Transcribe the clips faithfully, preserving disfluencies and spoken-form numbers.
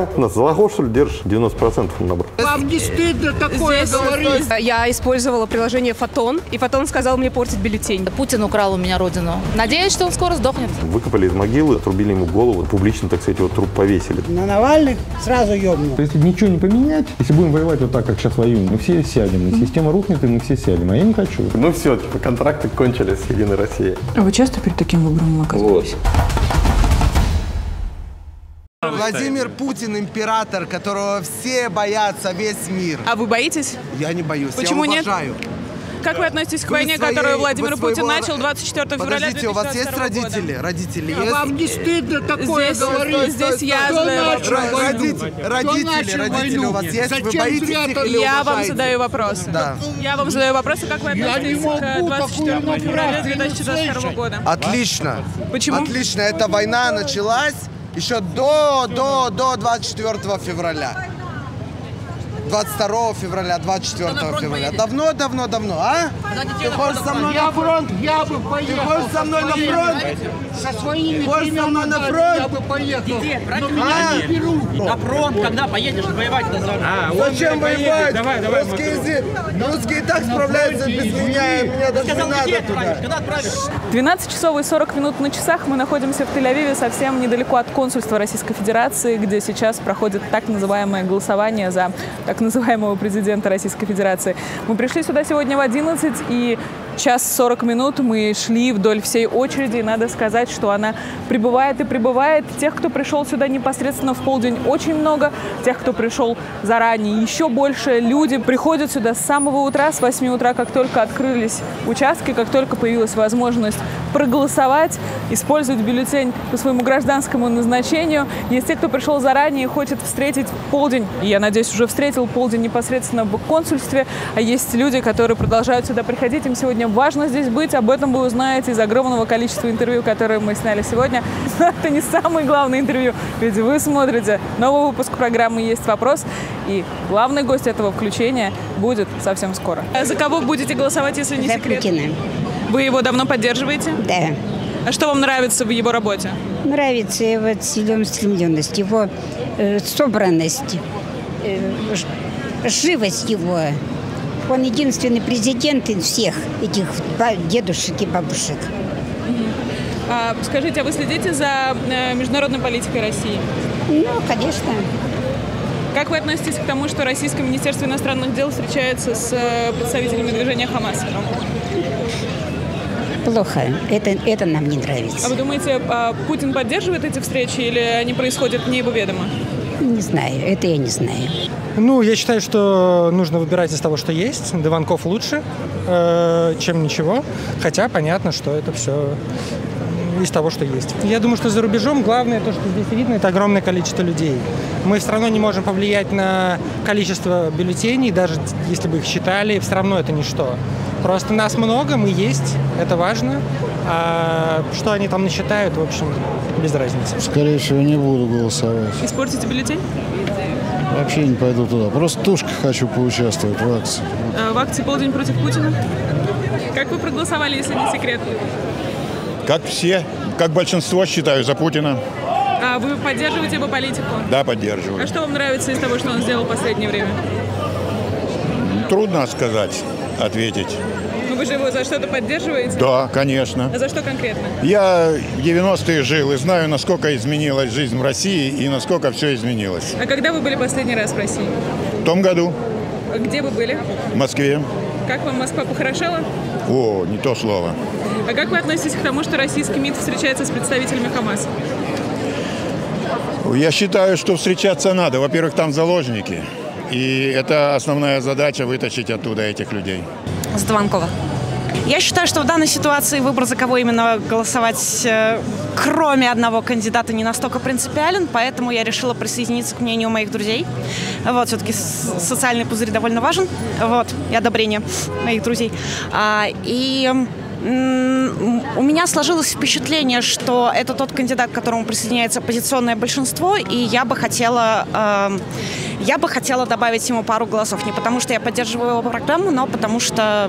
А? На золото, что ли, держишь? девяносто процентов набрал. Вам не стыдно такое говорить? Я использовала приложение «Фотон», и «Фотон» сказал мне портить бюллетень. Путин украл у меня родину. Надеюсь, что он скоро сдохнет. Выкопали из могилы, отрубили ему голову, публично, так сказать, его труп повесили. На Навальных сразу ёбнул. Если ничего не поменять, если будем воевать вот так, как сейчас воюем, мы все сядем, и система рухнет, и мы все сядем. А я не хочу. Ну все, типа, контракты кончились с Единой Россией. А вы часто перед таким выбором оказываетесь? Вот. Владимир Путин – император, которого все боятся, весь мир. А вы боитесь? Я не боюсь, Почему я нет? уважаю. Как вы относитесь к Вы войне, своей- которую Владимир вы своего- Путин начал двадцать четвёртого февраля Подождите, у вас есть родители? Родители А есть? вам не стыдно такое Здесь- говорить? здесь я Кто задаю начал вопрос. войну? Родители, Кто родители, начал родители войну? у вас есть? Вы Зачем боитесь зря их так? или Я вам уважаете? задаю вопросы. Да. Я вам задаю вопросы, как вы Я не относитесь могу к двадцать четвёртому такую февраля нахрен две тысячи двадцать второго слышать. года? Отлично. Почему? Отлично. Эта война началась еще до, до, до двадцать четвёртого февраля. двадцать второго февраля, двадцать четвёртого февраля. Давно, давно, давно, а? Ты хочешь со мной Я на фронт? Я бы поехал. Ты хочешь со мной на фронт? Со своими Хочешь тремя со мной на ногами фронт? я бы поехал. Где? Брать Но меня меня нет. не берут. На фронт, когда поедешь воевать на зону? А, Зачем воевать? Русский язык. Русские и так справляются без меня, и мне даже не Сказал, надо где туда. отправишь? Когда отправишь? двенадцать часов и сорок минут на часах. Мы находимся в Тель-Авиве, совсем недалеко от консульства Российской Федерации, где сейчас проходит так называемое голосование за так называемого президента Российской Федерации. Мы пришли сюда сегодня в одиннадцать, и час сорок минут мы шли вдоль всей очереди. И надо сказать, что она прибывает и прибывает. Тех, кто пришел сюда непосредственно в полдень, очень много. Тех, кто пришел заранее, еще больше. Люди приходят сюда с самого утра, с восьми утра, как только открылись участки, как только появилась возможность проголосовать, использовать бюллетень по своему гражданскому назначению. Есть те, кто пришел заранее и хочет встретить полдень, и я надеюсь, уже встретил полдень непосредственно в консульстве. А есть люди, которые продолжают сюда приходить. Им сегодня важно здесь быть. Об этом вы узнаете из огромного количества интервью, которые мы сняли сегодня. Но это не самое главное интервью, ведь вы смотрите новый выпуск программы «Есть вопрос». И главный гость этого включения будет совсем скоро. А за кого будете голосовать, если не За секрет? Путина. Вы его давно поддерживаете? Да. А что вам нравится в его работе? Нравится его целеустремленность, его э, собранность, э, ж- живость его. Он единственный президент из всех этих ба- дедушек и бабушек. А, скажите, а вы следите за э, международной политикой России? Ну, конечно. Как вы относитесь к тому, что Российское Министерство иностранных дел встречается с э, представителями движения «Хамас»? Плохо. Это, это нам не А нравится. вы думаете, а, Путин поддерживает эти встречи или они происходят не его ведомо? Не знаю. Это я не знаю. Ну, я считаю, что нужно выбирать из того, что есть. Дованков лучше, э, чем ничего. Хотя понятно, что это все из того, что есть. Я думаю, что за рубежом главное, то, что здесь видно, это огромное количество людей. Мы все равно не можем повлиять на количество бюллетеней, даже если бы их считали, все равно это ничто. Просто нас много, мы есть, это важно. А что они там насчитают, в общем, без разницы. Скорее всего, не буду голосовать. Испортите бюллетень? Вообще не пойду туда. Просто тушка хочу поучаствовать в акции. А, в акции «Полдень против Путина». Как вы проголосовали, если не секрет? Как все, как большинство, считаю за Путина. А вы поддерживаете его политику? Да, поддерживаю. А что вам нравится из того, что он сделал в последнее время? Трудно сказать, ответить. Ну вы же его за что-то поддерживаете? Да, конечно. А за что конкретно? Я в девяностые жил и знаю, насколько изменилась жизнь в России и насколько все изменилось. А когда вы были последний раз в России? В том году А где вы были? в Москве. Как вам Москва похорошела? О, не то слово. А как вы относитесь к тому, что российский МИД встречается с представителями ХАМАС? Я считаю, что встречаться надо. Во-первых, там заложники. И это основная задача — вытащить оттуда этих людей. Сдаванкова. Я считаю, что в данной ситуации выбор, за кого именно голосовать, э, кроме одного кандидата, не настолько принципиален, поэтому я решила присоединиться к мнению моих друзей. Вот, все-таки социальный пузырь довольно важен, вот, и одобрение моих друзей. А, и м- у меня сложилось впечатление, что это тот кандидат, к которому присоединяется оппозиционное большинство, и я бы хотела... Э, я бы хотела добавить ему пару голосов. Не потому, что я поддерживаю его программу, но потому что...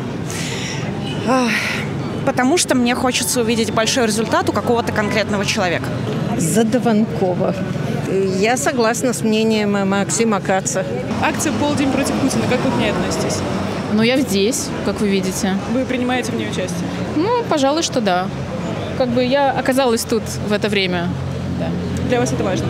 Потому что мне хочется увидеть большой результат у какого-то конкретного человека. За Дованкова. Я согласна с мнением Максима Каца. Акция «Полдень против Путина». Как вы к ней относитесь? Ну, я здесь, как вы видите. Вы принимаете в ней участие? Ну, пожалуй, что да. Как бы я оказалась тут в это время. Да. Для вас это важно?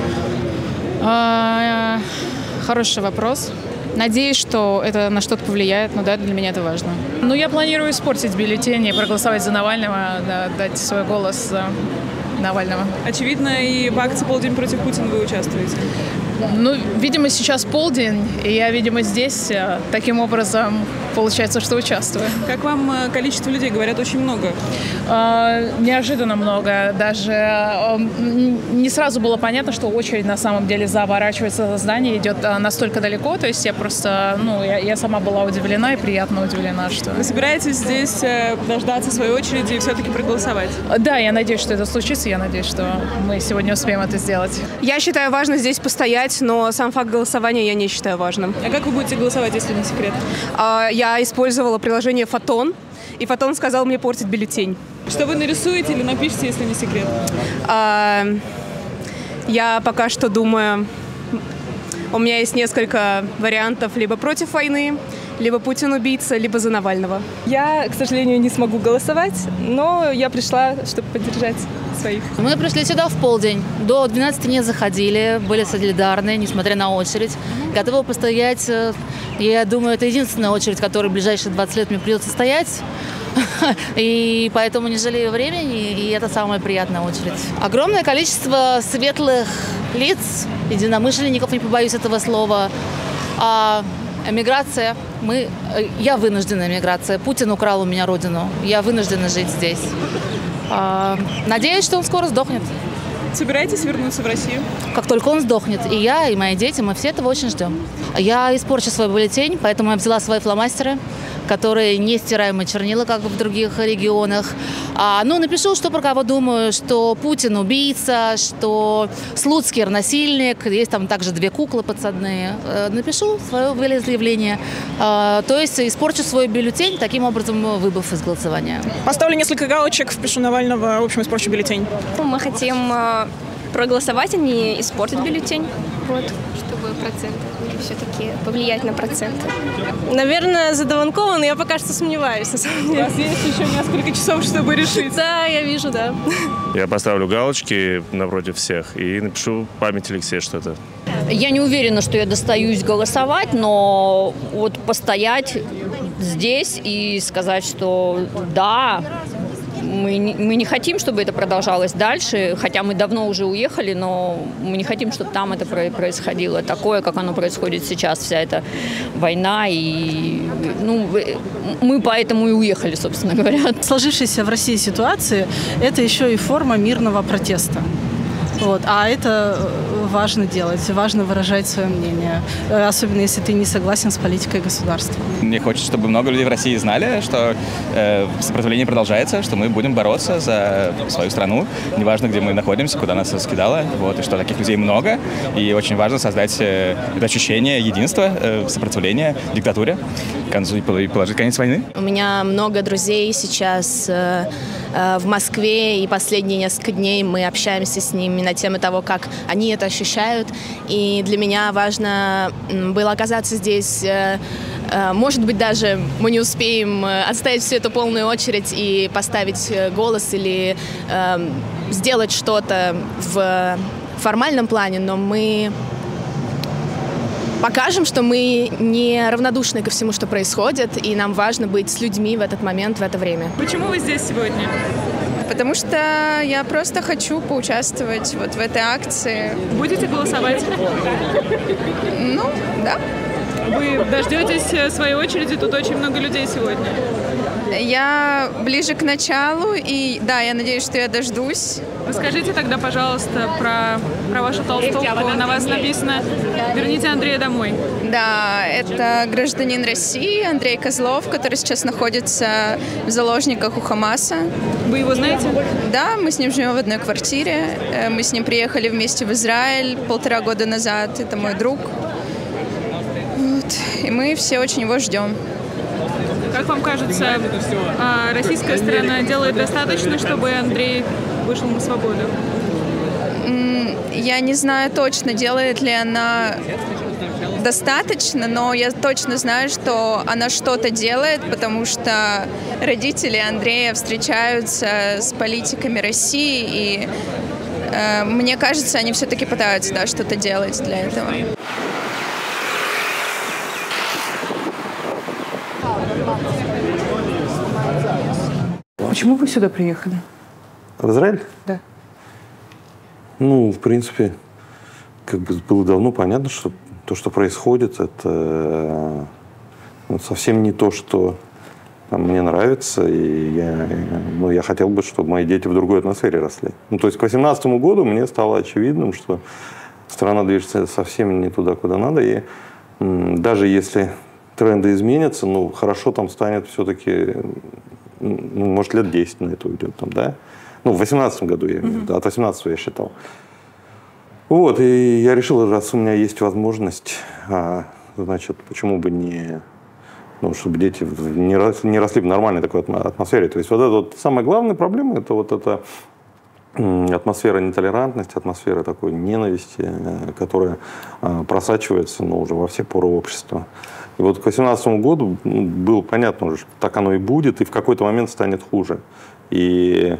А, хороший вопрос. Надеюсь, что это на что-то повлияет, но да, для меня это важно. Ну, я планирую испортить бюллетень и проголосовать за Навального, да, дать свой голос за Навального. Очевидно, и в акции «Полдень против Путина» вы участвуете. Ну, видимо, сейчас полдень, и я, видимо, здесь таким образом получается, что участвую. Как вам количество людей? Говорят, очень много. А, неожиданно много. Даже а, не сразу было понятно, что очередь на самом деле заворачивается за здание, идет а, настолько далеко. То есть я просто, ну, я, я сама была удивлена и приятно удивлена, что... Вы собираетесь здесь дождаться своей очереди и все-таки проголосовать? Да, я надеюсь, что это случится. Я надеюсь, что мы сегодня успеем это сделать. Я считаю важно здесь постоять, но сам факт голосования я не считаю важным. А как вы будете голосовать, если не секрет? Я использовала приложение «Фотон», и «Фотон» сказал мне портить бюллетень. Что вы нарисуете или напишите, если не секрет? А, я пока что думаю... У меня есть несколько вариантов: либо против войны, либо Путин убийца, либо за Навального. Я, к сожалению, не смогу голосовать, но я пришла, чтобы поддержать своих. Мы пришли сюда в полдень. До двенадцати не заходили, были солидарны, несмотря на очередь. Готовы постоять. Я думаю, это единственная очередь, которой в ближайшие двадцать лет мне придется стоять. И поэтому не жалею времени, и это самая приятная очередь. Огромное количество светлых лиц, единомышленников, не побоюсь этого слова. А эмиграция. Мы, я вынуждена эмиграция. Путин украл у меня родину. Я вынуждена жить здесь. А, надеюсь, что он скоро сдохнет. Собираетесь вернуться в Россию? Как только он сдохнет. И я, и мои дети, мы все этого очень ждем. Я испорчу свой бюллетень, поэтому я взяла свои фломастеры, которые не стираемые чернила, как в других регионах. А, ну, напишу, что про кого думаю, что Путин убийца, что Слуцкер насильник, есть там также две куклы подсадные. Напишу свое волеизъявление. А, то есть испорчу свой бюллетень, таким образом выбыв из голосования. Поставлю несколько галочек, впишу Навального, в общем, испорчу бюллетень. Мы хотим проголосовать, а не испортить бюллетень, вот, чтобы процент все-таки повлиять на проценты. Наверное, за Дованкова, но я пока что сомневаюсь, на самом деле. У вас есть еще несколько часов, чтобы решить. Да, я вижу, да. Я поставлю галочки напротив всех и напишу память Алексея что-то. Я не уверена, что я достаюсь голосовать, но вот постоять здесь и сказать, что да, Мы не, мы не хотим, чтобы это продолжалось дальше, хотя мы давно уже уехали, но мы не хотим, чтобы там это происходило такое, как оно происходит сейчас, вся эта война. И, ну, мы поэтому и уехали, собственно говоря. Сложившаяся в России ситуация – это еще и форма мирного протеста. Вот. А это важно делать, важно выражать свое мнение, особенно если ты не согласен с политикой государства. Мне хочется, чтобы много людей в России знали, что э, сопротивление продолжается, что мы будем бороться за свою страну, неважно, где мы находимся, куда нас скидало, вот, и что таких людей много, и очень важно создать э, это ощущение единства, э, сопротивления диктатуре и положить конец войны. У меня много друзей сейчас э, э, в Москве, и последние несколько дней мы общаемся с ними на тему того, как они это ощущают. И для меня важно было оказаться здесь. Э, э, может быть, даже мы не успеем отстоять всю эту полную очередь и поставить голос или э, сделать что-то в формальном плане, но мы покажем, что мы не равнодушны ко всему, что происходит, и нам важно быть с людьми в этот момент, в это время. Почему вы здесь сегодня? Потому что я просто хочу поучаствовать вот в этой акции. Будете голосовать? Ну, да. Вы дождетесь своей очереди? Тут очень много людей сегодня. Я ближе к началу, и да, я надеюсь, что я дождусь. Расскажите тогда, пожалуйста, про, про вашу толстовку. На вас написано «Верните Андрея домой». Да, это гражданин России Андрей Козлов, который сейчас находится в заложниках у Хамаса. Вы его знаете? Да, мы с ним живем в одной квартире. Мы с ним приехали вместе в Израиль полтора года назад. Это мой друг. Вот. И мы все очень его ждем. Как вам кажется, российская сторона делает достаточно, чтобы Андрей вышел на свободу? я не знаю точно, делает ли она достаточно, но я точно знаю, что она что-то делает, потому что родители Андрея встречаются с политиками России, и э, мне кажется, они все-таки пытаются, да, что-то делать для этого. Почему вы сюда приехали? В Израиль? Да. Ну, в принципе, как бы было давно понятно, что то, что происходит, это ну, совсем не то, что там, мне нравится, и я, ну, я хотел бы, чтобы мои дети в другой атмосфере росли. Ну, то есть к восемнадцатому году мне стало очевидным, что страна движется совсем не туда, куда надо, и м, даже если тренды изменятся, ну, хорошо там станет все-таки, ну, может, лет десять на это уйдет, там, да? Ну, в восемнадцатом году, я, mm-hmm. от восемнадцатого я считал. Вот, и я решил, раз у меня есть возможность, а, значит, почему бы не, ну, чтобы дети не росли, не росли в нормальной такой атмосфере. То есть вот это вот самая главная проблема, это вот эта атмосфера нетолерантности, атмосфера такой ненависти, которая а, просачивается, ну, уже во все поры общества. И вот к восемнадцатому году ну, было понятно уже, что так оно и будет, и в какой-то момент станет хуже. И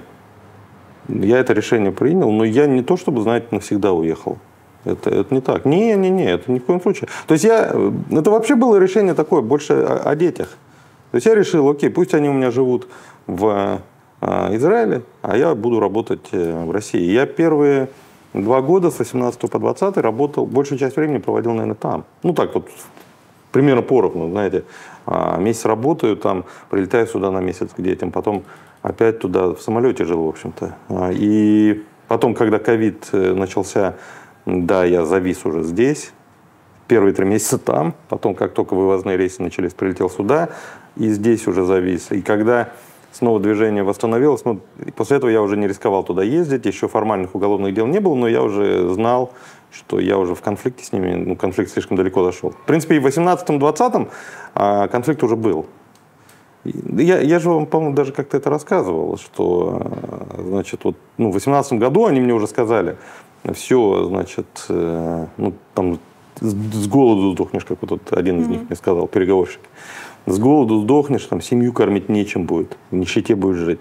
я это решение принял, но я не то чтобы, знаете, навсегда уехал. Это, это не так. Не-не-не, это ни в коем случае. То есть я, это вообще было решение такое, больше о, о детях. То есть я решил, окей, пусть они у меня живут в а, Израиле, а я буду работать в России. Я первые два года, с восемнадцатого по двадцатый, работал, большую часть времени проводил, наверное, там. Ну так вот, примерно поровну, знаете. А, месяц работаю там, прилетаю сюда на месяц к детям, потом опять туда в самолете жил, в общем-то. И потом, когда ковид начался, да, я завис уже здесь. Первые три месяца там. Потом, как только вывозные рейсы начались, прилетел сюда. И здесь уже завис. И когда снова движение восстановилось, ну, после этого я уже не рисковал туда ездить. Еще формальных уголовных дел не было, но я уже знал, что я уже в конфликте с ними, ну, конфликт слишком далеко зашел. В принципе, и в восемнадцатом-двадцатом а, конфликт уже был. Я, я же вам, по-моему, даже как-то это рассказывал, что, значит, вот, ну, в восемнадцатом году они мне уже сказали, все, значит, э, ну, там, с, с голоду сдохнешь, как вот тут один из mm-hmm. них мне сказал, переговорщик. С голоду сдохнешь, там, семью кормить нечем будет, в нищете будешь жить.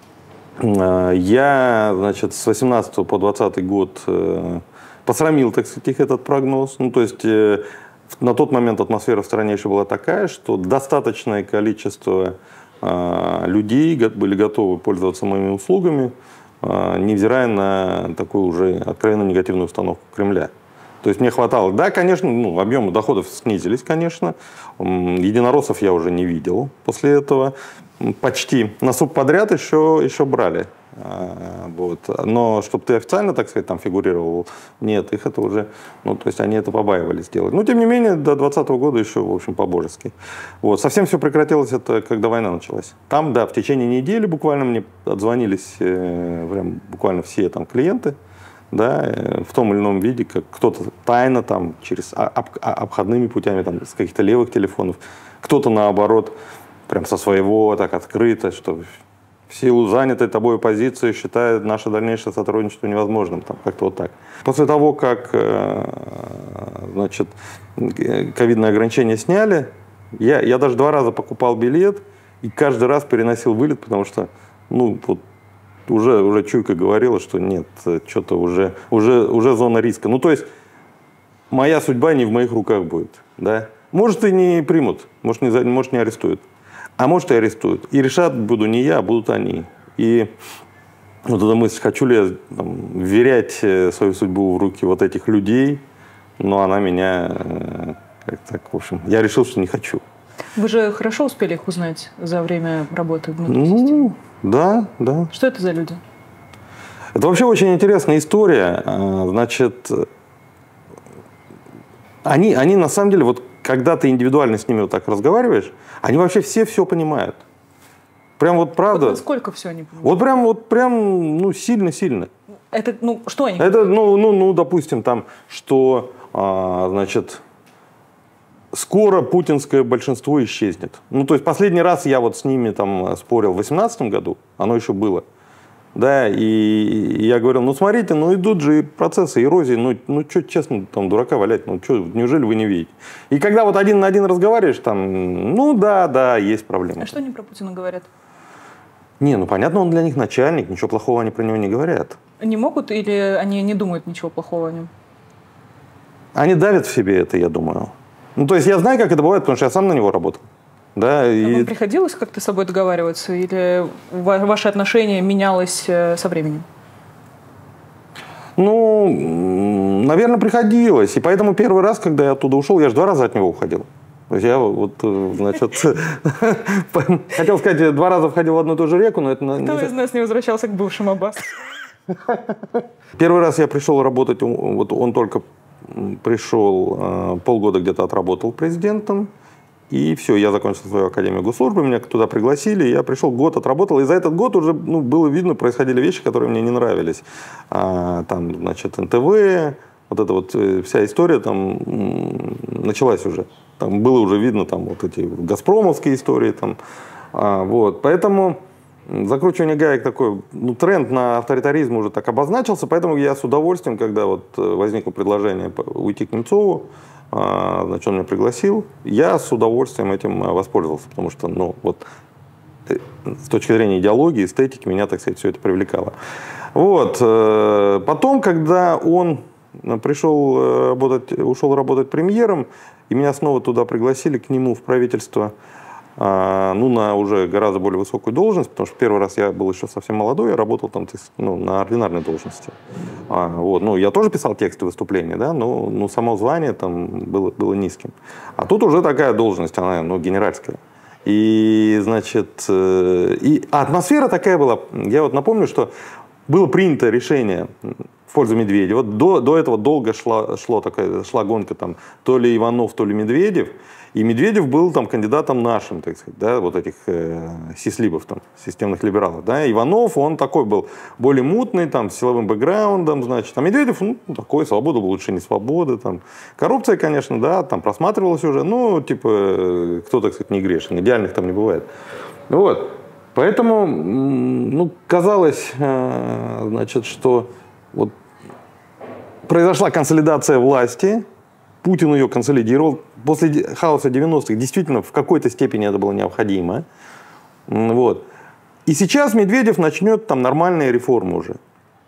Я, значит, с восемнадцатого по двадцатый год э, посрамил, так сказать, этот прогноз. Ну, то есть... Э, на тот момент атмосфера в стране еще была такая, что достаточное количество э, людей были готовы пользоваться моими услугами, э, невзирая на такую уже откровенно негативную установку Кремля. То есть мне хватало. Да, конечно, ну, объемы доходов снизились, конечно. Единороссов я уже не видел после этого. Почти на субподряд еще, еще брали. Вот. Но чтобы ты официально, так сказать, там фигурировал, нет, их это уже, ну, то есть они это побаивались делать. Но, тем не менее, до двадцатого года еще, в общем, по-божески. Вот. Совсем все прекратилось, это когда война началась. Там, да, в течение недели буквально мне отзвонились э, прям, буквально все там клиенты, да, э, в том или ином виде, как кто-то тайно там, через об, обходными путями, там, с каких-то левых телефонов, кто-то, наоборот, прям со своего, так открыто, что... в силу занятой тобой позиции считает наше дальнейшее сотрудничество невозможным. Там, как-то вот так. После того, как значит, ковидные ограничения сняли, я, я даже два раза покупал билет и каждый раз переносил вылет, потому что ну, вот, уже, уже чуйка говорила, что нет, что-то уже, уже, уже зона риска. Ну, то есть моя судьба не в моих руках будет. Да? Может, и не примут, может, не, может, не арестуют. А может, и арестуют. И решат буду не я, а будут они. И вот эта мысль, хочу ли я там, вверять свою судьбу в руки вот этих людей, но она меня, как так, в общем, я решил, что не хочу. Вы же хорошо успели их узнать за время работы внутри ну, системы? Да, да. Что это за люди? Это вообще очень интересная история. Значит, они, они на самом деле, вот когда ты индивидуально с ними вот так разговариваешь, они вообще все все понимают. Прям вот правда. Вот насколько все они понимают? Вот прям, вот прям, ну, сильно-сильно. Это, ну, что они Это, ну, ну, ну, допустим, там, что, а, значит, скоро путинское большинство исчезнет. Ну, то есть последний раз я вот с ними там спорил в восемнадцатом году, оно еще было. Да, и, и я говорил, ну смотрите, ну идут же процессы эрозии, ну, ну что, честно, там дурака валять, ну что, неужели вы не видите? И когда вот один на один разговариваешь, там, ну да, да, есть проблемы. А что они про Путина говорят? Не, ну понятно, он для них начальник, ничего плохого они про него не говорят. Не могут или они не думают ничего плохого о нем? Они давят в себе это, я думаю. Ну то есть я знаю, как это бывает, потому что я сам на него работал. Да, а и... вам приходилось как-то с собой договариваться или ваше отношение менялось со временем? Ну, наверное, приходилось. И поэтому первый раз, когда я оттуда ушел, я же два раза от него уходил. То есть я вот, значит, хотел сказать, два раза входил в одну и ту же реку, но это... Кто из нас не возвращался к бывшим Аббасу? Первый раз я пришел работать, вот он только пришел, полгода где-то отработал президентом. И все, я закончил свою академию госслужбы, меня туда пригласили, я пришел, год отработал, и за этот год уже ну, было видно, происходили вещи, которые мне не нравились. А, там, значит, эн тэ вэ, вот эта вот вся история там началась уже. Там было уже видно там вот эти газпромовские истории. Там, а, вот. Поэтому закручивание гаек такой, ну, тренд на авторитаризм уже так обозначился, поэтому я с удовольствием, когда вот возникло предложение уйти к Немцову, значит, он меня пригласил, я с удовольствием этим воспользовался, потому что, ну, вот, с точки зрения идеологии, эстетики, меня, так сказать, все это привлекало. Вот. Потом, когда он пришел работать, ушел работать премьером, и меня снова туда пригласили, к нему в правительство, ну, на уже гораздо более высокую должность, потому что первый раз я был еще совсем молодой, я работал там ну, на ординарной должности. А, вот. Ну, я тоже писал тексты выступления, да, но, но само звание там было, было низким. А тут уже такая должность, она ну, генеральская. И, значит, и атмосфера такая была. Я вот напомню, что было принято решение в пользу Медведева. До, до этого долго шла, шло такая, шла гонка там, то ли Иванов, то ли Медведев. И Медведев был там кандидатом нашим, так сказать, да, вот этих э, сислибов, там, системных либералов. Да. Иванов, он такой был более мутный, там, с силовым бэкграундом, значит. А Медведев, ну, такой, свобода лучше не свободы, там. Коррупция, конечно, да, там просматривалась уже, ну, типа, кто, так сказать, не грешен, идеальных там не бывает. Вот. Поэтому, ну, казалось, э, значит, что вот произошла консолидация власти, Путин ее консолидировал. После хаоса девяностых действительно в какой-то степени это было необходимо. Вот. И сейчас Медведев начнет там нормальные реформы уже.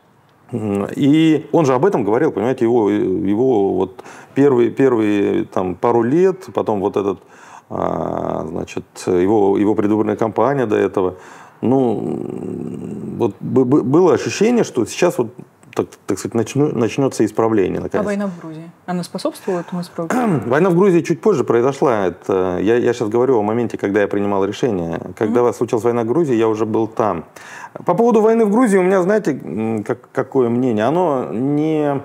И он же об этом говорил, понимаете, его, его вот первые, первые там, пару лет, потом вот этот, а, значит, его, его предвыборная кампания до этого, ну, вот было ощущение, что сейчас вот Так, так сказать, начну, начнется исправление. Наконец. А война в Грузии? Она способствовала этому исправлению? Война в Грузии чуть позже произошла. Это, я, я сейчас говорю о моменте, когда я принимал решение. Когда mm-hmm. случилась война в Грузии, я уже был там. По поводу войны в Грузии у меня, знаете, как, какое мнение? Оно не...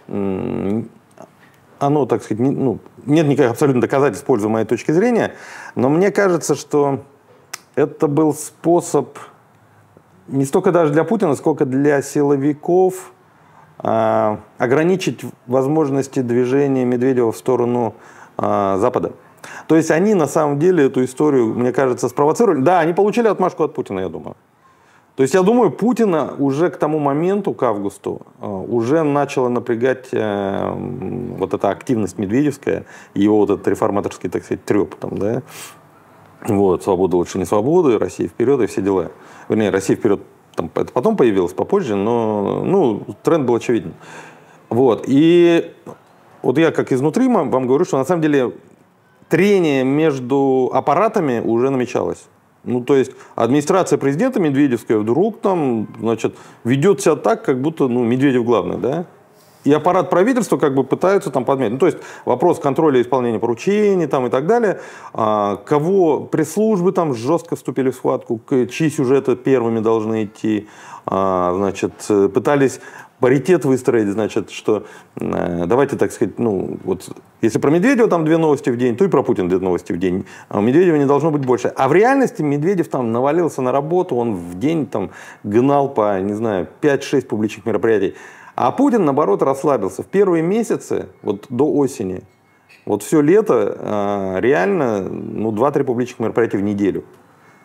Оно, так сказать, не, ну, нет никаких абсолютно доказательств в пользу моей точки зрения, но мне кажется, что это был способ... не столько даже для Путина, сколько для силовиков э, ограничить возможности движения Медведева в сторону э, Запада. То есть они на самом деле эту историю, мне кажется, спровоцировали. Да, они получили отмашку от Путина, я думаю. То есть я думаю, Путина уже к тому моменту, к августу, э, уже начала напрягать э, вот эта активность медведевская, его вот этот реформаторский, так сказать, треп там, да. Вот, свобода лучше не свободы, Россия вперед и все дела. Вернее, Россия вперед там, это потом появилось, попозже, но ну, тренд был очевиден. Вот, и вот я как изнутри вам говорю, что на самом деле трение между аппаратами уже намечалось. Ну, то есть администрация президента Медведевская вдруг там, значит, ведет себя так, как будто ну, Медведев главный, да? И аппарат правительства как бы пытаются там подметить. Ну, то есть вопрос контроля исполнения поручений там, и так далее. А, кого пресс-службы там жестко вступили в схватку, чьи сюжеты первыми должны идти. А, значит, пытались паритет выстроить, значит, что э, давайте, так сказать, ну, вот, если про Медведева там две новости в день, то и про Путина две новости в день. А у Медведева не должно быть больше. А в реальности Медведев там навалился на работу, он в день там гнал по, не знаю, пять-шесть публичных мероприятий. А Путин, наоборот, расслабился. В первые месяцы, вот до осени, вот все лето, э, реально, ну, два-три публичных мероприятия в неделю.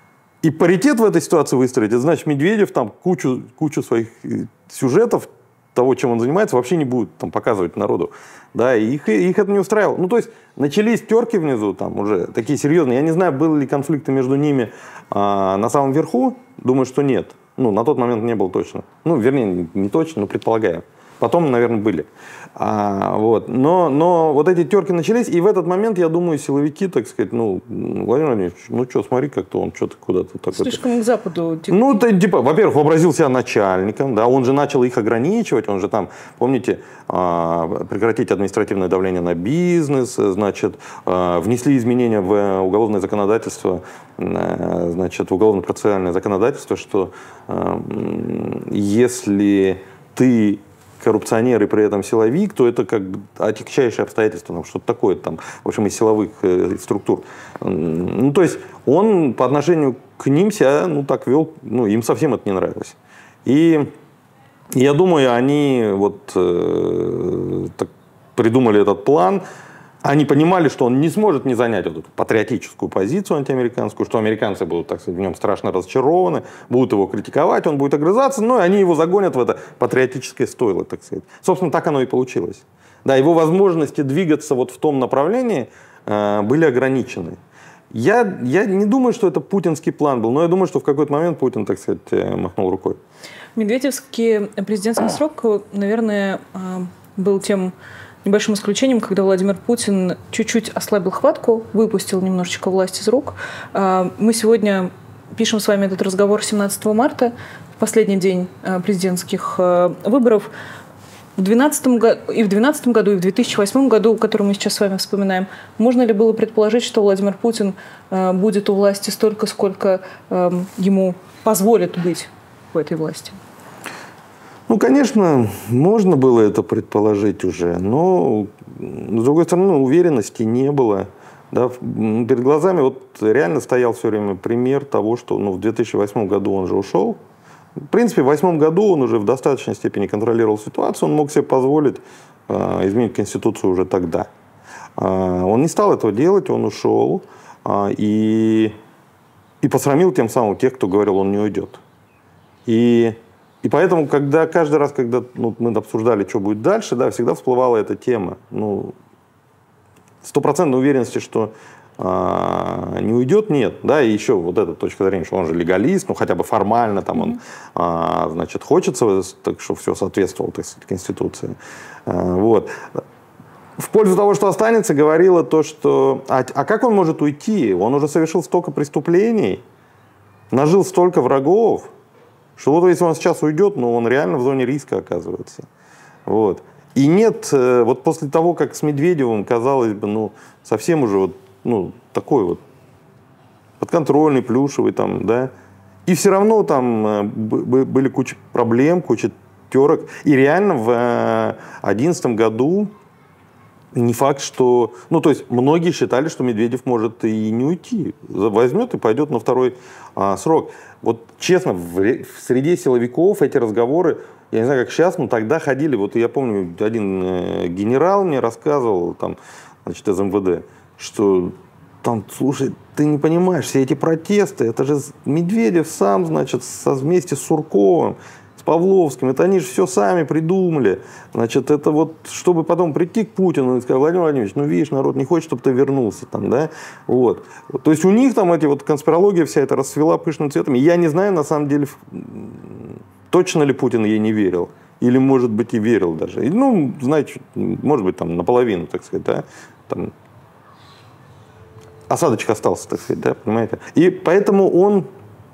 и паритет в этой ситуации выстроить, это значит, Медведев там кучу, кучу своих сюжетов, того, чем он занимается, вообще не будет там показывать народу. Да, и их, их это не устраивало. Ну, то есть, начались терки внизу, там уже такие серьезные. Я не знаю, были ли конфликты между ними а, на самом верху. Думаю, что нет. Ну, на тот момент не было точно. Ну, вернее, не точно, но предполагаю. Потом, наверное, были. А, вот. но, но вот эти терки начались, и в этот момент, я думаю, силовики, так сказать, ну, Владимир Владимирович, ну что, смотри, как-то он что-то куда-то... Так Слишком это... к западу. Типа... Ну, ты, типа, во-первых, вообразил себя начальником, да, он же начал их ограничивать, он же там, помните, прекратить административное давление на бизнес, значит, внесли изменения в уголовное законодательство, значит, в уголовно-процессуальное законодательство, что если ты коррупционер и при этом силовик, то это как бы отягчающее обстоятельство, ну, что-то такое там, в общем, из силовых э, структур. Ну, то есть он по отношению к ним себя, ну, так вел, ну, им совсем это не нравилось. И я думаю, они вот э, так придумали этот план. Они понимали, что он не сможет не занять вот эту патриотическую позицию антиамериканскую, что американцы будут, так сказать, в нем страшно разочарованы, будут его критиковать, он будет огрызаться, но они его загонят в это патриотическое стойло, так сказать. Собственно, так оно и получилось. Да, его возможности двигаться вот в том направлении э, были ограничены. Я, я не думаю, что это путинский план был, но я думаю, что в какой-то момент Путин, так сказать, махнул рукой. Медведевский президентский срок, наверное, был тем небольшим исключением, когда Владимир Путин чуть-чуть ослабил хватку, выпустил немножечко власть из рук. Мы сегодня пишем с вами этот разговор семнадцатого марта, в последний день президентских выборов. В двенадцатом году, и в две тысячи двенадцатом году, и в две тысячи восьмом году, который мы сейчас с вами вспоминаем, можно ли было предположить, что Владимир Путин будет у власти столько, сколько ему позволит быть в этой власти? Ну, конечно, можно было это предположить уже, но, с другой стороны, уверенности не было. Да, перед глазами вот реально стоял все время пример того, что ну, в две тысячи восьмом году он же ушел. В принципе, в две тысячи восьмом году он уже в достаточной степени контролировал ситуацию, он мог себе позволить э, изменить Конституцию уже тогда. Э, он не стал этого делать, он ушел э, и, и посрамил тем самым тех, кто говорил, он не уйдет. И... И поэтому, когда каждый раз, когда ну, мы обсуждали, что будет дальше, да, всегда всплывала эта тема. Ну, стопроцентной уверенности, что а, не уйдет, нет. Да, и еще вот эта точка зрения, что он же легалист, ну хотя бы формально там он, а, значит, хочется, так что все соответствовало, так сказать, Конституции. А, вот. В пользу того, что останется, говорило то, что... А, а как он может уйти? Он уже совершил столько преступлений, нажил столько врагов, что вот если он сейчас уйдет, ну, он реально в зоне риска оказывается. Вот. И нет, вот после того, как с Медведевым, казалось бы, ну, совсем уже вот, ну, такой вот подконтрольный, плюшевый там, да, и все равно там были куча проблем, куча терок. И реально в две тысячи одиннадцатом году не факт, что... Ну, то есть многие считали, что Медведев может и не уйти. Возьмет и пойдет на второй а, срок. Вот честно, в, в среде силовиков эти разговоры, я не знаю, как сейчас, но тогда ходили. Вот я помню, один э, генерал мне рассказывал, там, значит, из эм вэ дэ, что там, слушай, ты не понимаешь, все эти протесты, это же Медведев сам, значит, со, вместе с Сурковым, Павловским, это они же все сами придумали. Значит, это вот, чтобы потом прийти к Путину и сказать: Владимир Владимирович, ну видишь, народ не хочет, чтобы ты вернулся там, да, вот. То есть у них там эти вот конспирология вся эта расцвела пышным цветом. И я не знаю, на самом деле, точно ли Путин ей не верил. Или, может быть, и верил даже. И, ну, знаете, может быть, там наполовину, так сказать, да, там осадочек остался, так сказать, да, понимаете. И поэтому он...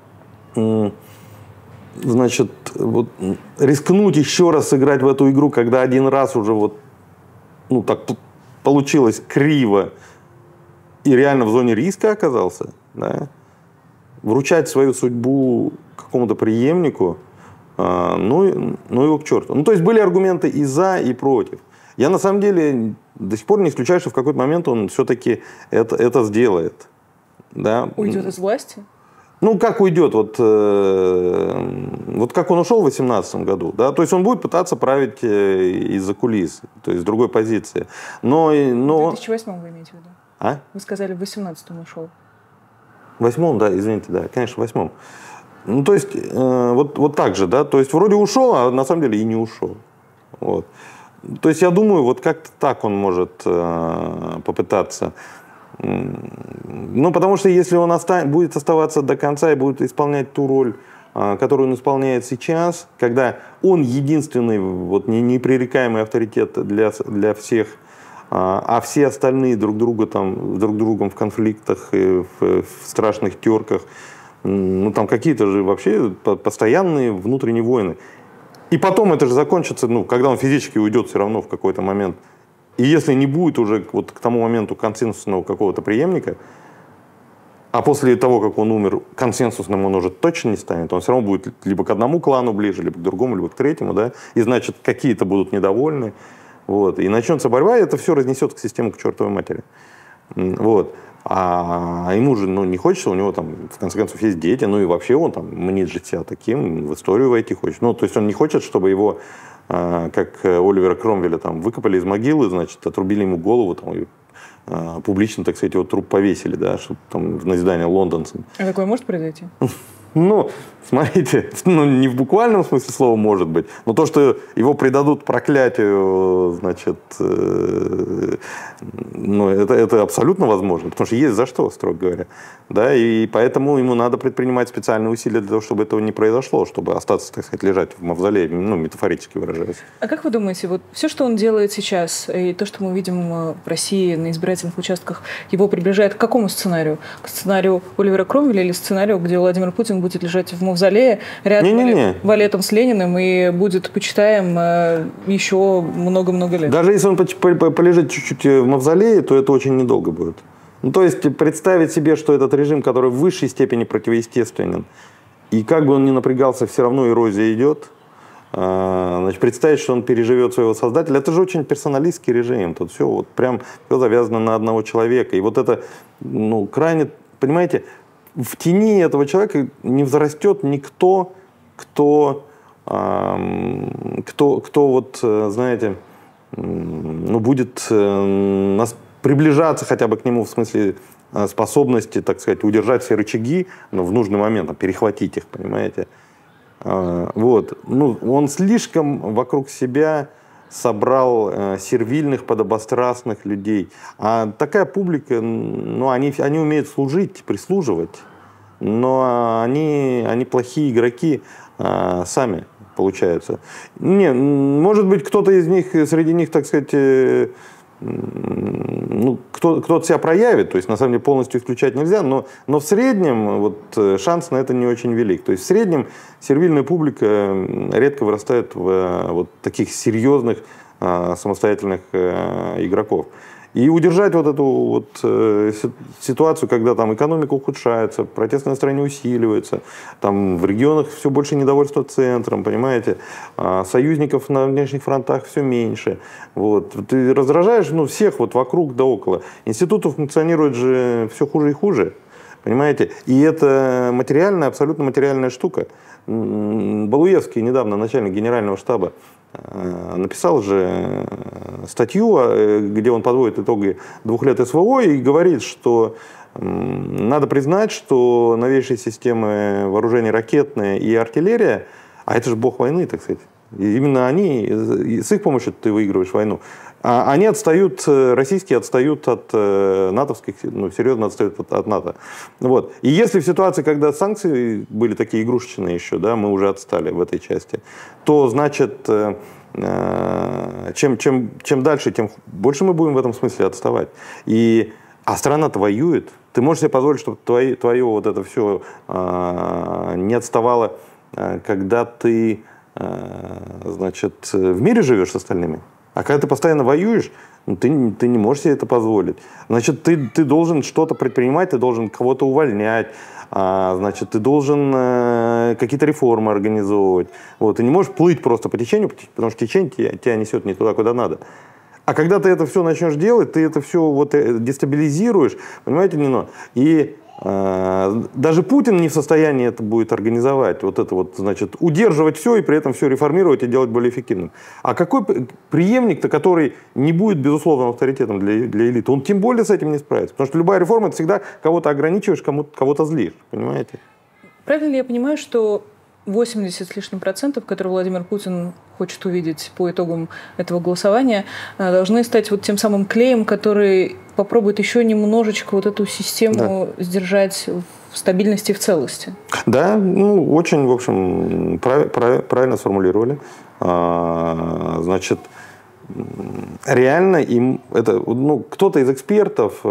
Значит, вот, рискнуть еще раз сыграть в эту игру, когда один раз уже вот, ну, так получилось криво и реально в зоне риска оказался, да, вручать свою судьбу какому-то преемнику, а, ну, ну его к черту. Ну, то есть были аргументы и за, и против. Я на самом деле до сих пор не исключаю, что в какой-то момент он все-таки это, это сделает. Да. Уйдет из власти? Ну, как уйдет, вот, э, вот как он ушел в две тысячи восемнадцатом году, да, то есть он будет пытаться править э, из-за кулис, то есть с другой позиции. Но, но... В две тысячи восьмом вы имеете в виду? А? Вы сказали, в две тысячи восемнадцатом ушел. восьмом, да, извините, да, конечно, в восьмом. Ну, то есть, э, вот, вот так же, да, то есть, вроде ушел, а на самом деле и не ушел. Вот. То есть, я думаю, вот как-то так он может э, попытаться. Ну, потому что если он оста- будет оставаться до конца и будет исполнять ту роль, э, которую он исполняет сейчас, когда он единственный, вот, непререкаемый авторитет для, для всех, а все остальные друг друга там, друг другом в конфликтах, в, в страшных терках, ну там какие-то же вообще постоянные внутренние войны. И потом это же закончится, ну, когда он физически уйдет все равно в какой-то момент. И если не будет уже вот к тому моменту консенсусного какого-то преемника, а после того, как он умер, консенсусным он уже точно не станет, он все равно будет либо к одному клану ближе, либо к другому, либо к третьему, да, и значит какие-то будут недовольны. Вот. И начнется борьба, и это все разнесет к систему к чертовой матери. Вот. А ему же ну, не хочется, у него там, в конце концов, есть дети, ну и вообще он там мнит же себя таким, в историю войти хочет. Ну, то есть он не хочет, чтобы его, э, как Оливера Кромвеля, там, выкопали из могилы, значит, отрубили ему голову, там, и э, публично, так сказать, его труп повесили, да, чтобы там в назидание лондонцам. А такое может произойти? Ну, смотрите, ну, не в буквальном смысле слова может быть, но то, что его предадут проклятию, значит, э, ну, это, это абсолютно возможно, потому что есть за что, строго говоря. Да, и поэтому ему надо предпринимать специальные усилия для того, чтобы этого не произошло, чтобы остаться, так сказать, лежать в мавзолее, ну, метафорически выражаясь. А как вы думаете, вот все, что он делает сейчас, и то, что мы видим в России на избирательных участках, его приближает к какому сценарию? К сценарию Оливера Кромвеля или сценарию, где Владимир Путин будет лежать в мавзолее рядом Не-не-не. валетом с Лениным и будет почитаем э, еще много-много лет? Даже если он полежит чуть-чуть в мавзолее, то это очень недолго будет. Ну, то есть представить себе, что этот режим, который в высшей степени противоестественен, и как бы он ни напрягался, все равно эрозия идет. Значит, представить, что он переживет своего создателя, это же очень персоналистский режим. Тут все вот прям все завязано на одного человека. И вот это, ну, крайне, понимаете, в тени этого человека не взрастет никто, кто, эм, кто, кто вот, знаете, ну, будет э, нас приближаться хотя бы к нему в смысле способности, так сказать, удержать все рычаги, но в нужный момент, там, перехватить их, понимаете. Вот. Ну, он слишком вокруг себя собрал э, сервильных, подобострастных людей. А такая публика, ну, они, они умеют служить, прислуживать, но они, они плохие игроки э, сами, получается. Не, может быть, кто-то из них, среди них, так сказать, э, ну, кто, кто-то себя проявит, то есть на самом деле полностью исключать нельзя, но, но в среднем вот, шанс на это не очень велик. То есть в среднем сервильная публика редко вырастает в вот таких серьезных самостоятельных игроков. И удержать вот эту вот э, ситуацию, когда там экономика ухудшается, протестное настроение усиливается, там в регионах все больше недовольства центром, понимаете, а союзников на внешних фронтах все меньше. Вот. Ты раздражаешь ну, всех вот вокруг да около. Институты функционируют же все хуже и хуже, понимаете. И это материальная, абсолютно материальная штука. Балуевский недавно, начальник генерального штаба, написал же статью, где он подводит итоги двух лет СВО и говорит, что надо признать, что новейшие системы вооружений ракетные и артиллерия, а это же бог войны, так сказать, и именно они, с их помощью ты выигрываешь войну, а они отстают, российские отстают от натовских, ну, серьезно отстают от, от НАТО. Вот. И если в ситуации, когда санкции были такие игрушечные еще, да, мы уже отстали в этой части, то, значит, чем, чем, чем дальше, тем больше мы будем в этом смысле отставать. И, а страна-то воюет. Ты можешь себе позволить, чтобы твои, твое вот это все а, не отставало, а, когда ты, а, значит, в мире живешь с остальными. А когда ты постоянно воюешь, ну, ты, ты не можешь себе это позволить. Значит, ты, ты должен что-то предпринимать, ты должен кого-то увольнять, а, значит, ты должен э, какие-то реформы организовывать. Вот. Ты не можешь плыть просто по течению, потому что течение тебя, тебя несет не туда, куда надо. А когда ты это все начнешь делать, ты это все вот дестабилизируешь, понимаете, Нино? И даже Путин не в состоянии это будет организовать, вот это вот, значит, удерживать все и при этом все реформировать и делать более эффективным. А какой преемник-то, который не будет безусловным авторитетом для, для элиты, он тем более с этим не справится. Потому что любая реформа — это всегда кого-то ограничиваешь, кому-то, кого-то злишь, понимаете? Правильно ли я понимаю, что восемьдесят с лишним процентов, которые Владимир Путин хочет увидеть по итогам этого голосования, должны стать вот тем самым клеем, который попробует еще немножечко вот эту систему да. сдержать в стабильности и в целости? Да, ну, очень, в общем, прав, прав, правильно сформулировали. А, значит, реально им это, ну, кто-то из экспертов,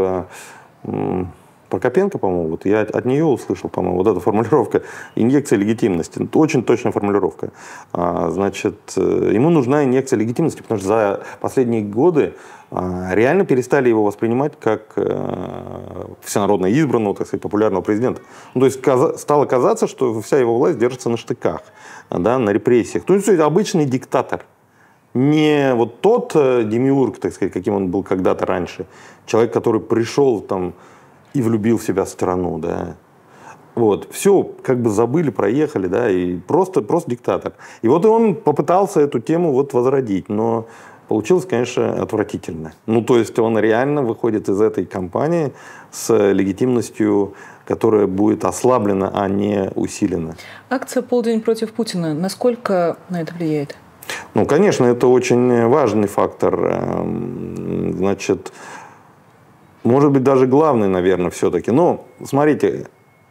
Прокопенко, по-моему, вот я от нее услышал, по-моему, вот эта формулировка инъекция легитимности. Очень точная формулировка. А, значит, ему нужна инъекция легитимности, потому что за последние годы а, реально перестали его воспринимать как а, всенародно избранного, так сказать, популярного президента. Ну, то есть каза- стало казаться, что вся его власть держится на штыках, да, на репрессиях. То есть обычный диктатор. Не вот тот демиург, так сказать, каким он был когда-то раньше. Человек, который пришел там и влюбил в себя страну, да. Вот. Все как бы забыли, проехали, да, и просто, просто диктатор. И вот он попытался эту тему вот возродить, но получилось, конечно, отвратительно. Ну, то есть он реально выходит из этой кампании с легитимностью, которая будет ослаблена, а не усилена. Акция «Полдень против Путина» насколько на это влияет? Ну, конечно, это очень важный фактор. Значит, может быть, даже главный, наверное, все-таки. Но, смотрите,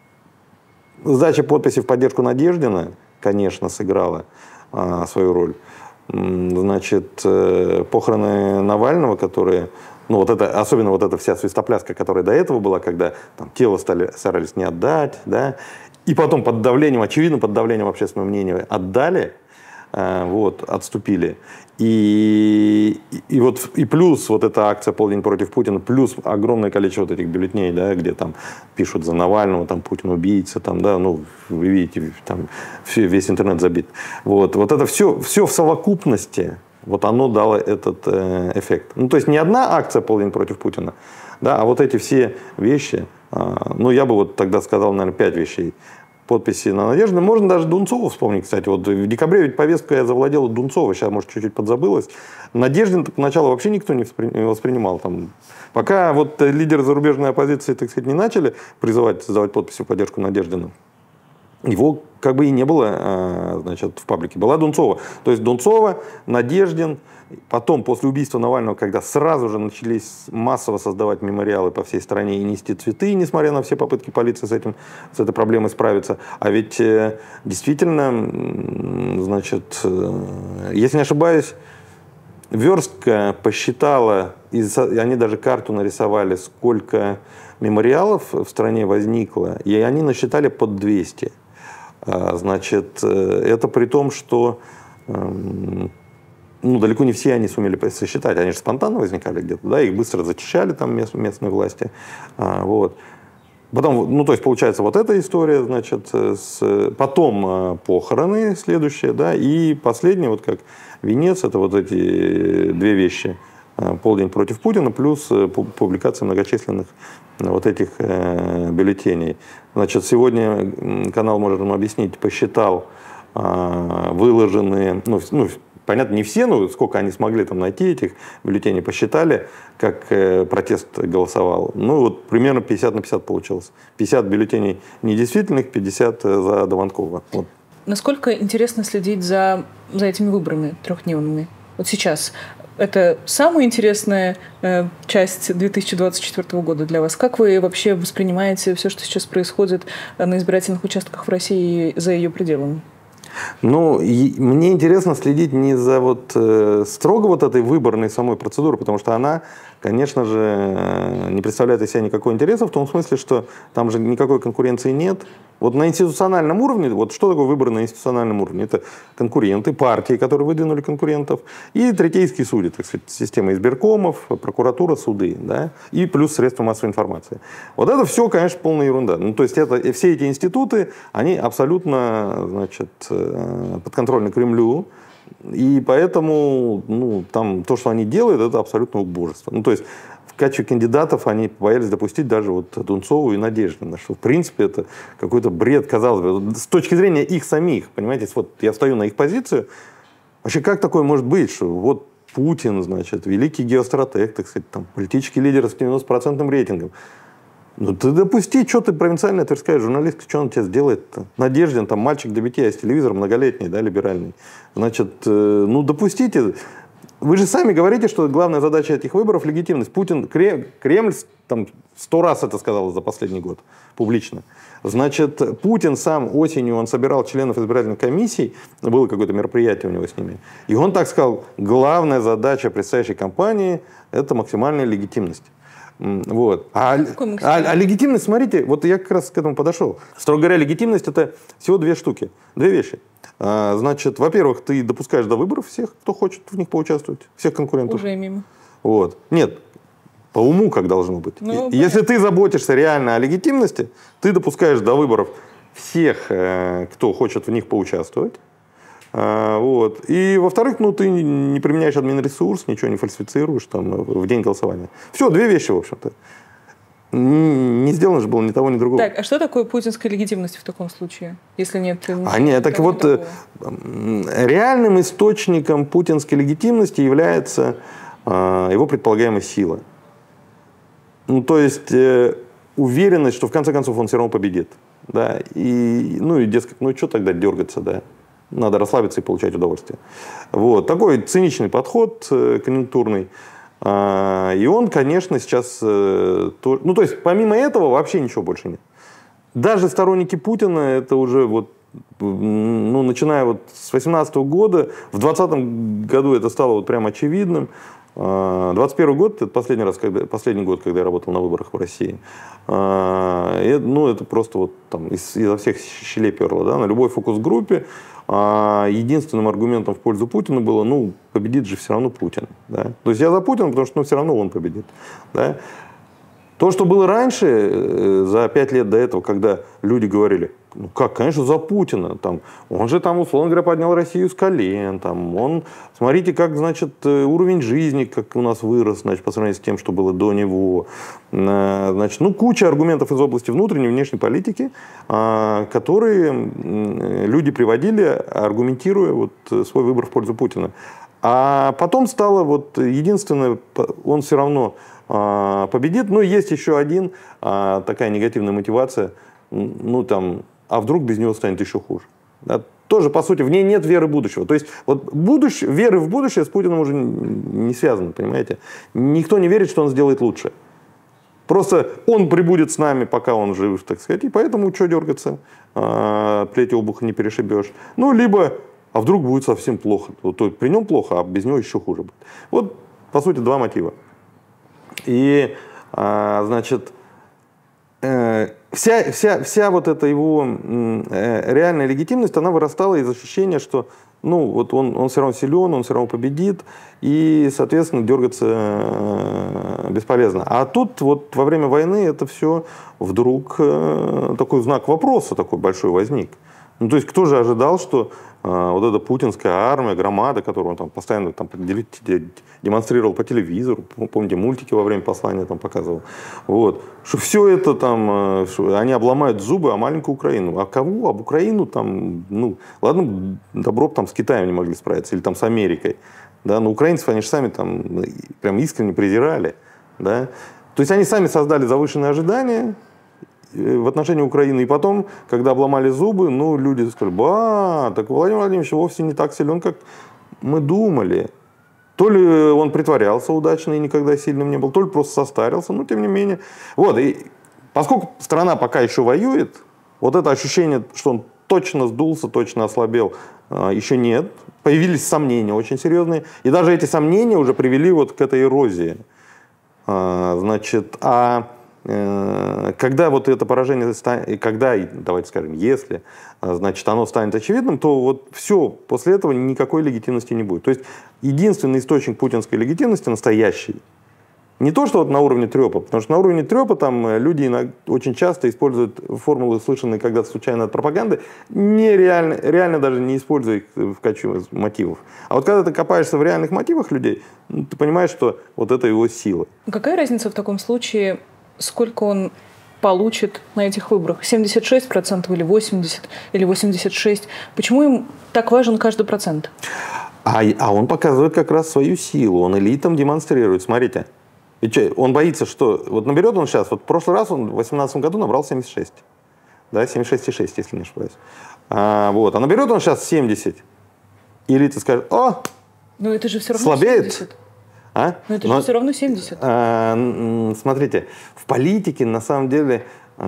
сдача подписи в поддержку Надеждина, конечно, сыграла а, свою роль. Значит, похороны Навального, которые... Ну, вот это, особенно вот эта вся свистопляска, которая до этого была, когда там, тело стали, старались не отдать, да, и потом под давлением, очевидно, под давлением общественного мнения отдали, вот, отступили. И, и, и вот и плюс вот эта акция «Полдень против Путина», плюс огромное количество вот этих бюллетеней, да, где там пишут за Навального, там Путин убийца, там, да, ну, вы видите, там все, весь интернет забит. Вот, вот это все, все в совокупности, вот оно дало этот э, эффект. Ну, то есть не одна акция «Полдень против Путина», да, а вот эти все вещи, э, ну, я бы вот тогда сказал, наверное, пять вещей. Подписи на Надежду. Можно даже Дунцову вспомнить, кстати. Вот в декабре ведь повестка я завладела Дунцова, сейчас, может, чуть-чуть подзабылась. Надеждин поначалу вообще никто не воспринимал. Там. Пока вот лидеры зарубежной оппозиции, так сказать, не начали призывать создавать подписи в поддержку Надеждина, его как бы и не было, значит, в паблике. Была Дунцова. То есть Дунцова, Надеждин. Потом, после убийства Навального, когда сразу же начались массово создавать мемориалы по всей стране и нести цветы, несмотря на все попытки полиции с этим, с этой проблемой справиться. А ведь действительно, значит, если не ошибаюсь, Верстка посчитала, и они даже карту нарисовали, сколько мемориалов в стране возникло, и они насчитали под двести. Значит, это при том, что ну, далеко не все они сумели сосчитать. Они же спонтанно возникали где-то, да, их быстро зачищали там местные власти. А, вот. Потом, ну, то есть, получается, вот эта история, значит, с... потом похороны следующие, да, и последний, вот как венец, это вот эти две вещи. «Полдень против Путина» плюс публикация многочисленных вот этих э, бюллетеней. Значит, сегодня канал «Может нам объяснить» посчитал э, выложенные, ну, ну, понятно, не все, но сколько они смогли там найти этих бюллетеней, посчитали, как э, протест голосовал. Ну, вот примерно пятьдесят на пятьдесят получилось. пятьдесят бюллетеней недействительных, пятьдесят за Дованкова. Вот. Насколько интересно следить за, за этими выборами трехдневными? Вот сейчас. Это самая интересная э, часть две тысячи двадцать четвёртого года для вас. Как вы вообще воспринимаете все, что сейчас происходит на избирательных участках в России и за ее пределами? Ну, и мне интересно следить не за вот э, строго вот этой выборной самой процедуры, потому что она, конечно же, э, не представляет из себя никакого интереса, в том смысле, что там же никакой конкуренции нет. Вот на институциональном уровне, вот что такое выборы на институциональном уровне? Это конкуренты, партии, которые выдвинули конкурентов, и третейские судьи, так сказать, система избиркомов, прокуратура, суды, да, и плюс средства массовой информации. Вот это все, конечно, полная ерунда. Ну, то есть это, все эти институты, они абсолютно, значит, подконтрольны Кремлю, и поэтому, ну, там то, что они делают, это абсолютно убожество. Ну, то есть качестве кандидатов они боялись допустить даже вот Дунцову и Надеждина, что, в принципе, это какой-то бред, казалось бы. С точки зрения их самих, понимаете, вот я встаю на их позицию, вообще как такое может быть, что вот Путин, значит, великий геостратег, так сказать, там, политический лидер с девяносто процентов рейтингом. Ну ты допусти, что ты провинциальная тверская журналистка, что он тебе сделает-то? Надеждин, там, мальчик для битья, с телевизором многолетний, да, либеральный. Значит, э, ну допустите. Вы же сами говорите, что главная задача этих выборов – легитимность. Путин, Кремль там сто раз это сказал за последний год публично. Значит, Путин сам осенью, он собирал членов избирательных комиссий, было какое-то мероприятие у него с ними, и он так сказал, главная задача предстоящей кампании – это максимальная легитимность. Вот. А, а, а легитимность, смотрите, вот я как раз к этому подошел. Строго говоря, легитимность – это всего две штуки, две вещи. А, значит, во-первых, ты допускаешь до выборов всех, кто хочет в них поучаствовать, всех конкурентов. Уже мимо. Вот. Нет, по уму как должно быть. Ну, Если ты заботишься реально о легитимности, ты допускаешь до выборов всех, кто хочет в них поучаствовать. Вот. И, во-вторых, ну, ты не применяешь админресурс, ничего не фальсифицируешь там, в день голосования. Все, две вещи, в общем-то. Не сделано же было ни того, ни другого. Так, а что такое путинская легитимность в таком случае, если нет? А нет, так вот, такого? Реальным источником путинской легитимности является э, его предполагаемая сила. Ну, то есть э, уверенность, что в конце концов он все равно победит. Да? И, ну и, дескать, ну что тогда дергаться, да? Надо расслабиться и получать удовольствие. Вот. Такой циничный подход э, конъюнктурный. А, и он, конечно, сейчас... Э, то, ну, то есть, помимо этого, вообще ничего больше нет. Даже сторонники Путина, это уже вот, ну, начиная вот с восемнадцатого года, в двадцатом году это стало вот прям очевидным. двадцать первый год, это последний раз, когда, последний год, когда я работал на выборах в России. А, и, ну, это просто вот там из, изо всех щелей перло, да, на любой фокус-группе. А единственным аргументом в пользу Путина было, ну, победит же все равно Путин. Да? То есть я за Путина, потому что ну, все равно он победит. Да? То, что было раньше, за пять лет до этого, когда люди говорили, ну как, конечно, за Путина. Там, он же, там, условно говоря, поднял Россию с колен. Там, он, смотрите, как, значит, уровень жизни, как у нас вырос, значит, по сравнению с тем, что было до него. Значит, ну, куча аргументов из области внутренней и внешней политики, которые люди приводили, аргументируя вот свой выбор в пользу Путина. А потом стало вот единственное, он все равно победит. Но есть еще один, такая негативная мотивация, ну там, а вдруг без него станет еще хуже. Да? Тоже, по сути, в ней нет веры будущего. То есть вот будущ... веры в будущее с Путиным уже не связано, понимаете? Никто не верит, что он сделает лучше. Просто он прибудет с нами, пока он жив, так сказать, и поэтому что дергаться, плеть обуха не перешибешь. Ну, либо, а вдруг будет совсем плохо. Вот, при нем плохо, а без него еще хуже будет. Вот, по сути, два мотива. И, а, значит, э, вся, вся, вся вот эта его э, реальная легитимность, она вырастала из ощущения, что ну, вот он, он все равно силен, он все равно победит, и, соответственно, дергаться э, бесполезно. А тут вот во время войны это все вдруг э, такой знак вопроса такой большой возник. Ну, то есть кто же ожидал, что э, вот эта путинская армия, громада, которую он там постоянно там, демонстрировал по телевизору, помните, мультики во время послания там показывал, вот, что все это там, э, они обломают зубы о маленькую Украину. А кого? Об Украину там, ну, ладно, добро там с Китаем не могли справиться, или там с Америкой, да, но украинцев они же сами там прям искренне презирали, да. То есть они сами создали завышенные ожидания в отношении Украины. И потом, когда обломали зубы, ну, люди сказали, ба, так Владимир Владимирович вовсе не так силен, как мы думали. То ли он притворялся удачно и никогда сильным не был, то ли просто состарился, но тем не менее. Вот, и поскольку страна пока еще воюет, вот это ощущение, что он точно сдулся, точно ослабел, еще нет. Появились сомнения очень серьезные. И даже эти сомнения уже привели вот к этой эрозии. Значит, а когда вот это поражение, когда, давайте скажем, если, значит, оно станет очевидным, то вот все, после этого никакой легитимности не будет. То есть единственный источник путинской легитимности, настоящий, Не то, что вот на уровне трепа, потому что на уровне трепа там люди иногда, очень часто используют формулы, слышанные когда-то случайно от пропаганды, нереально, реально даже не используя их в качестве мотивов. А вот когда ты копаешься в реальных мотивах людей, ну, ты понимаешь, что вот это его сила. Какая разница в таком случае, сколько он получит на этих выборах? семьдесят шесть процентов или восемьдесят процентов, или восемьдесят шесть процентов? Почему им так важен каждый процент? А, а он показывает как раз свою силу, он элитам демонстрирует. Смотрите. И что, он боится, что... Вот наберет он сейчас... Вот в прошлый раз он в две тысячи восемнадцатом году набрал семьдесят шесть. Да, семьдесят шесть и шесть, если не ошибаюсь. А, вот. А наберет он сейчас семьдесят. И элита скажет: о, но это же все равно слабеет. семьдесят. А? Но это Но, же все равно семьдесят. А, смотрите, в политике на самом деле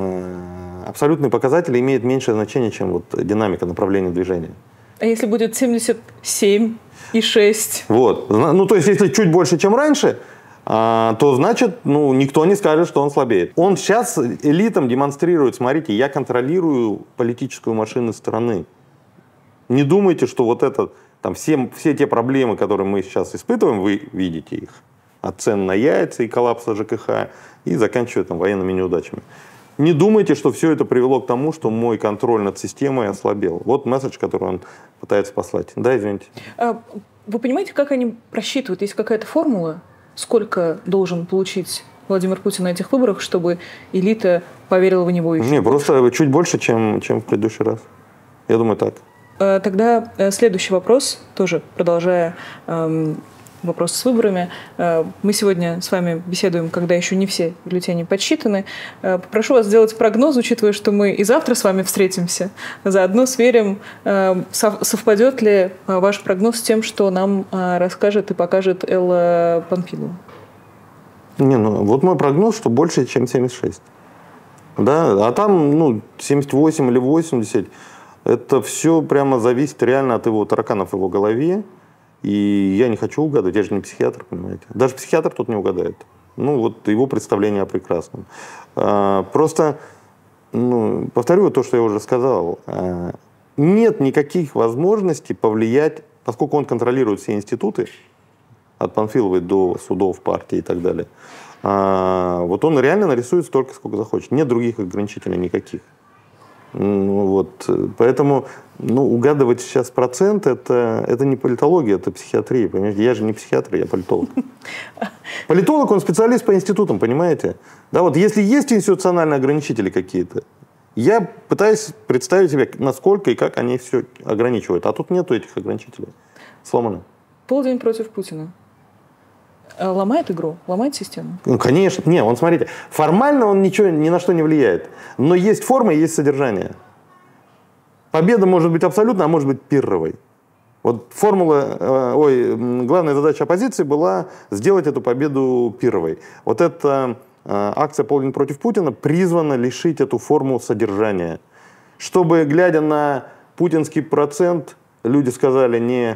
а, абсолютные показатели имеют меньшее значение, чем вот динамика направления движения. А если будет семьдесят семь и шесть? Вот. Ну, то есть, если чуть больше, чем раньше, а, то значит, ну, никто не скажет, что он слабеет. Он сейчас элитам демонстрирует: смотрите, я контролирую политическую машину страны. Не думайте, что вот это, там, все, все те проблемы, которые мы сейчас испытываем, вы видите их. От цен на яйца и коллапса ЖКХ, и заканчивая там военными неудачами. Не думайте, что все это привело к тому, что мой контроль над системой ослабел. Вот месседж, который он пытается послать. Да, извините. А вы понимаете, как они просчитывают? Есть какая-то формула? Сколько должен получить Владимир Путин на этих выборах, чтобы элита поверила в него еще? Не, просто чуть больше, чем, чем в предыдущий раз. Я думаю, так. Тогда следующий вопрос, тоже продолжая эм, вопрос с выборами. Мы сегодня с вами беседуем, когда еще не все бюллетени подсчитаны. Попрошу вас сделать прогноз, учитывая, что мы и завтра с вами встретимся. Заодно сверим, совпадет ли ваш прогноз с тем, что нам расскажет и покажет Элла Памфилова. Не, ну вот мой прогноз, что больше, чем семьдесят шесть. Да, а там, ну, семьдесят восемь или восемьдесят, это все прямо зависит реально от его тараканов в его голове. И я не хочу угадывать, я же не психиатр, понимаете. Даже психиатр тут не угадает. Ну, вот его представление о прекрасном. А, просто, ну, повторю то, что я уже сказал. А, нет никаких возможностей повлиять, поскольку он контролирует все институты, от Панфиловой до судов, партии и так далее. А, вот он реально нарисует столько, сколько захочет. Нет других ограничителей никаких. Ну, вот, поэтому, ну, угадывать сейчас процент, это, это не политология, это психиатрия, понимаете? Я же не психиатр, я политолог. Политолог, он специалист по институтам, понимаете? Да, вот если есть институциональные ограничители какие-то, я пытаюсь представить себе, насколько и как они все ограничивают. А тут нету этих ограничителей. Сломано. Полдень против Путина. Ломает игру? Ломает систему? Ну, конечно. Не, он, смотрите, формально он ничего, ни на что не влияет. Но есть форма и есть содержание. Победа может быть абсолютно, а может быть пирровой. Вот формула, э, ой, главная задача оппозиции была сделать эту победу пирровой. Вот эта э, акция «Полдень против Путина» призвана лишить эту форму содержания. Чтобы, глядя на путинский процент, люди сказали не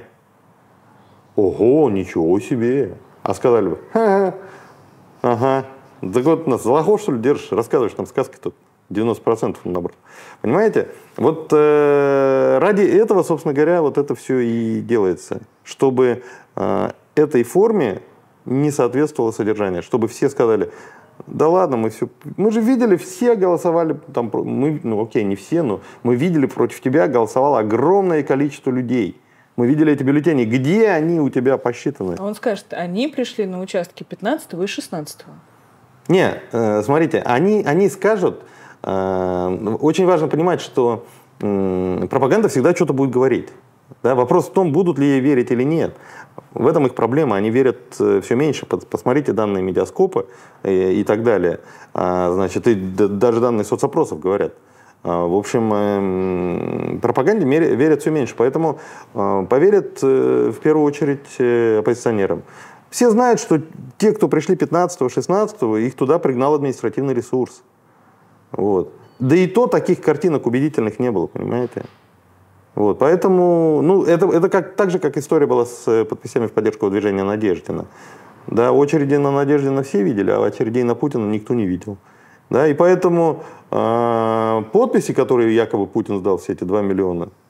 «Ого, ничего себе!», а сказали бы: ха-ха, ага, да вот нас за лохов, что ли, держишь, рассказываешь нам сказки тут, девяносто процентов он набрал. Понимаете? Вот э, ради этого, собственно говоря, вот это все и делается, чтобы э, этой форме не соответствовало содержание, чтобы все сказали: да ладно, мы все, мы же видели, все голосовали, там, мы, ну окей, не все, но мы видели, против тебя голосовало огромное количество людей. Мы видели эти бюллетени. Где они у тебя посчитаны? А он скажет: они пришли на участки пятнадцатого и шестнадцатого. Не, э, смотрите, они, они скажут... Э, очень важно понимать, что э, пропаганда всегда что-то будет говорить. Да? Вопрос в том, будут ли ей верить или нет. В этом их проблема. Они верят э, все меньше. Посмотрите данные медиаскопа э, и так далее. А, значит, и д- даже данные соцопросов говорят. В общем, пропаганде верят все меньше, поэтому поверят в первую очередь оппозиционерам. Все знают, что те, кто пришли пятнадцатого-шестнадцатого, их туда пригнал административный ресурс. Вот. Да и то таких картинок убедительных не было, понимаете? Вот. Поэтому, ну, это, это как, так же, как история была с подписями в поддержку движения Надеждина. Да, очереди на Надеждина все видели, а очередей на Путина никто не видел. Да, и поэтому э, подписи, которые якобы Путин сдал, все эти два миллиона,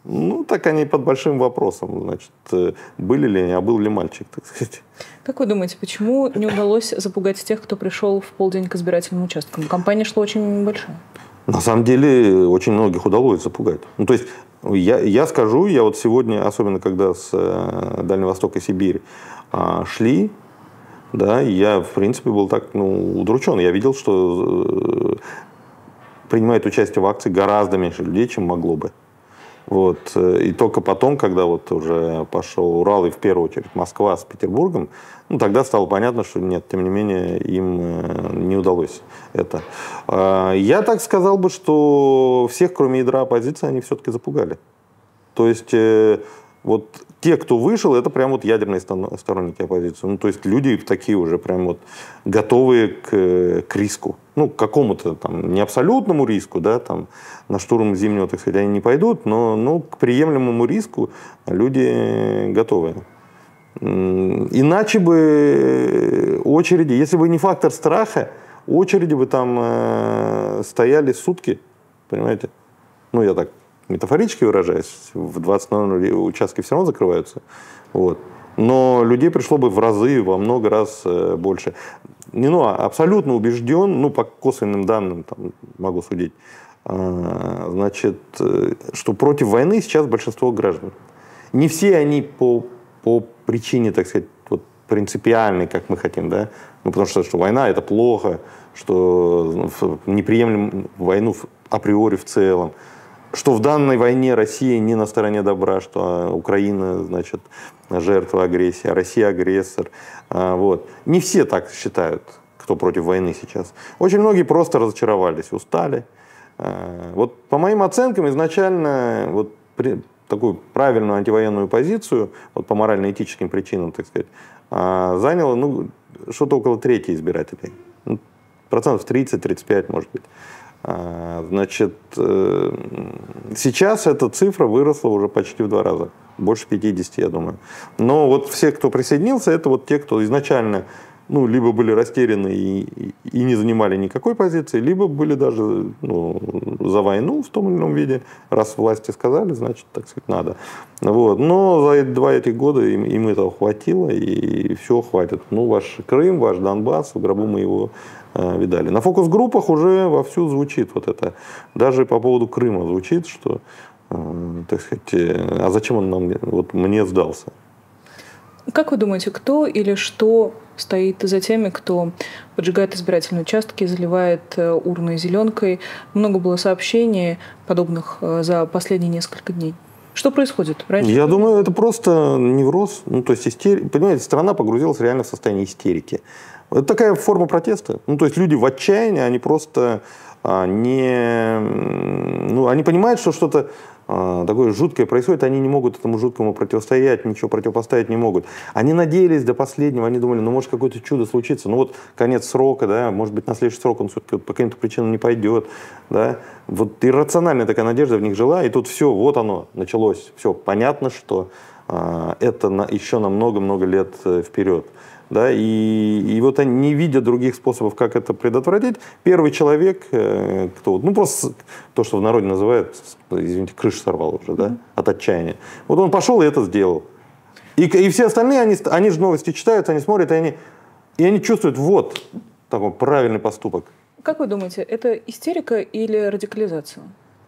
Ну, так они под большим вопросом, значит, были ли они, а был ли мальчик, так сказать. Как вы думаете, почему не удалось запугать тех, кто пришел в полдень к избирательным участкам? Компания шла очень большая. На самом деле, очень многих удалось запугать. Ну, то есть, я, я скажу, я вот сегодня, особенно когда с Дальнего Востока и Сибири шли, да, я, в принципе, был так, ну, удручен. Я видел, что принимает участие в акции гораздо меньше людей, чем могло бы. Вот. И только потом, когда вот уже пошел Урал и в первую очередь Москва с Петербургом, ну, тогда стало понятно, что нет, тем не менее, им не удалось это. Я так сказал бы, что всех, кроме ядра оппозиции, они все-таки запугали. То есть вот те, кто вышел, это прям вот ядерные сторонники оппозиции. Ну, то есть люди такие уже прям вот готовые к, к риску. Ну, к какому-то там не абсолютному риску, да, там на штурм Зимнего, так сказать, они не пойдут, но ну, к приемлемому риску люди готовы. Иначе бы очереди, если бы не фактор страха, очереди бы там э, стояли сутки, понимаете? Ну, я так метафорически выражаясь, в двадцать ноль ноль участки все равно закрываются. Вот. Но людей пришло бы в разы, во много раз э, больше. Не, ну, абсолютно убежден, ну, по косвенным данным там, могу судить, э, значит, э, что против войны сейчас большинство граждан. Не все они по, по причине, так сказать, вот, принципиальной, как мы хотим, да, ну, потому что, что война – это плохо, что не приемлем войну априори в целом, что в данной войне Россия не на стороне добра, что Украина, значит, жертва агрессии, а Россия агрессор. Вот. Не все так считают, кто против войны сейчас. Очень многие просто разочаровались, устали. Вот по моим оценкам, изначально вот при, такую правильную антивоенную позицию, вот по морально-этическим причинам, так сказать, заняло ну, что-то около трети избирателей. Ну, процентов тридцать-тридцать пять, может быть. Значит, сейчас эта цифра выросла уже почти в два раза. Больше пятидесяти, я думаю. Но вот все, кто присоединился, это вот те, кто изначально ну, либо были растеряны и, и не занимали никакой позиции, либо были даже ну, за войну в том или ином виде. Раз власти сказали, значит, так сказать, надо. Вот. Но за два этих года им, им этого хватило, и все хватит. Ну, ваш Крым, ваш Донбасс, в гробу мы его э, видали. На фокус-группах уже вовсю звучит вот это. Даже по поводу Крыма звучит, что, э, так сказать, э, а зачем он нам, вот мне сдался? Как вы думаете, кто или что стоит за теми, кто поджигает избирательные участки, заливает урны зеленкой? Много было сообщений подобных за последние несколько дней. Что происходит? Раньше Я думаю, это просто невроз. Ну, то есть, истери... понимаете, страна погрузилась реально в состояние истерики. Это такая форма протеста. Ну, то есть, люди в отчаянии, они просто а, не... Ну, они понимают, что что-то такое жуткое происходит, они не могут этому жуткому противостоять, ничего противопоставить не могут. Они надеялись до последнего, они думали, ну, может, какое-то чудо случится, ну, вот конец срока, да, может быть, на следующий срок он все-таки вот по каким-то причинам не пойдет, да. Вот иррациональная такая надежда в них жила, и тут все, вот оно, началось, все, понятно, что а, это на, еще на много-много лет вперед. Да, и, и вот они не видят других способов, как это предотвратить. Первый человек, кто, ну просто то, что в народе называют, извините, крышу сорвал уже, да, от отчаяния. Вот он пошел и это сделал. И, и все остальные, они, они же новости читают, они смотрят, и они, и они чувствуют, вот, такой правильный поступок. Как вы думаете, это истерика или радикализация?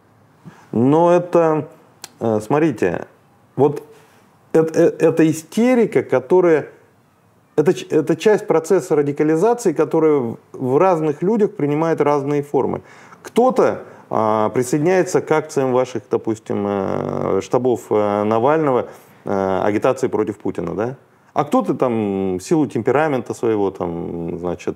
Но это, смотрите, вот это, это истерика, которая... Это, это часть процесса радикализации, которая в разных людях принимает разные формы. Кто-то а, присоединяется к акциям ваших, допустим, а, штабов а, Навального, а, агитации против Путина, да? А кто-то там в силу темперамента своего, там, значит,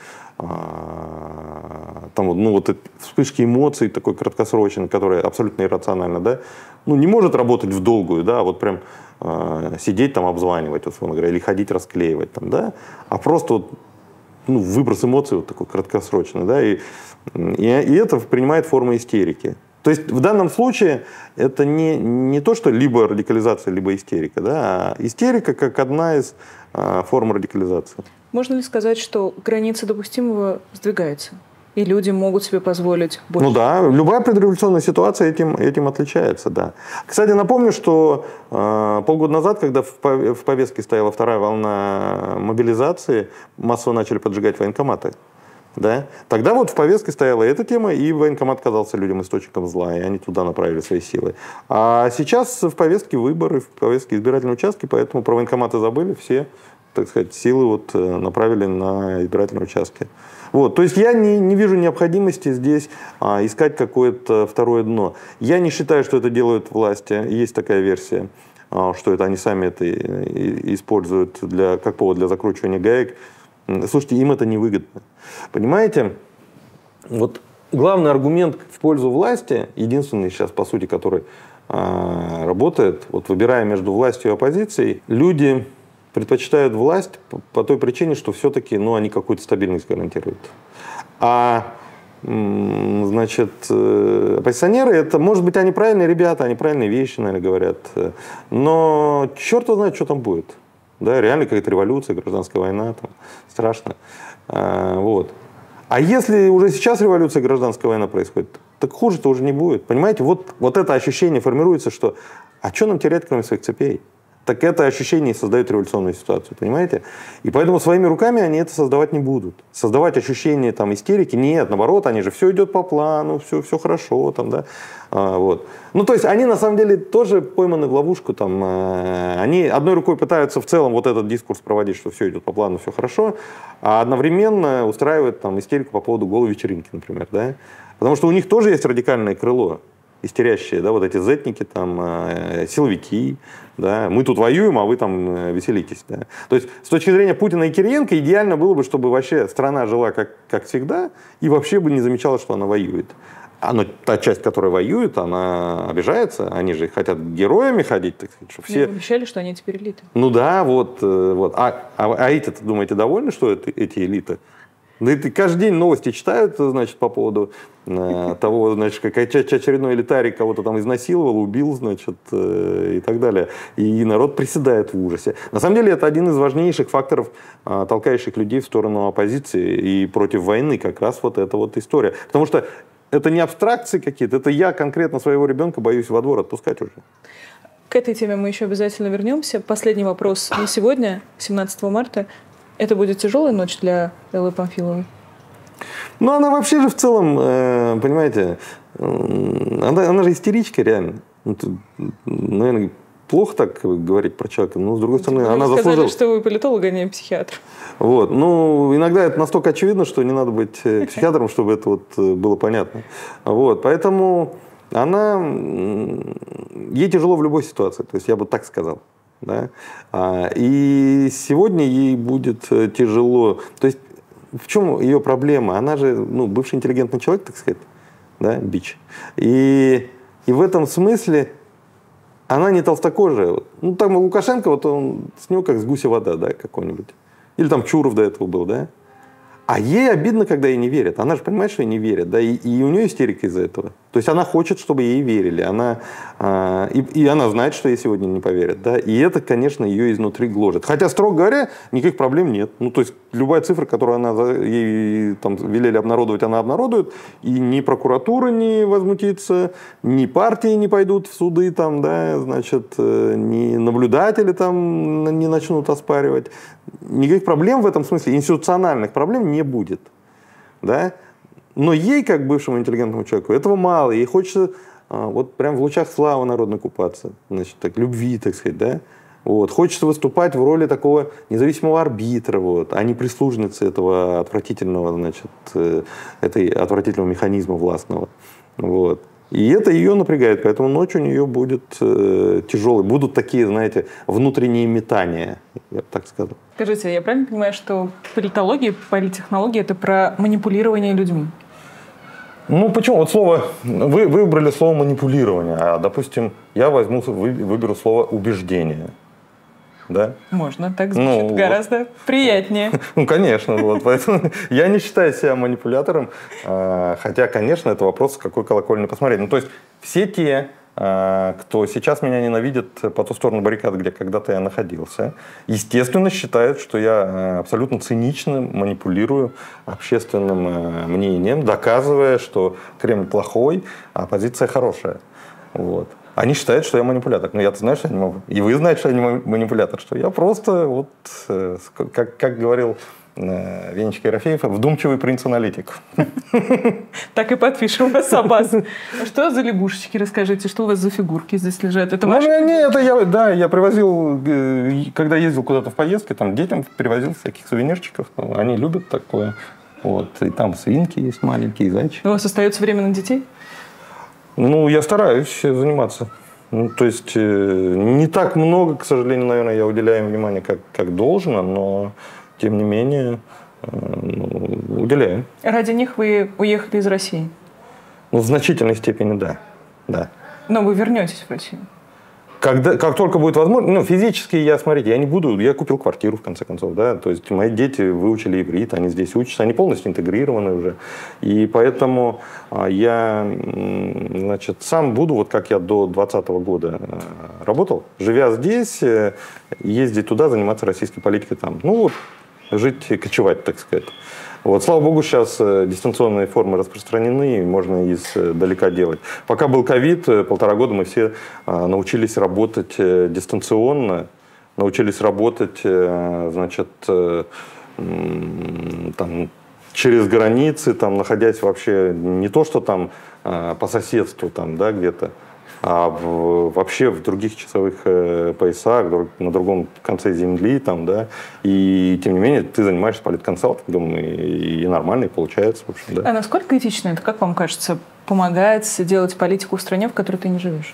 а, там, ну, вот вспышки эмоций такой краткосрочной, которая абсолютно иррациональна, да? Ну, не может работать в долгую, да, вот прям сидеть там, обзванивать, условно говоря, или ходить расклеивать там, да, а просто вот, ну, выброс эмоций вот такой краткосрочный, да, и, и, и это принимает форму истерики. То есть в данном случае это не, не то, что либо радикализация, либо истерика, да, а истерика как одна из а, форм радикализации. Можно ли сказать, что граница допустимого сдвигается? и люди могут себе позволить больше. Ну да, любая предреволюционная ситуация этим, этим отличается, да. Кстати, напомню, что э, полгода назад, когда в, в повестке стояла вторая волна мобилизации, массово начали поджигать военкоматы. Да? Тогда вот в повестке стояла эта тема, и военкомат казался людям источником зла, и они туда направили свои силы. А сейчас в повестке выборы, в повестке избирательные участки, поэтому про военкоматы забыли, все, так сказать, силы вот направили на избирательные участки. Вот, то есть я не, не вижу необходимости здесь а, искать какое-то второе дно. Я не считаю, что это делают власти. Есть такая версия, а, что это они сами это и, и, используют для, как повод для закручивания гаек. Слушайте, им это невыгодно. Понимаете, вот главный аргумент в пользу власти, единственный сейчас, по сути, который а, работает, вот выбирая между властью и оппозицией, люди предпочитают власть по, по той причине, что все-таки ну, они какую-то стабильность гарантируют. А значит, оппозиционеры, это, может быть, они правильные ребята, они правильные вещи, наверное, говорят, но черт его знает, что там будет. Да, реально какая-то революция, гражданская война, там, страшно. А, вот. А если уже сейчас революция, гражданская война происходит, так хуже-то уже не будет. Понимаете, вот, вот это ощущение формируется, что а что нам терять, кроме своих цепей? Так это ощущение создает революционную ситуацию, понимаете? И поэтому своими руками они это создавать не будут. Создавать ощущение там, истерики, нет, наоборот, они же все идет по плану, все, все хорошо, там, да, а, вот. Ну, то есть они на самом деле тоже пойманы в ловушку, там, а, они одной рукой пытаются в целом вот этот дискурс проводить, что все идет по плану, все хорошо, а одновременно устраивают там истерику по поводу голой вечеринки, например, да, потому что у них тоже есть радикальное крыло, истерящие, да, вот эти зетники, там, э, силовики, да, мы тут воюем, а вы там э, веселитесь, да. То есть с точки зрения Путина и Кириенко идеально было бы, чтобы вообще страна жила как, как всегда и вообще бы не замечала, что она воюет. А, но та часть, которая воюет, она обижается, они же хотят героями ходить, так сказать, что все... Мне обещали, что они теперь элиты. Ну да, вот, э, вот. А, а, а эти-то, думаете, довольны, что это, эти элиты? Да это каждый день новости читают, значит, по поводу э, того, значит, как очередной элитарий кого-то там изнасиловал, убил, значит, э, и так далее. И народ приседает в ужасе. На самом деле это один из важнейших факторов, э, толкающих людей в сторону оппозиции и против войны, как раз вот эта вот история. Потому что это не абстракции какие-то, это я конкретно своего ребенка боюсь во двор отпускать уже. К этой теме мы еще обязательно вернемся. Последний вопрос на сегодня, семнадцатого марта. Это будет тяжелая ночь для Эллы Памфиловой? Ну, она вообще же в целом, э, понимаете, э, она, она же истеричка, реально. Это, наверное, плохо так говорить про человека, но, с другой стороны, вы она сказали, заслужила. что вы политолог, а не психиатр. Вот. Ну, иногда это настолько очевидно, что не надо быть психиатром, чтобы это вот было понятно. Вот. Поэтому она... Ей тяжело в любой ситуации, то есть я бы так сказал. Да? А, и сегодня ей будет тяжело. То есть в чем ее проблема? Она же ну, бывший интеллигентный человек, так сказать, да, бич. И, и в этом смысле она не толстокожая. Ну, там Лукашенко, вот он с него как с гуся вода, да, какой-нибудь. Или там Чуров до этого был, да. А ей обидно, когда ей не верят. Она же понимает, что ей не верят, да, и, и у нее истерика из-за этого. То есть она хочет, чтобы ей верили. Она, а, и, и она знает, что ей сегодня не поверят, да. И это, конечно, ее изнутри гложет. Хотя, строго говоря, никаких проблем нет. Ну, то есть любая цифра, которую она ей там велели обнародовать, она обнародует. И ни прокуратура не возмутится, ни партии не пойдут в суды, там, да, значит, ни наблюдатели там не начнут оспаривать. Никаких проблем в этом смысле, институциональных проблем не будет, да. Но ей, как бывшему интеллигентному человеку, этого мало. Ей хочется а, вот прям в лучах славы народной купаться, значит, так, любви, так сказать, да. Вот. Хочется выступать в роли такого независимого арбитра, вот, а не прислужницы этого отвратительного, значит, э, этой отвратительного механизма властного. Вот. И это ее напрягает, поэтому ночь у нее будет э, тяжелой. Будут такие, знаете, внутренние метания, я бы так сказал. Скажите, я правильно понимаю, что политология, политтехнология — это про манипулирование людьми? Ну, почему? Вот слово... Вы выбрали слово «манипулирование», а, допустим, я возьму, выберу слово «убеждение». Да? Можно, так звучит ну, гораздо вот. Приятнее. Ну, конечно, вот, поэтому я не считаю себя манипулятором, хотя, конечно, это вопрос, с какой колокольни посмотреть. Ну, то есть все те кто сейчас меня ненавидит по ту сторону баррикад, где когда-то я находился, естественно, считают, что я абсолютно цинично манипулирую общественным мнением, доказывая, что Кремль плохой, а оппозиция хорошая. Вот. Они считают, что я манипулятор. Но я-то знаю, что я не могу. И вы знаете, что я не манипулятор. Что я просто, вот, как, как говорил Венечка Ерофеев, вдумчивый принц-аналитик. Так и подпишем вас, Аббас. Что за лягушечки? Расскажите, что у вас за фигурки здесь лежат? Это ваши? Ну, не, это я, да, я привозил, когда ездил куда-то в поездки, там детям привозил всяких сувенирчиков. Они любят такое. Вот. И там свинки есть маленькие, зайчики. У вас остается время на детей? Ну, я стараюсь заниматься. Ну, то есть не так много, к сожалению, наверное, я уделяю внимания, как, как должно, но тем не менее ну, уделяю. Ради них вы уехали из России? Ну, в значительной степени, да. да. Но вы вернетесь в Россию? Когда, как только будет возможно, ну, физически я, смотрите, я не буду, я купил квартиру, в конце концов, да, то есть мои дети выучили иврит, они здесь учатся, они полностью интегрированы уже, и поэтому я, значит, сам буду, вот как я до двадцатого года работал, живя здесь, ездить туда, заниматься российской политикой там, ну, вот, жить и кочевать, так сказать. Вот, слава богу, сейчас дистанционные формы распространены, и можно издалека делать. Пока был ковид, полтора года мы все научились работать дистанционно, научились работать, значит, там, через границы, там, находясь вообще не то, что там по соседству, там, да, где-то, а в, вообще в других часовых э, поясах, на другом конце земли, там, да, и тем не менее ты занимаешься политконсалтингом, и, и нормально, и получается, в общем, да. А насколько этично это, как вам кажется, помогает делать политику в стране, в которой ты не живешь?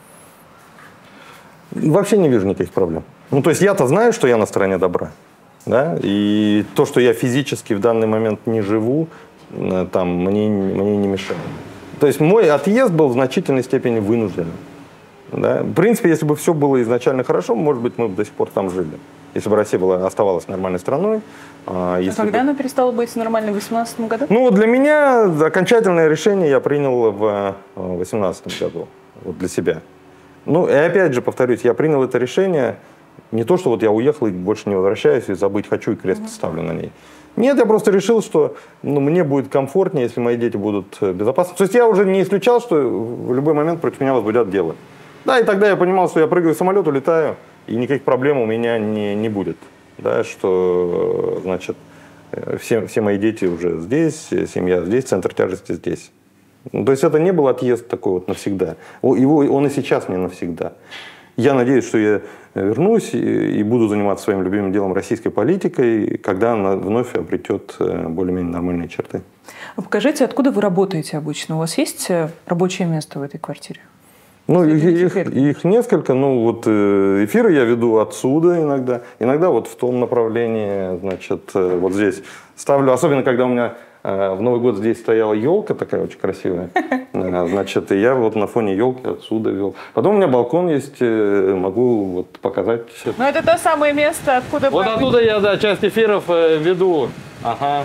Вообще не вижу никаких проблем. Ну, то есть я-то знаю, что я на стороне добра, да, и то, что я физически в данный момент не живу, там, мне, мне не мешает. То есть мой отъезд был в значительной степени вынужденным. Да? В принципе, если бы все было изначально хорошо, может быть, мы бы до сих пор там жили. Если бы Россия была, оставалась нормальной страной. А, а когда бы... она перестала быть нормальной? В две тысячи восемнадцатом году? Ну, для меня окончательное решение я принял в две тысячи восемнадцатом году. Вот для себя. Ну, и опять же, повторюсь, я принял это решение не то, что вот я уехал и больше не возвращаюсь, и забыть хочу, и крест ставлю на ней. Нет, я просто решил, что ну, мне будет комфортнее, если мои дети будут безопасны. То есть я уже не исключал, что в любой момент против меня возбудят дело. Да, и тогда я понимал, что я прыгаю в самолет, улетаю, и никаких проблем у меня не, не будет. Да, что, значит, все, все мои дети уже здесь, семья здесь, центр тяжести здесь. Ну, то есть это не был отъезд такой вот навсегда. Его, он и сейчас не навсегда. Я надеюсь, что я вернусь и буду заниматься своим любимым делом, российской политикой, когда она вновь обретет более-менее нормальные черты. А покажите, откуда вы работаете обычно? У вас есть рабочее место в этой квартире? Ну, их, их несколько. Ну, вот эфиры я веду отсюда иногда. Иногда вот в том направлении, значит, вот здесь ставлю. Особенно, когда у меня в Новый год здесь стояла елка такая очень красивая. Значит, и я вот на фоне елки отсюда вел. Потом у меня балкон есть, могу вот показать. Ну, это то самое место, откуда... Вот оттуда я, да, часть эфиров веду. Ага.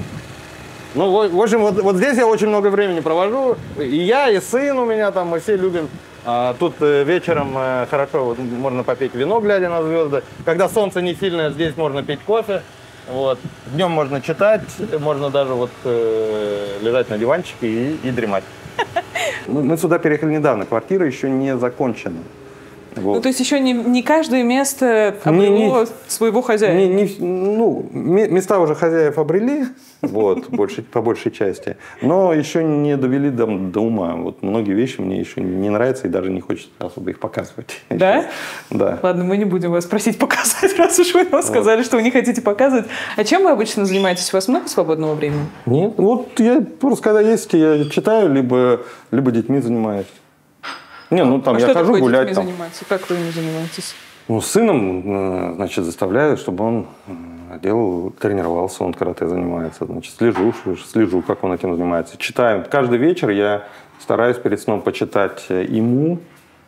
Ну, в общем, вот, вот здесь я очень много времени провожу. И я, и сын у меня там, мы все любим. А, тут вечером хорошо, вот, можно попить вино, глядя на звезды. Когда солнце не сильное, здесь можно пить кофе. Вот. Днем можно читать, можно даже вот э, лежать на диванчике и, и дремать. Мы, мы сюда переехали недавно, квартира еще не закончена. Вот. Ну, то есть еще не, не каждое место обрело своего хозяина? Не, не, ну, места уже хозяев обрели, вот, больше, по большей части, но еще не довели до, до ума. Вот многие вещи мне еще не нравятся и даже не хочется особо их показывать. Да? Да. Ладно, мы не будем вас просить показать, раз уж вы нам сказали, вот, что вы не хотите показывать. А чем вы обычно занимаетесь? У вас много свободного времени? Нет, вот я просто когда есть, я читаю, либо, либо детьми занимаюсь. Не, ну там а я что хожу гулять. Там. Заниматься? Как вы ими занимаетесь? Ну, с сыном, значит, заставляю, чтобы он делал, тренировался, он карате занимается. Значит, слежу, слежу, как он этим занимается. Читаю. Каждый вечер я стараюсь перед сном почитать ему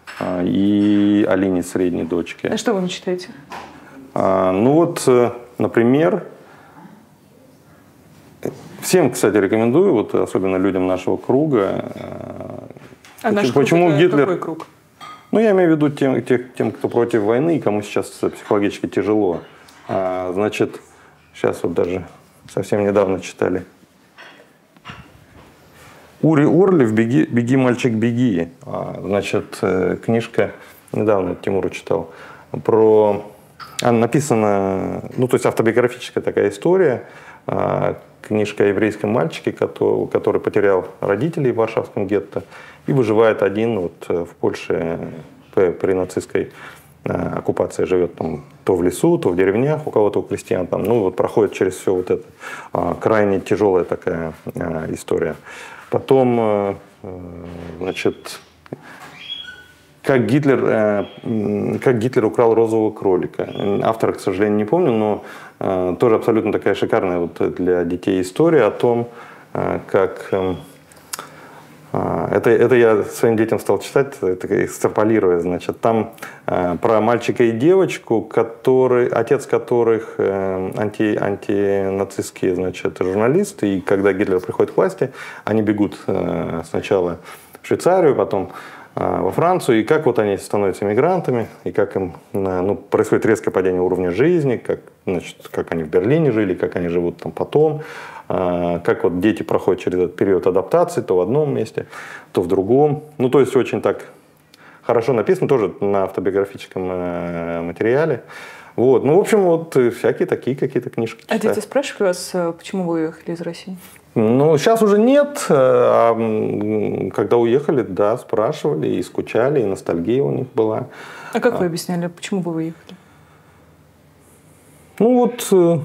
и Алине, средней дочке. А что вы читаете? А, ну вот, например, всем, кстати, рекомендую, вот особенно людям нашего круга, А почему, наш круг почему это Гитлер... какой круг? Ну, я имею в виду тем, тех, тем, кто против войны, и кому сейчас психологически тяжело. А, значит, сейчас вот даже совсем недавно читали. Ури Орлев «Беги, беги, мальчик, беги». А, значит, книжка, недавно Тимуру читал, про... Она написана, ну, то есть автобиографическая такая история, а, книжка о еврейском мальчике, который, который потерял родителей в Варшавском гетто и выживает один вот в Польше при нацистской а, оккупации, живет там то в лесу, то в деревнях, у кого-то у крестьян, там, ну, вот проходит через все вот это. А, крайне тяжелая такая а, история. Потом, а, значит, как Гитлер, как Гитлер украл розового кролика. Автора, к сожалению, не помню, но тоже абсолютно такая шикарная вот для детей история о том, как... Это, это я своим детям стал читать, это экстраполируя, значит, там про мальчика и девочку, который, отец которых анти, антинацистские, значит, журналисты, и когда Гитлер приходит к власти, они бегут сначала в Швейцарию, потом во Францию, и как вот они становятся мигрантами, и как им ну, происходит резкое падение уровня жизни, как, значит, как они в Берлине жили, как они живут там потом, как вот дети проходят через этот период адаптации, то в одном месте, то в другом. Ну, то есть очень так хорошо написано, тоже на автобиографическом материале. Вот. Ну, в общем, вот всякие такие какие-то книжки читаю. А дети спрашивали вас, почему вы уехали из России? Ну, сейчас уже нет. А когда уехали, да, спрашивали и скучали, и ностальгия у них была. А как вы объясняли, почему вы уехали? Ну, вот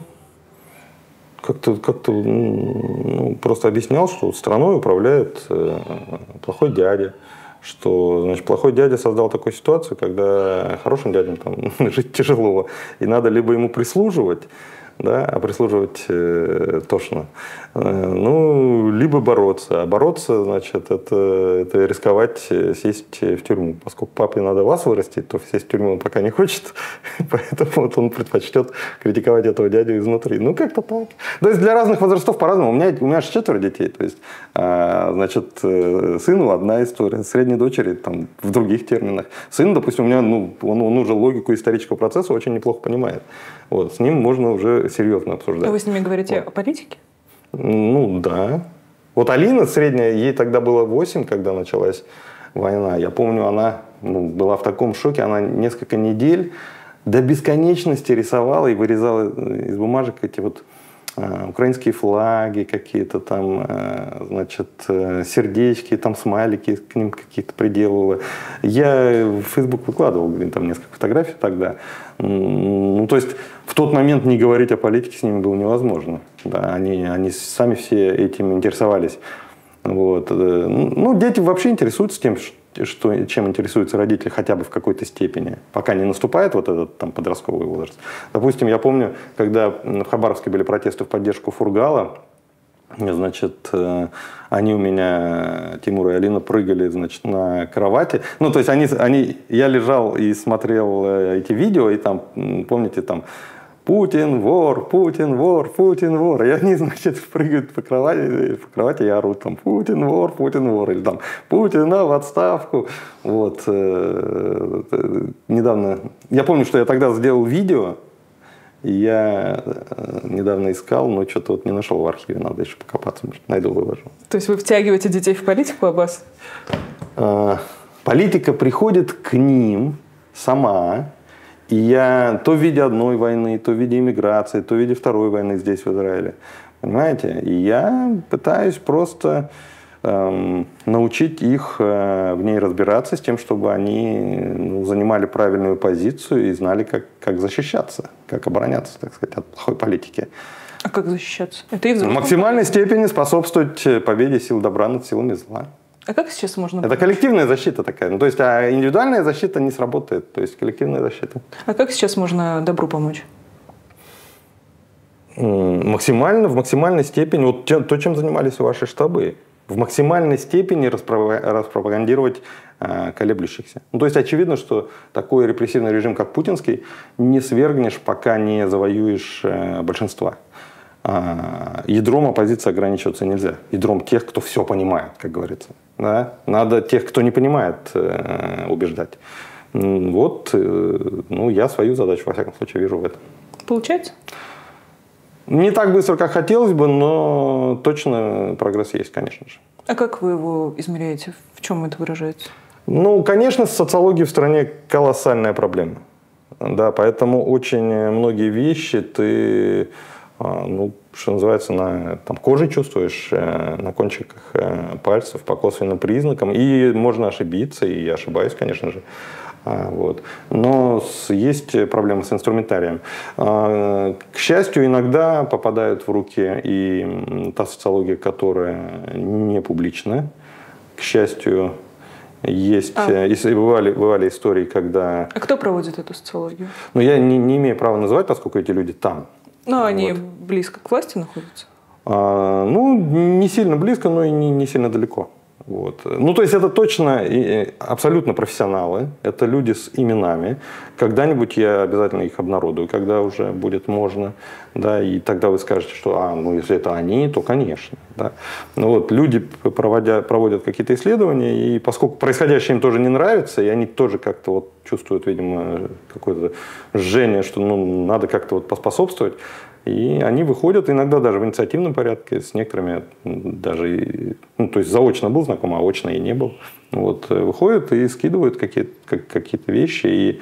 как-то как ну, просто объяснял, что страной управляет плохой дядя. Что, значит, плохой дядя создал такую ситуацию, когда хорошим дядям там жить тяжело. И надо либо ему прислуживать, да, а прислуживать э, тошно. Э, ну, либо бороться. А бороться, значит, это, это рисковать сесть в тюрьму. Поскольку папе надо вас вырастить, то сесть в тюрьму он пока не хочет. Поэтому вот он предпочтет критиковать этого дядю изнутри. Ну, как-то так. То есть для разных возрастов по-разному. У меня, у меня же четверо детей. То есть, а, значит, сыну одна история, средней дочери там, в других терминах. Сын, допустим, у меня, ну, он, он уже логику исторического процесса очень неплохо понимает. Вот, с ним можно уже серьезно обсуждать. А вы с ними говорите вот. О политике? Ну, да. Вот Алина средняя, ей тогда было восемь, когда началась война. Я помню, она ну, была в таком шоке, она несколько недель до бесконечности рисовала и вырезала из бумажек эти вот э, украинские флаги какие-то там, э, значит, э, сердечки, там смайлики к ним какие-то приделывала. Я в Facebook выкладывал там несколько фотографий тогда. Ну, то есть в тот момент не говорить о политике с ними было невозможно. Да, они, они сами все этим интересовались. Вот. Ну, дети вообще интересуются тем, что, чем интересуются родители хотя бы в какой-то степени, пока не наступает вот этот там, подростковый возраст. Допустим, я помню, когда в Хабаровске были протесты в поддержку Фургала, значит, они у меня, Тимур и Алина, прыгали, значит, на кровати. Ну, то есть они, они, я лежал и смотрел эти видео, и там, помните, там, Путин вор, Путин вор, Путин вор. И они, значит, прыгают по кровати, по кровати и орут там Путин вор, Путин вор. Или там Путина в отставку. Вот. Недавно, я помню, что я тогда сделал видео, и я недавно искал, но что-то вот не нашел в архиве, надо еще покопаться, может, найду, выложу. То есть вы втягиваете детей в политику, Аббас? Политика приходит к ним сама, и я то в виде одной войны, то в виде иммиграции, то в виде второй войны здесь, в Израиле. Понимаете? И я пытаюсь просто эм, научить их э, в ней разбираться с тем, чтобы они ну, занимали правильную позицию и знали, как, как защищаться, как обороняться, так сказать, от плохой политики. А как защищаться? Это и в максимальной степени способствовать победе сил добра над силами зла. А как сейчас можно... Это коллективная защита такая. Ну, то есть, а индивидуальная защита не сработает. То есть, коллективная защита. А как сейчас можно добру помочь? Максимально, в максимальной степени, вот то, чем занимались ваши штабы, в максимальной степени распропагандировать э, колеблющихся. Ну, то есть, очевидно, что такой репрессивный режим, как путинский, не свергнешь, пока не завоюешь э, большинства. ядром оппозиции ограничиваться нельзя. Ядром тех, кто все понимает, как говорится. Да? Надо тех, кто не понимает, убеждать. Вот, ну, я свою задачу, во всяком случае, вижу в этом. Получается? Не так быстро, как хотелось бы, но точно прогресс есть, конечно же. А как вы его измеряете? В чем это выражается? Ну, конечно, с социологией в стране колоссальная проблема. Да, поэтому очень многие вещи ты, ну, что называется, на там, коже чувствуешь, на кончиках пальцев, по косвенным признакам. И можно ошибиться, и я ошибаюсь, конечно же. Вот. Но есть проблемы с инструментарием. К счастью, иногда попадают в руки и та социология, которая не публичная. К счастью, есть, а. бывали, бывали истории, когда... А кто проводит эту социологию? Ну, я не, не имею права называть, поскольку эти люди там. Но они вот. близко к власти находятся? А, ну, не сильно близко, но и не, не сильно далеко. Вот. Ну, то есть это точно и абсолютно профессионалы, это люди с именами. Когда-нибудь я обязательно их обнародую, когда уже будет можно, да, и тогда вы скажете, что, а, ну, если это они, то, конечно, да. Ну, вот, люди проводя, проводят какие-то исследования, и поскольку происходящее им тоже не нравится, и они тоже как-то вот чувствуют, видимо, какое-то жжение, что, ну, надо как-то вот поспособствовать. И они выходят иногда даже в инициативном порядке, с некоторыми даже, ну, то есть заочно был знаком, а очно и не был. Вот, выходят и скидывают какие-то, какие-то вещи. И,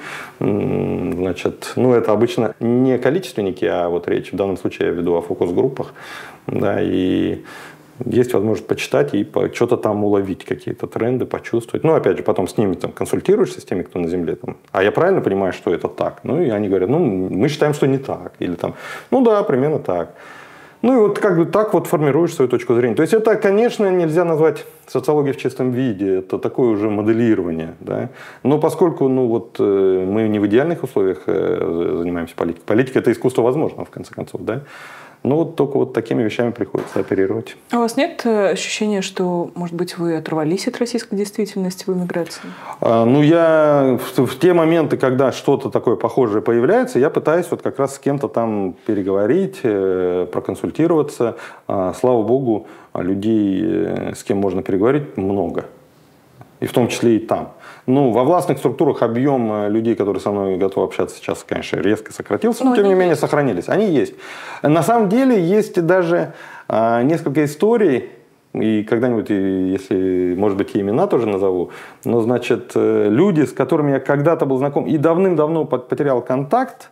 значит, ну, это обычно не количественники, а вот речь в данном случае я веду о фокус-группах. Да, и есть возможность почитать и что-то там уловить, какие-то тренды, почувствовать. Ну, опять же, потом с ними там консультируешься, с теми, кто на земле. Там, а я правильно понимаю, что это так? Ну, и они говорят, ну, мы считаем, что не так. Или там, ну да, примерно так. Ну, и вот как бы так вот формируешь свою точку зрения. То есть это, конечно, нельзя назвать социологией в чистом виде. Это такое уже моделирование. Да? Но поскольку, ну, вот, мы не в идеальных условиях занимаемся политикой. Политика – это искусство возможного, в конце концов, да? Ну, вот только вот такими вещами приходится оперировать. А у вас нет ощущения, что, может быть, вы оторвались от российской действительности в эмиграции? А, ну, я в, в те моменты, когда что-то такое похожее появляется, я пытаюсь вот как раз с кем-то там переговорить, э, проконсультироваться. А, слава богу, людей, э, с кем можно переговорить, много. И в том числе и там. Ну, во властных структурах объем людей, которые со мной готовы общаться, сейчас, конечно, резко сократился, но, но тем не менее сохранились. Они есть. На самом деле есть даже а, несколько историй, и когда-нибудь, если, может быть, и имена тоже назову, но, значит, люди, с которыми я когда-то был знаком и давным-давно потерял контакт,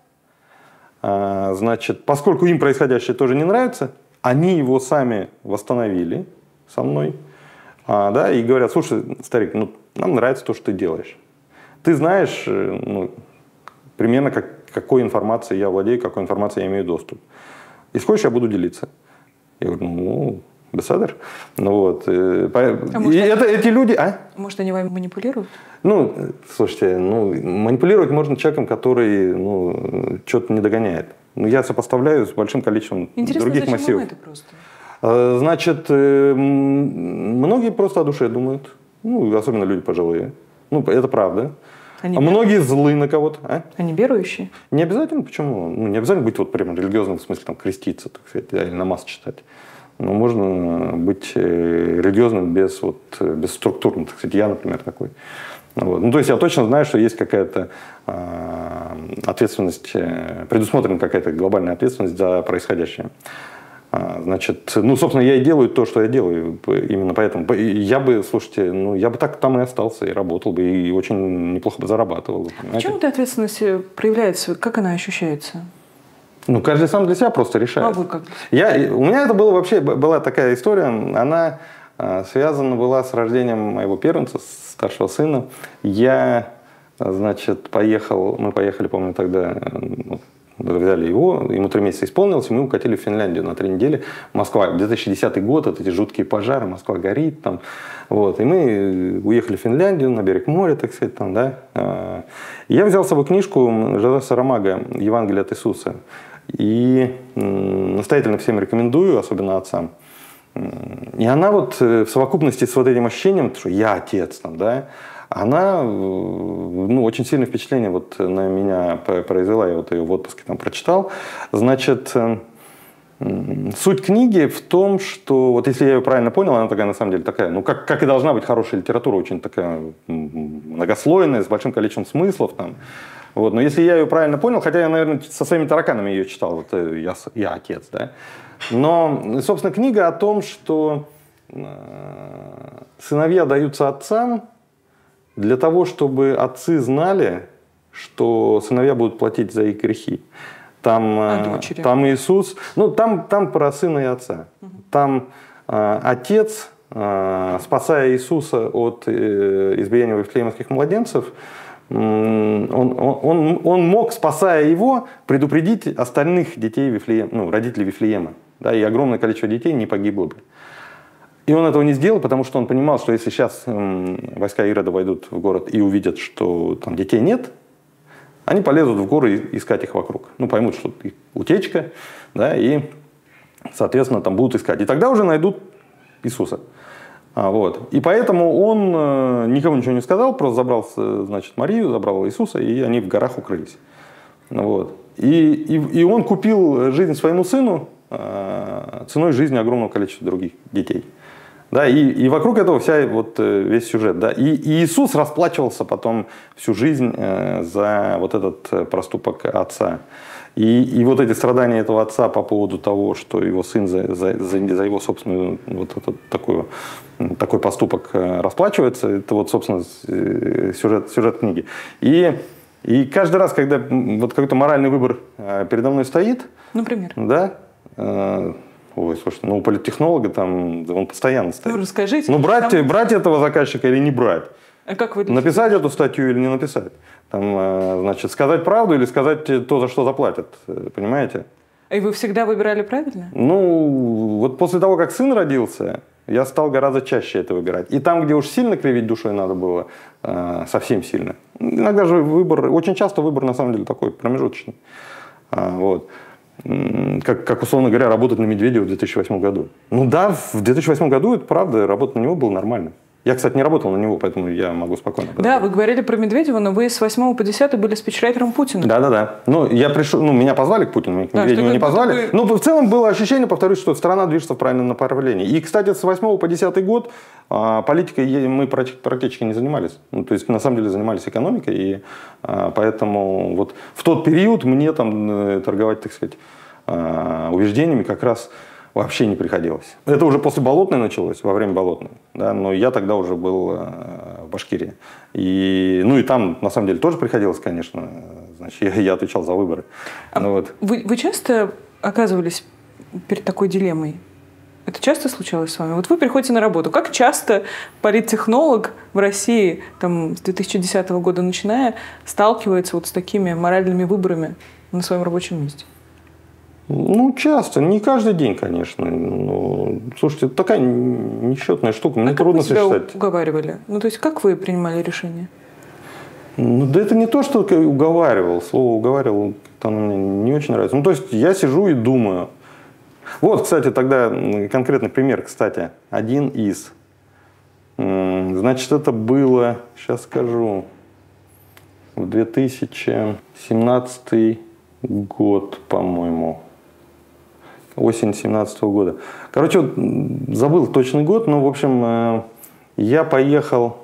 а, значит, поскольку им происходящее тоже не нравится, они его сами восстановили со мной. А, да, и говорят, слушай, старик, ну, нам нравится то, что ты делаешь. Ты знаешь, ну, примерно как, какой информацией я владею, какой информацией я имею доступ. Если хочешь, я буду делиться. Я говорю, ну, беседер. Ну, вот. А может, и это, эти люди... А? Может, они вами манипулируют? Ну, слушайте, ну, манипулировать можно человеком, который, ну, что-то не догоняет. Ну, я сопоставляю с большим количеством Интересно, других зачем массивов. вам это просто? Значит, многие просто о душе думают. Ну, особенно люди пожилые. Ну, это правда. Они а многие злы на кого-то. А? Они верующие? Не обязательно. Почему? Ну, не обязательно быть вот прям религиозным, в смысле там креститься, так сказать, или намаз читать. Но можно быть религиозным без, вот, без структурно, так сказать. Я, например, такой. Вот. Ну, то есть я точно знаю, что есть какая-то э, ответственность, предусмотрена какая-то глобальная ответственность за происходящее. Значит, ну, собственно, я и делаю то, что я делаю. Именно поэтому. Я бы, слушайте, ну, я бы так там и остался, и работал бы, и очень неплохо бы зарабатывал. А в чем эта ответственность проявляется? Как она ощущается? Ну, каждый сам для себя просто решает. А вы как? Я, у меня это было вообще, была такая история, она связана была с рождением моего первенца, старшего сына. Я, значит, поехал, мы поехали, помню, тогда... Взяли его, ему три месяца исполнилось, и мы укатили в Финляндию на три недели. Москва, две тысячи десятый год, это эти жуткие пожары, Москва горит там. Вот. И мы уехали в Финляндию, на берег моря, так сказать, там, да. Я взял с собой книжку Жозе Сарамаго «Евангелие от Иисуса». И настоятельно всем рекомендую, особенно отцам. И она вот в совокупности с вот этим ощущением, что я отец, там, да, она, ну, очень сильное впечатление вот на меня произвела, я вот ее в отпуске там прочитал. Значит, Суть книги в том, что, вот если я ее правильно понял, она такая, на самом деле, такая, ну, как, как и должна быть хорошая литература, очень такая многослойная, с большим количеством смыслов, там. Вот. Но если я ее правильно понял, хотя я, наверное, со своими тараканами ее читал, вот я, я отец, да. Но, собственно, книга о том, что сыновья даются отцам для того, чтобы отцы знали, что сыновья будут платить за их грехи. Там, а там Иисус, ну там, там про сына и отца. Угу. Там э, отец, э, спасая Иисуса от э, избиения вифлеемских младенцев, э, он, он, он мог, спасая его, предупредить остальных детей Вифлеема, ну, родителей Вифлеема. Да, и огромное количество детей не погибло бы. И он этого не сделал, потому что он понимал, что если сейчас э, войска Ирода войдут в город и увидят, что там детей нет, они полезут в горы искать их вокруг. Ну, поймут, что утечка, да, и, соответственно, там будут искать. И тогда уже найдут Иисуса. А, вот. И поэтому он э, никому ничего не сказал, просто забрал, значит, Марию, забрал Иисуса, и они в горах укрылись. Вот. И, и, и он купил жизнь своему сыну э, ценой жизни огромного количества других детей. Да, и, и вокруг этого вся, вот, весь сюжет. Да. И, и Иисус расплачивался потом всю жизнь э, за вот этот проступок отца. И, и вот эти страдания этого отца по поводу того, что его сын за, за, за, за его собственную вот этот, такой, такой поступок расплачивается, это вот, собственно, сюжет, сюжет книги. И, и каждый раз, когда вот какой-то моральный выбор передо мной стоит, например, да, э, ой, слушайте, ну у политтехнолога там он постоянно стоит. Ну, расскажите. Ну, брать, там... брать этого заказчика или не брать? А как вы написать эту статью или не написать? Там, значит, сказать правду или сказать то, за что заплатят, понимаете? И вы всегда выбирали правильно? Ну, вот после того, как сын родился, я стал гораздо чаще это выбирать. И там, где уж сильно кривить душой надо было, совсем сильно. Иногда же выбор, очень часто выбор на самом деле такой промежуточный. Вот. Как, как, условно говоря, работать на Медведева в две тысячи восьмом году. Ну да, в две тысячи восьмом году, это правда, работать на него было нормально. Я, кстати, не работал на него, поэтому я могу спокойно. Да, вы говорили про Медведева, но вы с восьмого по десятый были спичрайтером Путина. Да-да-да. Ну, я пришел, ну, меня позвали к Путину, к Медведеву да, не позвали. Вы... Ну, в целом было ощущение, повторюсь, что страна движется в правильном направлении. И, кстати, с восьмого по десятый год а, политикой мы практически не занимались. Ну, то есть, на самом деле, занимались экономикой, и а, поэтому вот в тот период мне там торговать, так сказать, а, убеждениями как раз вообще не приходилось. Это уже после Болотной началось, во время Болотной. Да, но я тогда уже был э, в Башкирии. И, ну и там, на самом деле, тоже приходилось, конечно. Значит, я, я отвечал за выборы. А ну, вот. вы, вы часто оказывались перед такой дилеммой? Это часто случалось с вами? Вот вы приходите на работу. Как часто политтехнолог в России там, с две тысячи десятого года начиная сталкивается вот с такими моральными выборами на своем рабочем месте? Ну, часто. Не каждый день, конечно. Но, слушайте, это такая несчетная штука. Мне а трудно как вы себя сосчитать. Уговаривали? Ну, то есть, как вы принимали решение? Ну, да это не то, что уговаривал. Слово уговаривал, оно мне не очень нравится. Ну, то есть, я сижу и думаю. Вот, кстати, тогда конкретный пример, кстати. Один из. Значит, это было, сейчас скажу, в две тысячи семнадцатый год, по-моему. Осень семнадцатого года. Короче, вот, забыл точный год, но, в общем, я поехал,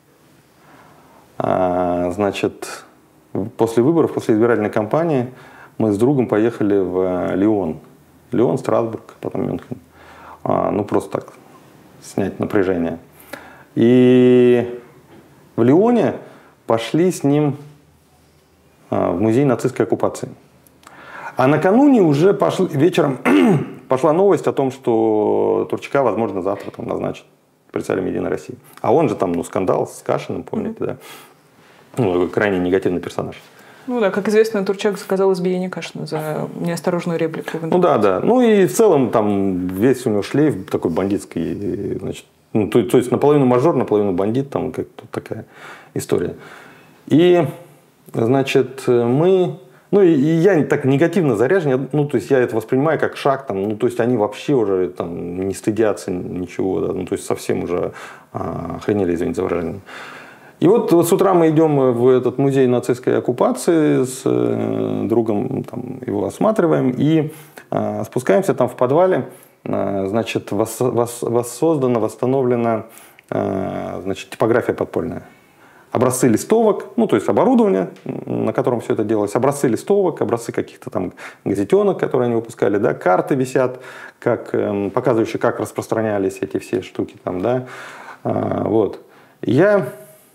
значит, после выборов, после избирательной кампании, мы с другом поехали в Лион. Лион, Страсбург, потом Мюнхен. Ну, просто так, снять напряжение. И в Лионе пошли с ним в музей нацистской оккупации. А накануне уже пошли, вечером пошла новость о том, что Турчака, возможно, завтра там назначат председателем «Единой России». А он же там, ну, скандал с Кашиным, помните, mm-hmm. да? Ну, крайне негативный персонаж. Ну да, как известно, Турчак заказал избиение Кашина за неосторожную реплику. Ну да, да. Ну и в целом там весь у него шлейф такой бандитский, значит, ну, то, то есть наполовину мажор, наполовину бандит, там как-то такая история. И, значит, мы... Ну, и, и я так негативно заряжен, я, ну, то есть я это воспринимаю как шаг, там, ну, то есть они вообще уже там не стыдятся ничего, да, ну, то есть совсем уже а, охренели, извините за выражение. И вот, вот с утра мы идем в этот музей нацистской оккупации, с э, другом там, его осматриваем, и э, спускаемся там в подвале, э, значит, вос, вос, воссоздана, восстановлена э, значит, типография подпольная. Образцы листовок, ну, то есть оборудование, на котором все это делалось, образцы листовок, образцы каких-то там газетенок, которые они выпускали, да, карты висят, как, э, показывающие, как распространялись эти все штуки там, да, э, вот. Я...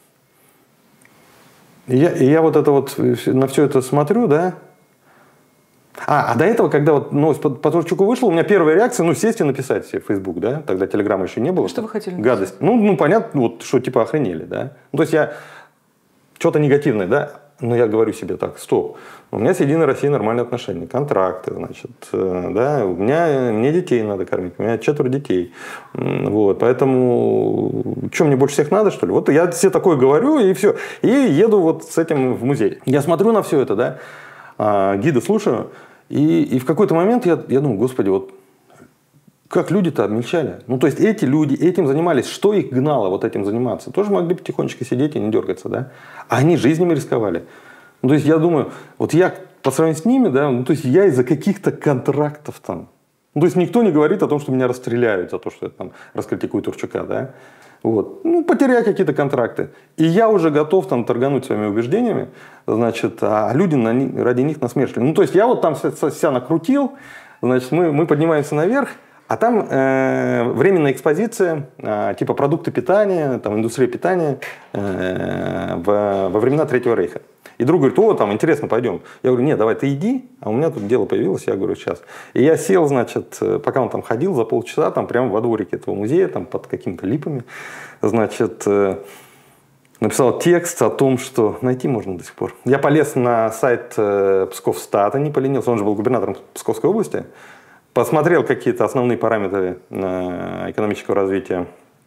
Я, я вот это вот на все это смотрю, да. А, а до этого, когда вот новость по, по Турчаку вышла, у меня первая реакция, ну, сесть и написать себе в Facebook, да. Тогда Телеграма еще не было. Что вы хотели написать? Гадость. Ну, ну, понятно, вот, что типа охренели, да. Ну, то есть я что-то негативное, да. Но я говорю себе так, стоп. У меня с Единой Россией нормальные отношения, контракты, значит, да. У меня, мне детей надо кормить, у меня четверо детей. Вот, поэтому, что мне больше всех надо, что ли? Вот я себе такое говорю, и все. И еду вот с этим в музей. Я смотрю на все это, да, гида слушаю, и, и в какой-то момент я, я думаю, господи, вот как люди-то обмельчали. Ну, то есть эти люди этим занимались. Что их гнало вот этим заниматься? Тоже могли бы тихонечко сидеть и не дергаться, да? А они жизнями рисковали. Ну, то есть я думаю, вот я по сравнению с ними, да, ну, то есть я из-за каких-то контрактов там. Ну, то есть никто не говорит о том, что меня расстреляют за то, что я там раскритикую Турчака, да? Вот. Ну, потеряю какие-то контракты. И я уже готов там торгануть своими убеждениями, значит, а люди на, ради них насмешили. Ну, то есть я вот там себя накрутил, значит, мы, мы поднимаемся наверх, а там э, временная экспозиция, э, типа продукты питания, там, индустрия питания э, во, во времена Третьего Рейха. И друг говорит, о, там, интересно, пойдем. Я говорю, нет, давай ты иди, а у меня тут дело появилось, я говорю, сейчас. И я сел, значит, пока он там ходил, за полчаса, там, прямо во дворике этого музея, там, под какими-то липами, значит, э, написал текст о том, что найти можно до сих пор. Я полез на сайт э, Псковстата, не поленился, он же был губернатором Псковской области. Посмотрел какие-то основные параметры э, экономического развития,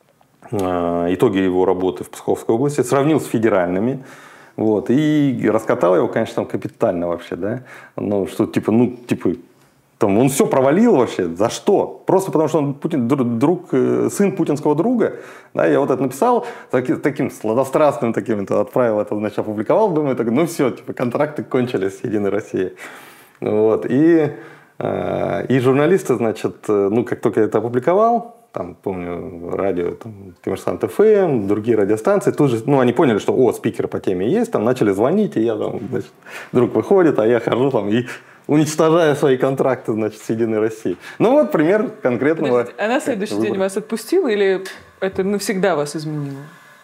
э, итоги его работы в Псковской области, сравнил с федеральными, вот, и раскатал его, конечно, там капитально вообще, да, ну, что типа, ну, типа, там, он все провалил вообще, за что? Просто потому, что он Путин, друг, сын путинского друга, да, я вот это написал, таки, таким сладострастным таким, это отправил, это, значит, опубликовал, думаю, так, ну, все, типа, контракты кончились с Единой Россией, вот, и... И журналисты, значит, ну, как только я это опубликовал, там, помню, радио, там, Коммерсант ФМ, другие радиостанции, тут же, ну, они поняли, что, о, спикер по теме есть, там, начали звонить, и я там, значит, друг выходит, а я хожу там и уничтожаю свои контракты, значит, с Единой Россией. Ну, вот пример конкретного... Подождите, а на следующий день вас отпустил или это навсегда вас изменило?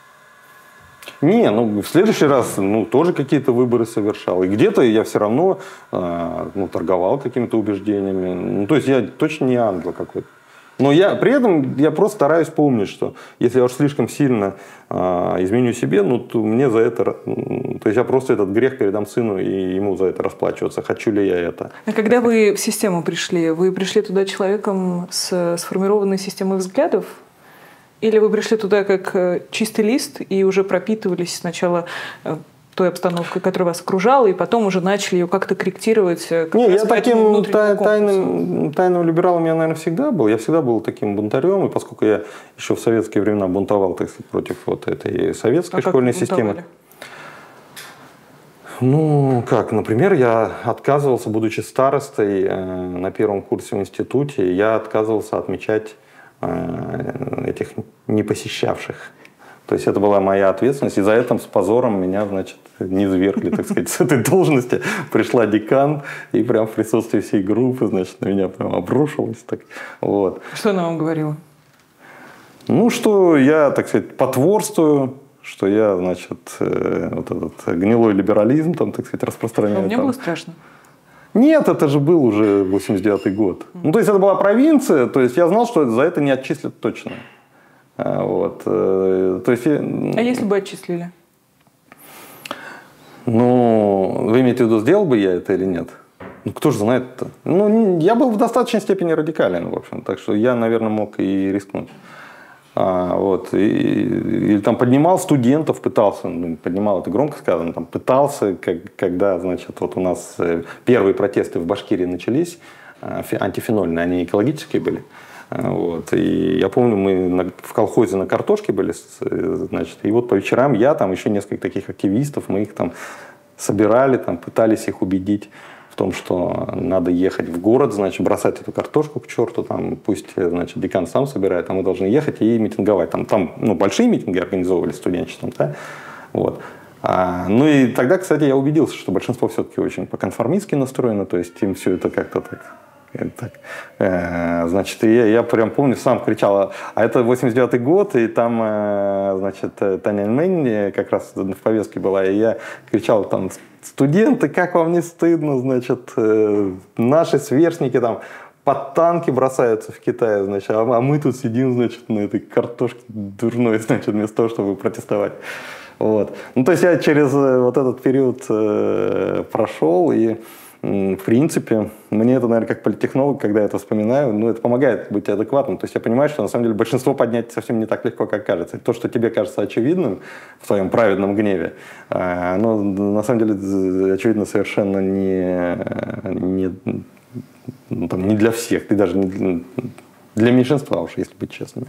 Не, ну в следующий раз, ну, тоже какие-то выборы совершал. И где-то я все равно э, ну, торговал какими-то убеждениями. Ну, то есть я точно не ангел какой-то. Но я при этом я просто стараюсь помнить, что если я уж слишком сильно э, изменю себе, ну, то мне за это... То есть я просто этот грех передам сыну и ему за это расплачиваться. Хочу ли я это? А когда вы в систему пришли, вы пришли туда человеком с сформированной системой взглядов? Или вы пришли туда как чистый лист и уже пропитывались сначала той обстановкой, которая вас окружала, и потом уже начали ее как-то корректировать? Как Не, я таким тай, тайным, тайным либералом я, наверное, всегда был. Я всегда был таким бунтарем, и поскольку я еще в советские времена бунтовал, так сказать, против вот этой советской а школьной системы. Ну, как, например, я отказывался, будучи старостой на первом курсе в институте, я отказывался отмечать этих не посещавших. То есть это была моя ответственность, и за это с позором меня, значит, не низвергли, так сказать, с этой должности. Пришла декан, и прям в присутствии всей группы, значит, на меня прям обрушилась. Так, вот. Что она вам говорила? Ну, что я, так сказать, потворствую, что я, значит, вот этот гнилой либерализм, там, так сказать, распространяю. А мне там. было страшно. Нет, это же был уже восемьдесят девятый год. Mm. Ну, то есть это была провинция, то есть я знал, что за это не отчислят точно. Вот. То есть... А если бы отчислили? Ну, вы имеете в виду, сделал бы я это или нет? Ну, кто же знает-то? Ну, я был в достаточной степени радикален, в общем, так что я, наверное, мог и рискнуть. А, вот, и, или там поднимал студентов, пытался, ну, поднимал, это громко сказано, там, пытался, как, когда, значит, вот у нас первые протесты в Башкирии начались, антифенольные, они экологические были, Вот. И я помню, мы на, в колхозе на картошке были, значит, и вот по вечерам я, там еще несколько таких активистов, мы их там собирали, там, пытались их убедить в том, что надо ехать в город, значит, бросать эту картошку к черту, там, пусть, значит, декан сам собирает, а мы должны ехать и митинговать. Там, там ну, большие митинги организовывали студенчеством, да, вот. А, ну и тогда, кстати, я убедился, что большинство все-таки очень по-конформистски настроено, то есть им все это как-то так... Так, э, значит, я, я прям помню, сам кричал, а это восемьдесят девятый год, и там, э, значит, Таня Мэнь как раз в повестке была, и я кричал там, студенты, как вам не стыдно, значит, э, наши сверстники там под танки бросаются в Китае, значит, а, а мы тут сидим, значит, на этой картошке дурной, значит, вместо того, чтобы протестовать. Вот. Ну, то есть я через вот этот период э, прошел, и в принципе, мне это, наверное, как политтехнолог, когда я это вспоминаю, ну, это помогает быть адекватным. То есть я понимаю, что на самом деле большинство поднять совсем не так легко, как кажется. И то, что тебе кажется очевидным в твоем праведном гневе, оно на самом деле очевидно совершенно не, не, ну, там, не для всех, и даже не для, для меньшинства уж, если быть честными.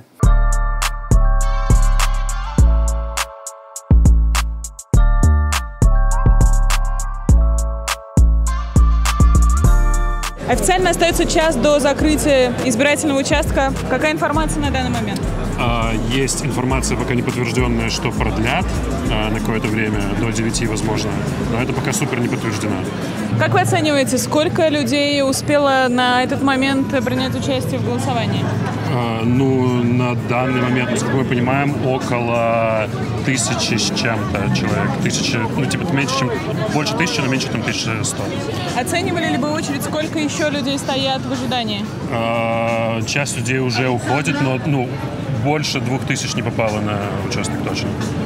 Официально остается час до закрытия избирательного участка. Какая информация на данный момент? Есть информация, пока не подтвержденная, что продлят на какое-то время, до девяти, возможно, но это пока супер не подтверждено. Как вы оцениваете, сколько людей успело на этот момент принять участие в голосовании? Ну, на данный момент, насколько мы понимаем, около тысячи с чем-то человек. Тысячи, ну, типа, меньше, чем, больше тысячи, но меньше, чем тысяча сто. Оценивали ли вы очередь, сколько еще людей стоят в ожидании? Часть людей уже уходит, но, ну, больше двух тысяч не попало на участок точно.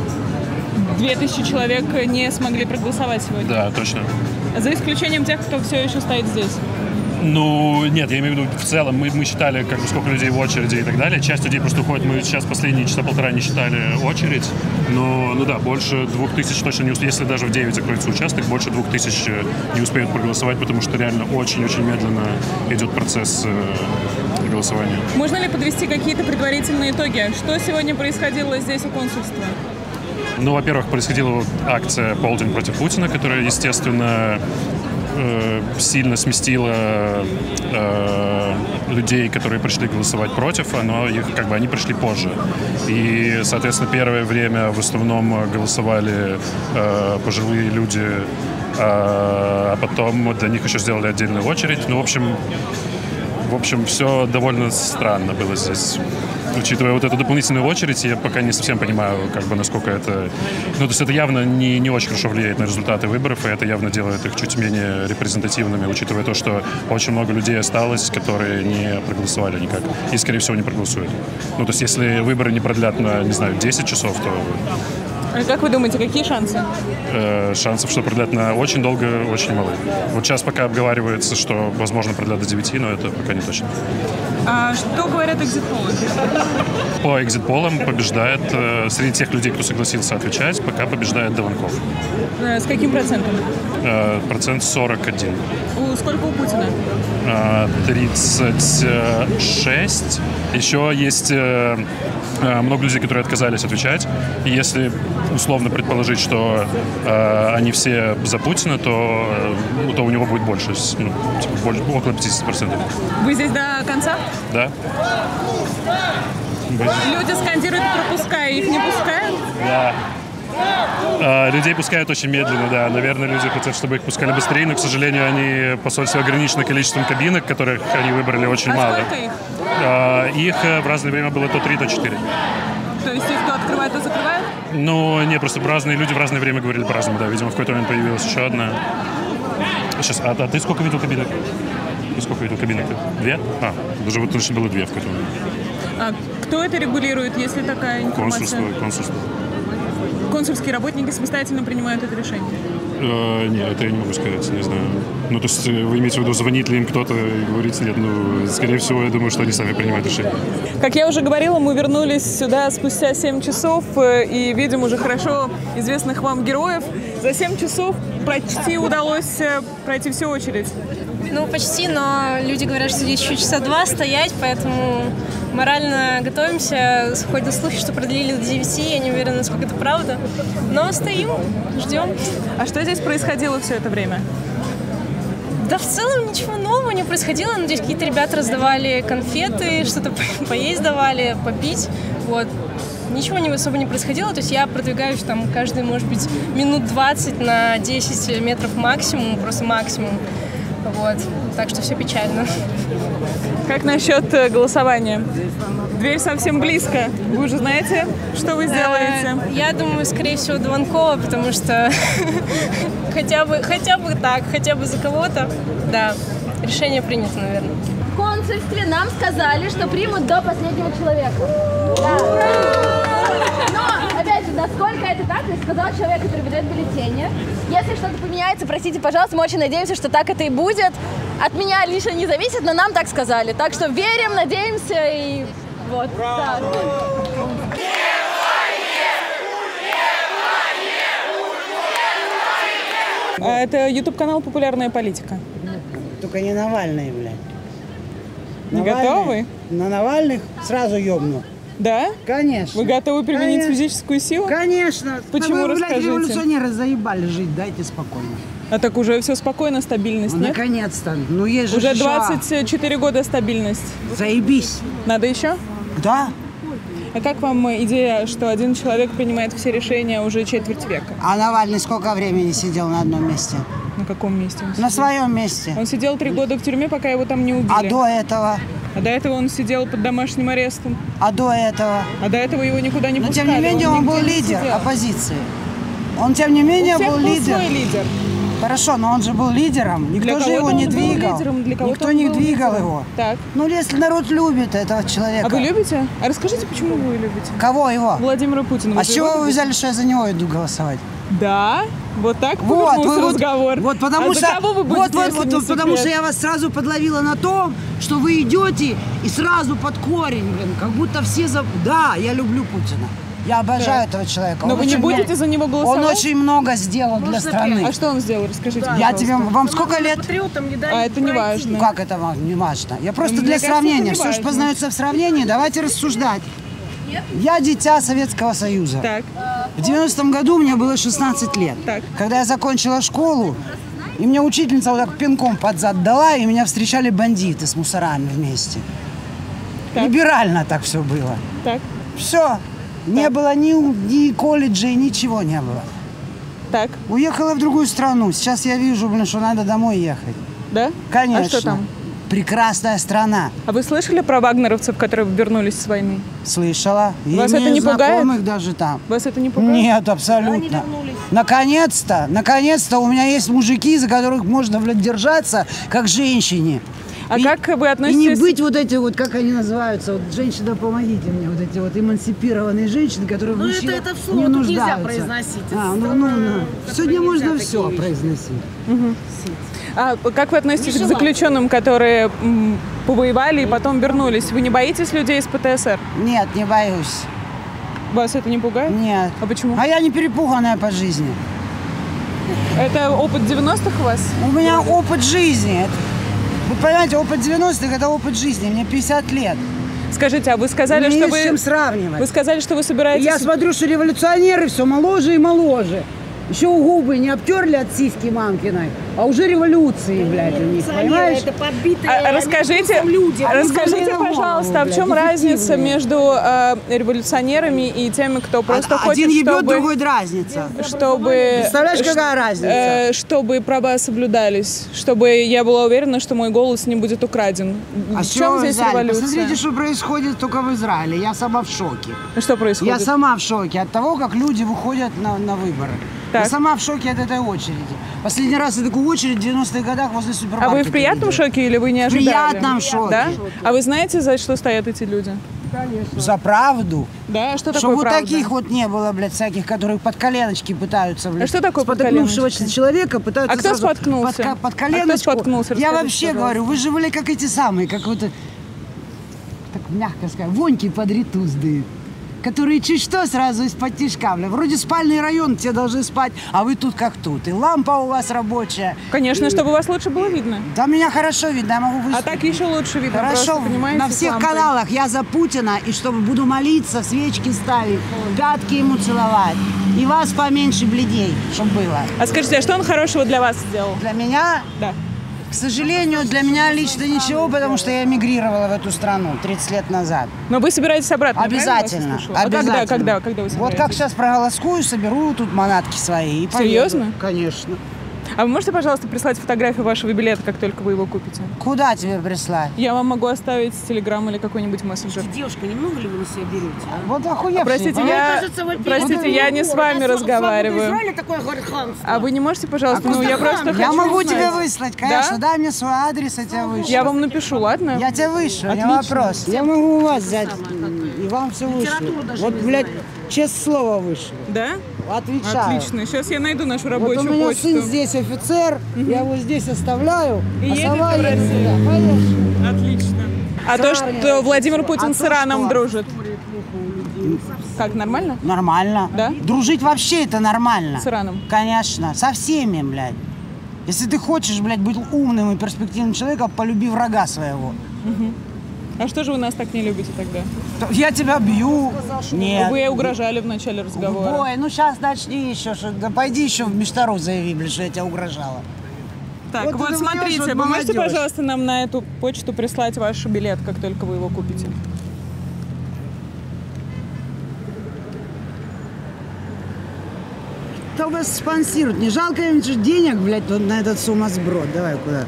Две тысячи человек не смогли проголосовать сегодня? Да, точно. За исключением тех, кто все еще стоит здесь? Ну, нет, я имею в виду в целом, мы, мы считали, как бы, сколько людей в очереди и так далее. Часть людей просто уходит, мы сейчас последние часа полтора не считали очередь. Но, ну да, больше двух тысяч точно не успеют. Если даже в девять закроется участок, больше двух тысяч не успеют проголосовать, потому что реально очень-очень медленно идет процесс э, голосования. Можно ли подвести какие-то предварительные итоги? Что сегодня происходило здесь у консульства? Ну, во-первых, происходила акция «Полдень против Путина», которая, естественно, э, сильно сместила э, людей, которые пришли голосовать против, но их, как бы, они пришли позже. И, соответственно, первое время в основном голосовали э, пожилые люди, э, а потом для них еще сделали отдельную очередь. Ну, в общем, в общем, все довольно странно было здесь. Учитывая вот эту дополнительную очередь, я пока не совсем понимаю, как бы, насколько это... Ну, то есть это явно не, не очень хорошо влияет на результаты выборов, и это явно делает их чуть менее репрезентативными, учитывая то, что очень много людей осталось, которые не проголосовали никак, и, скорее всего, не проголосуют. Ну, то есть если выборы не продлят на, не знаю, десять часов, то... Как вы думаете, какие шансы? Э, шансов, что продлят на очень долго, очень мало. Вот сейчас пока обговаривается, что, возможно, продлят до девяти, но это пока не точно. А что говорят экзит-полы? По экзит-полам побеждает, э, среди тех людей, кто согласился отвечать, пока побеждает Дованков. С каким процентом? Э, процент сорок один. У, сколько у Путина? Э, тридцать шесть. Еще есть э, много людей, которые отказались отвечать. И если условно предположить, что э, они все за Путина, то, э, то у него будет больше, ну, типа, больше, около пятьдесят процентов. Вы здесь до конца? Да. Люди скандируют «пропускай», их не пускают? Да. А, людей пускают очень медленно, да. Наверное, люди хотят, чтобы их пускали быстрее, но, к сожалению, они посольство ограничено количеством кабинок, которых они выбрали очень а мало. Сколько их? А, их в разное время было то три, то четыре. То есть их то открывает, то закрывает? Ну, не, просто разные люди в разное время говорили по-разному, да. Видимо, в какой-то момент появилась еще одна. Сейчас, а, а ты сколько видел кабинок? Ты сколько видел кабинок? Две? А, даже вот точно было две в какой-то момент. А кто это регулирует, если такая информация? Консульство, консульство. Консульские работники самостоятельно принимают это решение? Э, нет, это я не могу сказать, не знаю. Ну, то есть вы имеете в виду, звонит ли им кто-то и говорит, нет, ну, скорее всего, я думаю, что они сами принимают решение. Как я уже говорила, мы вернулись сюда спустя семь часов и видим уже хорошо известных вам героев. За семь часов почти удалось пройти всю очередь. Ну, почти, но люди говорят, что здесь еще часа два стоять, поэтому морально готовимся. Ходят слухи, что продлили до девяти, я не уверена, насколько это правда. Но стоим, ждем. А что здесь происходило все это время? Да в целом ничего нового не происходило. Но здесь какие-то ребята раздавали конфеты, что-то поесть давали, попить. Вот. Ничего не особо не происходило. То есть я продвигаюсь там каждые, может быть, минут двадцать на десять метров максимум, просто максимум. Вот. Так что все печально. Как насчет голосования? Дверь совсем близко. Вы уже знаете, что вы сделаете? Я думаю, скорее всего, Дованкова, потому что хотя бы, хотя бы так, хотя бы за кого-то. Да, решение принято, наверное. В консульстве нам сказали, что примут до последнего человека. Да. Но, опять же, насколько это так, сказал человек, который выдает бюллетени. Если что-то поменяется, простите, пожалуйста, мы очень надеемся, что так это и будет. От меня лично не зависит, но нам так сказали. Так что верим, надеемся и вот. Да. А это ютуб-канал «Популярная политика». Только не Навальный, блядь. Не Навальный, готовы? На Навальных сразу ёбну. Да? Конечно. Вы готовы применить Конечно. физическую силу? Конечно. Почему, вы, расскажите? Блядь, революционеры заебали жить, дайте спокойно. А так уже все спокойно, стабильность, ну, нет? Наконец-то. Ну есть же уже еще... двадцать четыре года стабильность. Заебись. Надо еще? Да. А как вам идея, что один человек принимает все решения уже четверть века? А Навальный сколько времени сидел на одном месте? На каком месте он сидел? На своем месте. Он сидел три года в тюрьме, пока его там не убили. А до этого? А до этого он сидел под домашним арестом. А до этого? А до этого его никуда не Но пускали. тем не менее он, он был лидер оппозиции. Он тем не менее был лидер. Свой лидер. Хорошо, но он же был лидером. Никто же его не двигал. Лидером, для Никто не двигал лидером. его. Так. Ну, если народ любит этого человека. А вы любите? А расскажите, почему вы любите? Кого его? Владимира Путина. А с чего вы взяли, что я за него иду голосовать? Да, вот так вот, повернулся вот, разговор. Вот, потому а что, кого вы будете, вот, вот, вот, потому что я вас сразу подловила на том, что вы идете и сразу под корень, блин, как будто все за... Да, я люблю Путина. Я обожаю да. этого человека. Но он вы не будете много... за него голосовать? Он очень много сделал Можно для страны. А что он сделал? Расскажите, да. Я тебе... Вам сколько лет? А это не важно. Как это вам не важно? Я просто Мне для кажется, сравнения. Все же познается в сравнении. Давайте рассуждать. Я дитя Советского Союза. Так. В девяностом году мне было шестнадцать лет. Так. Когда я закончила школу, и мне учительница вот так пинком под зад дала, и меня встречали бандиты с мусорами вместе. Так. Либерально так все было. Так. Все. Не было ни, ни колледжей, ничего не было. Так. Уехала в другую страну. Сейчас я вижу, блин, что надо домой ехать. Да? Конечно. А что там? Прекрасная страна. А вы слышали про вагнеровцев, которые вернулись с войны? Слышала. Вас и это не пугает? Даже там. Вас это не пугает? Нет, абсолютно. Наконец-то, наконец-то у меня есть мужики, за которых можно, блядь, держаться, как женщине. А и, как вы относитесь... И не быть вот эти вот, как они называются, вот, женщина, помогите мне, вот эти вот эмансипированные женщины, которые ну, в мужчинах это, это не слово нуждаются. Нельзя произносить. А, ну, ну, ну. Сегодня можно все вещи. произносить. Угу. А как вы относитесь к заключенным, которые м, повоевали и потом вернулись? Вы не боитесь людей из ПТСР? Нет, не боюсь. Вас это не пугает? Нет. А почему? А я не перепуганная по жизни. Это опыт девяностых у вас? У меня опыт жизни. Вы понимаете, опыт девяностых – это опыт жизни. Мне пятьдесят лет. Скажите, а вы сказали, не что вы... с чем сравнивать. Вы сказали, что вы собираетесь... Я смотрю, что революционеры все моложе и моложе. Еще губы не обтерли от сиськи мамкиной, а уже революции, блядь, у них, понимаешь? Это подбитые а, расскажите, люди. Расскажите, пожалуйста, а в чем разница между э, революционерами и теми, кто просто а, хочет, один ебет, чтобы... другой дразнится. Чтобы... Представляешь, какая разница? Э, чтобы права соблюдались, чтобы я была уверена, что мой голос не будет украден. А в чем здесь революция? Посмотрите, что происходит только в Израиле. Я сама в шоке. Что происходит? Я сама в шоке от того, как люди выходят на, на выборы. Так. Я сама в шоке от этой очереди. Последний раз я такую очередь в девяностых годах возле супермаркета. А вы в приятном видела. Шоке или вы не ожидали? В приятном шоке. Да? А вы знаете, за что стоят эти люди? Конечно. За правду. Да, что такое Чтобы правда? вот таких вот не было, блядь, всяких, которые под коленочки пытаются, блядь. А что такое под коленочки? Человека пытаются а кто споткнулся? Под, под коленочку. А кто споткнулся? Я вообще говорю, вы же были как эти самые, как вот, так мягко сказать, воньки под риту сдают. которые чуть что сразу из-под тишка. Вроде спальный район, все должны спать, а вы тут как тут. И лампа у вас рабочая. Конечно, и... чтобы вас лучше было видно. Да, меня хорошо видно, я могу выступить. А так еще лучше видно. Хорошо, просто, на всех каналах я за Путина, и чтобы буду молиться, свечки ставить, пятки ему целовать. И вас поменьше бледей, чтобы было. А скажите, а что он хорошего для вас сделал? Для меня? Да. К сожалению, для меня лично ничего, потому что я эмигрировала в эту страну тридцать лет назад. Но вы собираетесь обратно? Обязательно. А обязательно. когда, когда, когда вы собираетесь? Вот как сейчас проголосую, соберу тут манатки свои. И Серьезно? Поеду. Конечно. А вы можете, пожалуйста, прислать фотографию вашего билета, как только вы его купите? Куда тебе прислать? Я вам могу оставить телеграм или какой-нибудь мессенджер. Девушка, немного ли вы на себя берете? А? Вот охуевший. Простите, а я, кажется, вот простите, я не с вами разговариваю. Такое а вы не можете, пожалуйста? А ну, я просто Я хочу могу узнать. тебе выслать, конечно. Да? Дай мне свой адрес, я тебе вышлю. Я вам напишу, ладно? Я тебе вышлю, не вопрос. Я могу у вас взять и вам все вышлю. Вот, блядь, честное слово вышлю. Да? Отвечаю. Отлично. Сейчас я найду нашу рабочую почту. Вот у меня почту. сын здесь офицер, угу. я его здесь оставляю, и а сама едет в Россию. сюда. Конечно. Отлично. А то, что Владимир Путин а с Ираном дружит, как, нормально? Нормально. Да? Дружить вообще это нормально. С Ираном? Конечно. Со всеми, блядь. Если ты хочешь, блядь, быть умным и перспективным человеком, полюби врага своего. Угу. А что же вы нас так не любите тогда? Я тебя бью. Нет. Вы угрожали в начале разговора. Ой, ну сейчас начни еще. Что, да пойди еще в Миштару заяви, блядь, что я тебя угрожала. Так, вот, вот смотрите, вот вы можете, пожалуйста, нам на эту почту прислать ваш билет, как только вы его купите? Кто вас спонсирует? Не жалко им денег, блядь, вот на этот сумасброд? Давай, куда?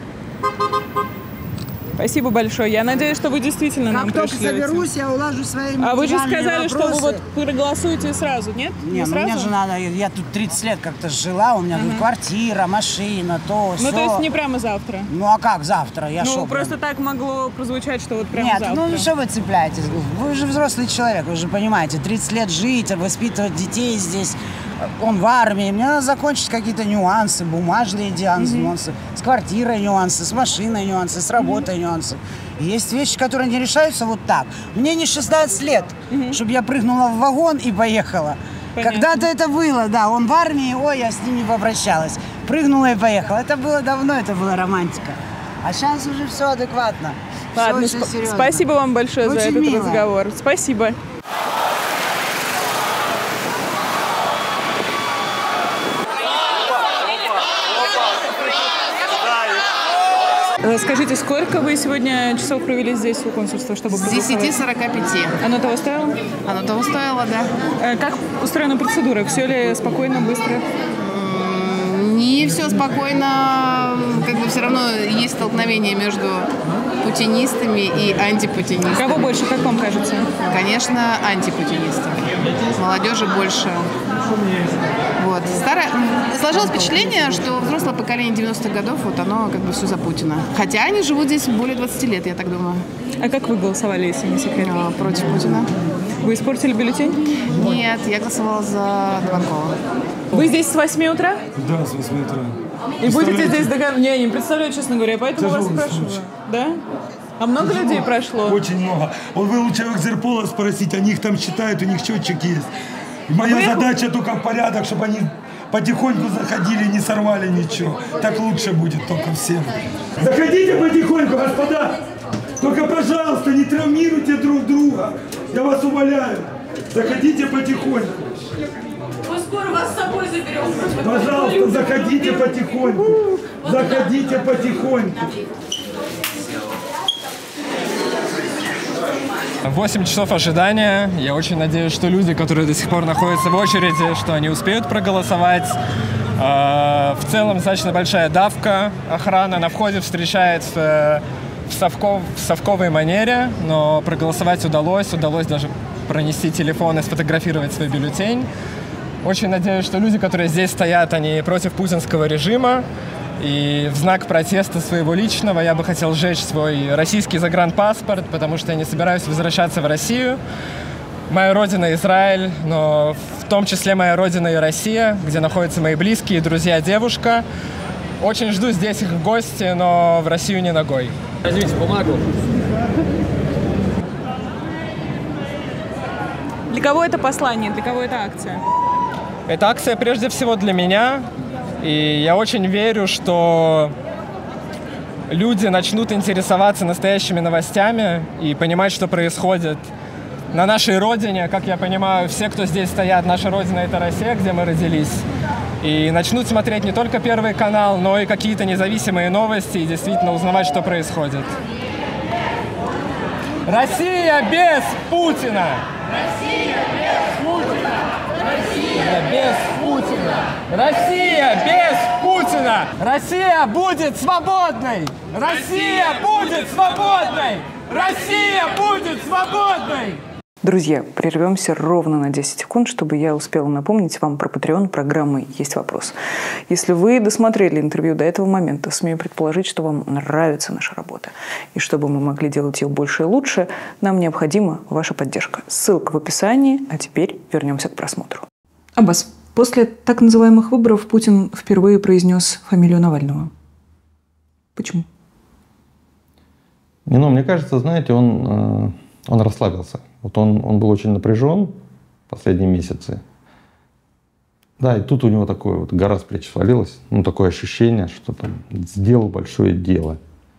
Спасибо большое. Я надеюсь, что вы действительно как нам только пришлете. соберусь, я улажу свои А вы же сказали, вопросы. что вы вот проголосуете сразу, нет? Не, не ну сразу? мне же надо, я тут тридцать лет как-то жила, у меня uh-huh. тут квартира, машина, то, Ну, все. то есть не прямо завтра? Ну, а как завтра? Я ну, шо, просто прям... так могло прозвучать, что вот прямо Нет, завтра. ну, что вы цепляетесь? Вы же взрослый человек, вы же понимаете, тридцать лет жить, воспитывать детей здесь, он в армии, мне надо закончить какие-то нюансы, бумажные нюансы, mm-hmm. нюансы, с квартирой нюансы, с машиной нюансы, с работой mm-hmm. нюансы. Есть вещи, которые не решаются вот так. Мне не шестнадцать лет, mm-hmm. чтобы я прыгнула в вагон и поехала. Понятно. Когда-то это было, да, он в армии, ой, я с ним не попрощалась. Прыгнула и поехала. Это было давно, это была романтика. А сейчас уже все адекватно. Ладно, все очень сп- спасибо вам большое очень за этот мило. разговор. Спасибо. Скажите, сколько вы сегодня часов провели здесь у консульства, чтобы С десяти сорока пяти. Оно того стоило? Оно того стоило, да. Как устроена процедура? Все ли спокойно, быстро? Не все спокойно. Как бы все равно есть столкновение между путинистами и антипутинистами. Кого больше, как вам кажется? Конечно, антипутинисты. Молодежи больше. Вот. Старое... Сложилось впечатление, что взрослое поколение девяностых годов, вот оно как бы все за Путина. Хотя они живут здесь более двадцати лет, я так думаю. А как вы голосовали, если не секрет? А, против Путина. Вы испортили бюллетень? Нет, я голосовала за Дованкова. Вы здесь с восьми утра? Да, с восьми утра. И будете здесь догадываться? Не, не представляю, честно говоря, поэтому вас спрашиваю. Да? А много Тяжелый. людей прошло? Очень много. Вот вы лучше у Экзерпола спросить, они их там считают, у них счетчик есть. И моя вы... задача только в порядок, чтобы они потихоньку заходили, не сорвали ничего. Так лучше будет только всем. Заходите потихоньку, господа. Только, пожалуйста, не травмируйте друг друга. Я вас умоляю. Заходите потихоньку. Мы скоро вас с собой заберем. Пожалуйста, заходите потихоньку. Заходите потихоньку. восемь часов ожидания. Я очень надеюсь, что люди, которые до сих пор находятся в очереди, что они успеют проголосовать. В целом достаточно большая давка. Охрана на входе встречает в, совков, в совковой манере, но проголосовать удалось. Удалось даже пронести телефон и сфотографировать свой бюллетень. Очень надеюсь, что люди, которые здесь стоят, они против путинского режима. И в знак протеста своего личного я бы хотел сжечь свой российский загранпаспорт, потому что я не собираюсь возвращаться в Россию. Моя родина Израиль, но в том числе моя родина и Россия, где находятся мои близкие, друзья, девушка. Очень жду здесь их в гости, но в Россию не ногой. Возьмите бумагу. Для кого это послание, для кого это акция? Эта акция прежде всего для меня, и я очень верю, что люди начнут интересоваться настоящими новостями и понимать, что происходит на нашей родине. Как я понимаю, все, кто здесь стоят, наша родина — это Россия, где мы родились. И начнут смотреть не только Первый канал, но и какие-то независимые новости и действительно узнавать, что происходит. Россия без Путина! Россия без Путина! Россия без Путина! Россия без Путина! Россия будет свободной! Россия будет свободной! Россия будет свободной! Друзья, прервемся ровно на десять секунд, чтобы я успела напомнить вам про Patreon программы «Есть вопрос». Если вы досмотрели интервью до этого момента, смею предположить, что вам нравится наша работа. И чтобы мы могли делать ее больше и лучше, нам необходима ваша поддержка. Ссылка в описании, а теперь вернемся к просмотру. Аббас, после так называемых выборов Путин впервые произнес фамилию Навального. Почему? Не, ну, мне кажется, знаете, он, он расслабился. Вот он, он был очень напряжен последние месяцы. Да, и тут у него такое вот гора с плеч свалилась. Ну, такое ощущение, что там сделал большое дело.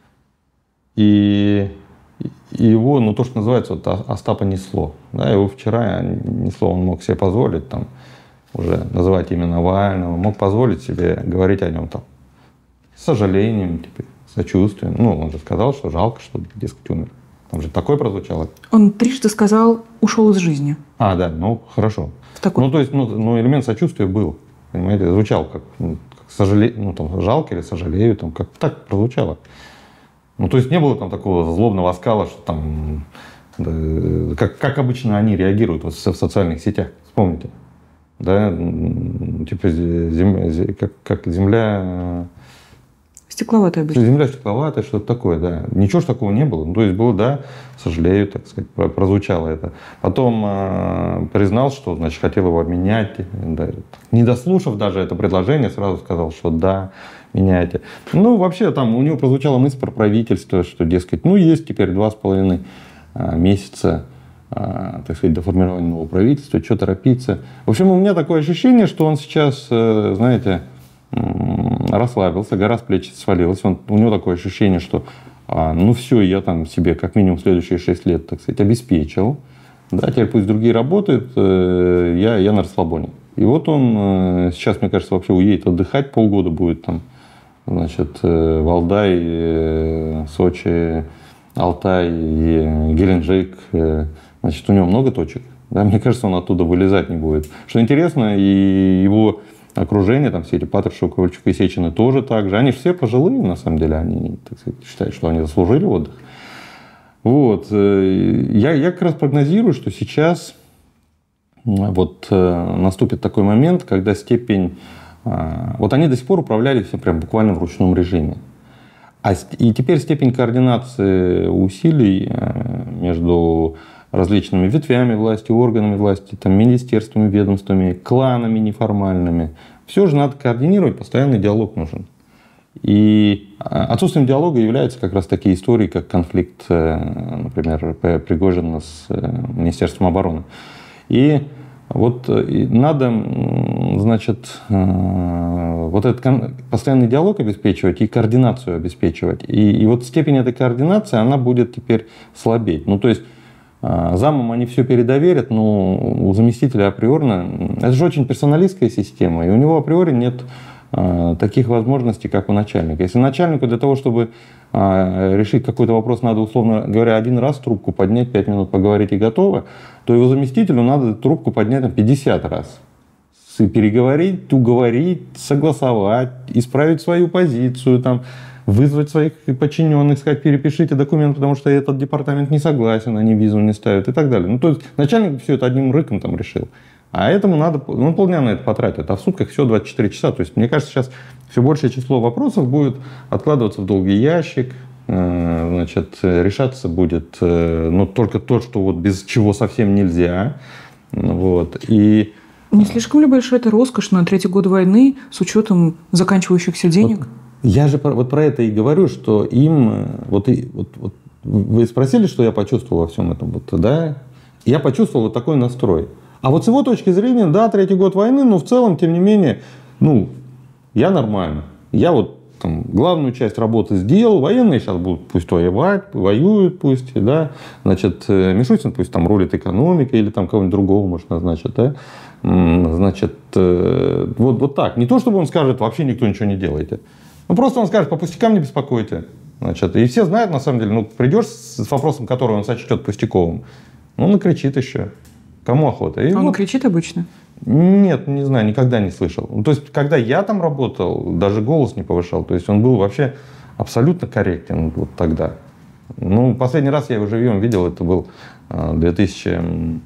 И, и его, ну, то, что называется, вот Остапа несло. Да, его вчера несло, он мог себе позволить там уже называть имя Навального, мог позволить себе говорить о нем там с сожалением, теперь, сочувствием. Ну, он же сказал, что жалко, что, дескать, умер. Там же такое прозвучало. Он трижды сказал, ушел из жизни. А, да, ну, хорошо. Такой... Ну, то есть, ну, ну, элемент сочувствия был, понимаете, звучал как, ну, как сожале... ну, там, жалко или сожалею, там, как так прозвучало. Ну, то есть, не было там такого злобного оскала, что там, да, как, как обычно они реагируют вот, в социальных сетях, вспомните. Да, типа, зем... как, как земля... Стекловатая обычно. Земля стекловатая, что-то такое, да. Ничего ж такого не было. Ну, то есть было, да, сожалею, так сказать, прозвучало это. Потом э, признал, что, значит, хотел его обменять. Да. Не дослушав даже это предложение, сразу сказал, что да, меняйте. Ну, вообще, там у него прозвучала мысль про правительство, что, дескать, ну, есть теперь два с половиной месяца, э, так сказать, до формирования нового правительства, что торопиться. В общем, у меня такое ощущение, что он сейчас, э, знаете, расслабился, гора с плеч свалилась. Он, у него такое ощущение, что а, ну все, я там себе как минимум следующие шесть лет, так сказать, обеспечил. Да, теперь пусть другие работают, э, я, я на расслабоне. И вот он э, сейчас, мне кажется, вообще уедет отдыхать, полгода будет там, значит, э, Валдай, э, Сочи, Алтай, э, Геленджик. Э, значит, у него много точек. Да, мне кажется, он оттуда вылезать не будет. Что интересно, и его окружение, там все эти Патрушев, Ковальчук и Сечины тоже так же. Они же все пожилые, на самом деле, они, так сказать, считают, что они заслужили отдых. Вот. Я, я как раз прогнозирую, что сейчас вот наступит такой момент, когда степень... Вот они до сих пор управляли все прям буквально в ручном режиме. А, и теперь степень координации усилий между различными ветвями власти, органами власти, там, министерствами, ведомствами, кланами неформальными. Все же надо координировать, постоянный диалог нужен. И отсутствием диалога являются как раз такие истории, как конфликт, например, Пригожина с Министерством обороны. И вот надо, значит, вот этот постоянный диалог обеспечивать и координацию обеспечивать. И, и вот степень этой координации, она будет теперь слабеть. Ну, то есть замам они все передоверят, но у заместителя априорно... Это же очень персоналистская система, и у него априори нет а, таких возможностей, как у начальника. Если начальнику для того, чтобы а, решить какой-то вопрос, надо, условно говоря, один раз трубку поднять, пять минут поговорить и готово, то его заместителю надо трубку поднять там, пятьдесят раз. Переговорить, уговорить, согласовать, исправить свою позицию, там, вызвать своих подчиненных, сказать, перепишите документ, потому что этот департамент не согласен, они визу не ставят и так далее. Ну, то есть начальник все это одним рыком там решил. А этому надо, ну, полдня на это потратит, а в сутках все двадцать четыре часа. То есть, мне кажется, сейчас все большее число вопросов будет откладываться в долгий ящик, значит, решаться будет, ну, только то, что вот без чего совсем нельзя. Вот. И не слишком ли большая это роскошь на третий год войны с учетом заканчивающихся денег? Вот. Я же вот про это и говорю, что им... Вот, и, вот, вот вы спросили, что я почувствовал во всем этом, вот, да? Я почувствовал вот такой настрой. А вот с его точки зрения, да, третий год войны, но в целом, тем не менее, ну, я нормально. Я вот там главную часть работы сделал, военные сейчас будут пусть воевать, воюют пусть, да, значит, Мишустин пусть там рулит экономикой или там кого-нибудь другого может назначить, да, значит, вот, вот так. Не то, чтобы он скажет, вообще никто ничего не делайте. Ну, просто он скажет, по пустякам не беспокойте. Значит, и все знают, на самом деле, ну, придешь с вопросом, который он сочтет пустяковым, ну, накричит еще. Кому охота? И он вот... кричит обычно? Нет, не знаю, никогда не слышал. Ну, то есть, когда я там работал, даже голос не повышал. То есть, он был вообще абсолютно корректен вот тогда. Ну, последний раз я его живьем видел, это был две тысячи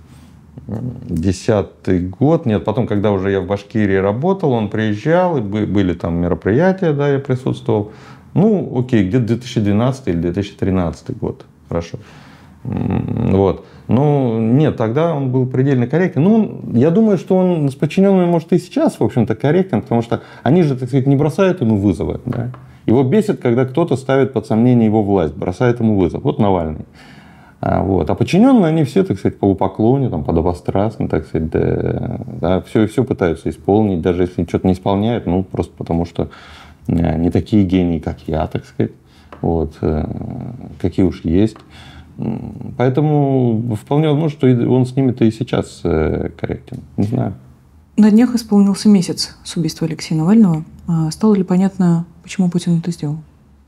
десятый год. Нет, потом, когда уже я в Башкирии работал, он приезжал, и были там мероприятия, да, я присутствовал. Ну, окей, где-то две тысячи двенадцатый или две тысячи тринадцатый год. Хорошо. Вот. Ну, нет, тогда он был предельно корректен. Ну, я думаю, что он с подчиненными, может, и сейчас, в общем-то, корректен, потому что они же, так сказать, не бросают ему вызовы. Да? Его бесит, когда кто-то ставит под сомнение его власть, бросает ему вызов. Вот Навальный. А, вот. а подчиненные, они все, так сказать, полупоклоне, там, подобострастны, так сказать, да, да, все, все пытаются исполнить, даже если что-то не исполняют, ну, просто потому что не такие гении, как я, так сказать, вот, какие уж есть. Поэтому вполне возможно, что он с ними-то и сейчас корректен. Не знаю. На днях исполнился месяц с убийства Алексея Навального. Стало ли понятно, почему Путин это сделал?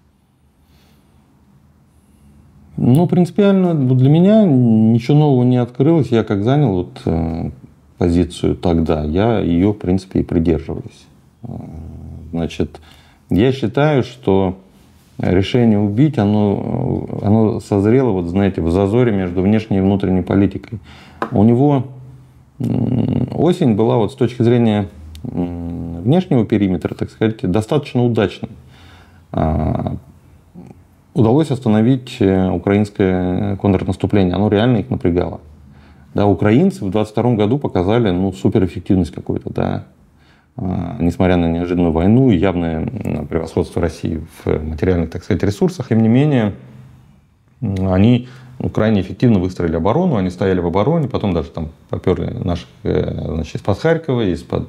Ну, принципиально для меня ничего нового не открылось. Я как занял вот позицию тогда, я ее, в принципе, и придерживаюсь. Значит, я считаю, что решение убить, оно, оно созрело, вот знаете, в зазоре между внешней и внутренней политикой. У него осень была вот с точки зрения внешнего периметра, так сказать, достаточно удачной. Удалось остановить украинское контрнаступление, оно реально их напрягало. Да, украинцы в двадцать втором году показали ну, суперэффективность какую-то, да. Несмотря на неожиданную войну и явное превосходство России в материальных, так сказать, ресурсах, тем не менее, они ну, крайне эффективно выстроили оборону, они стояли в обороне, потом даже там поперли наших, значит, из-под Харькова, из-под,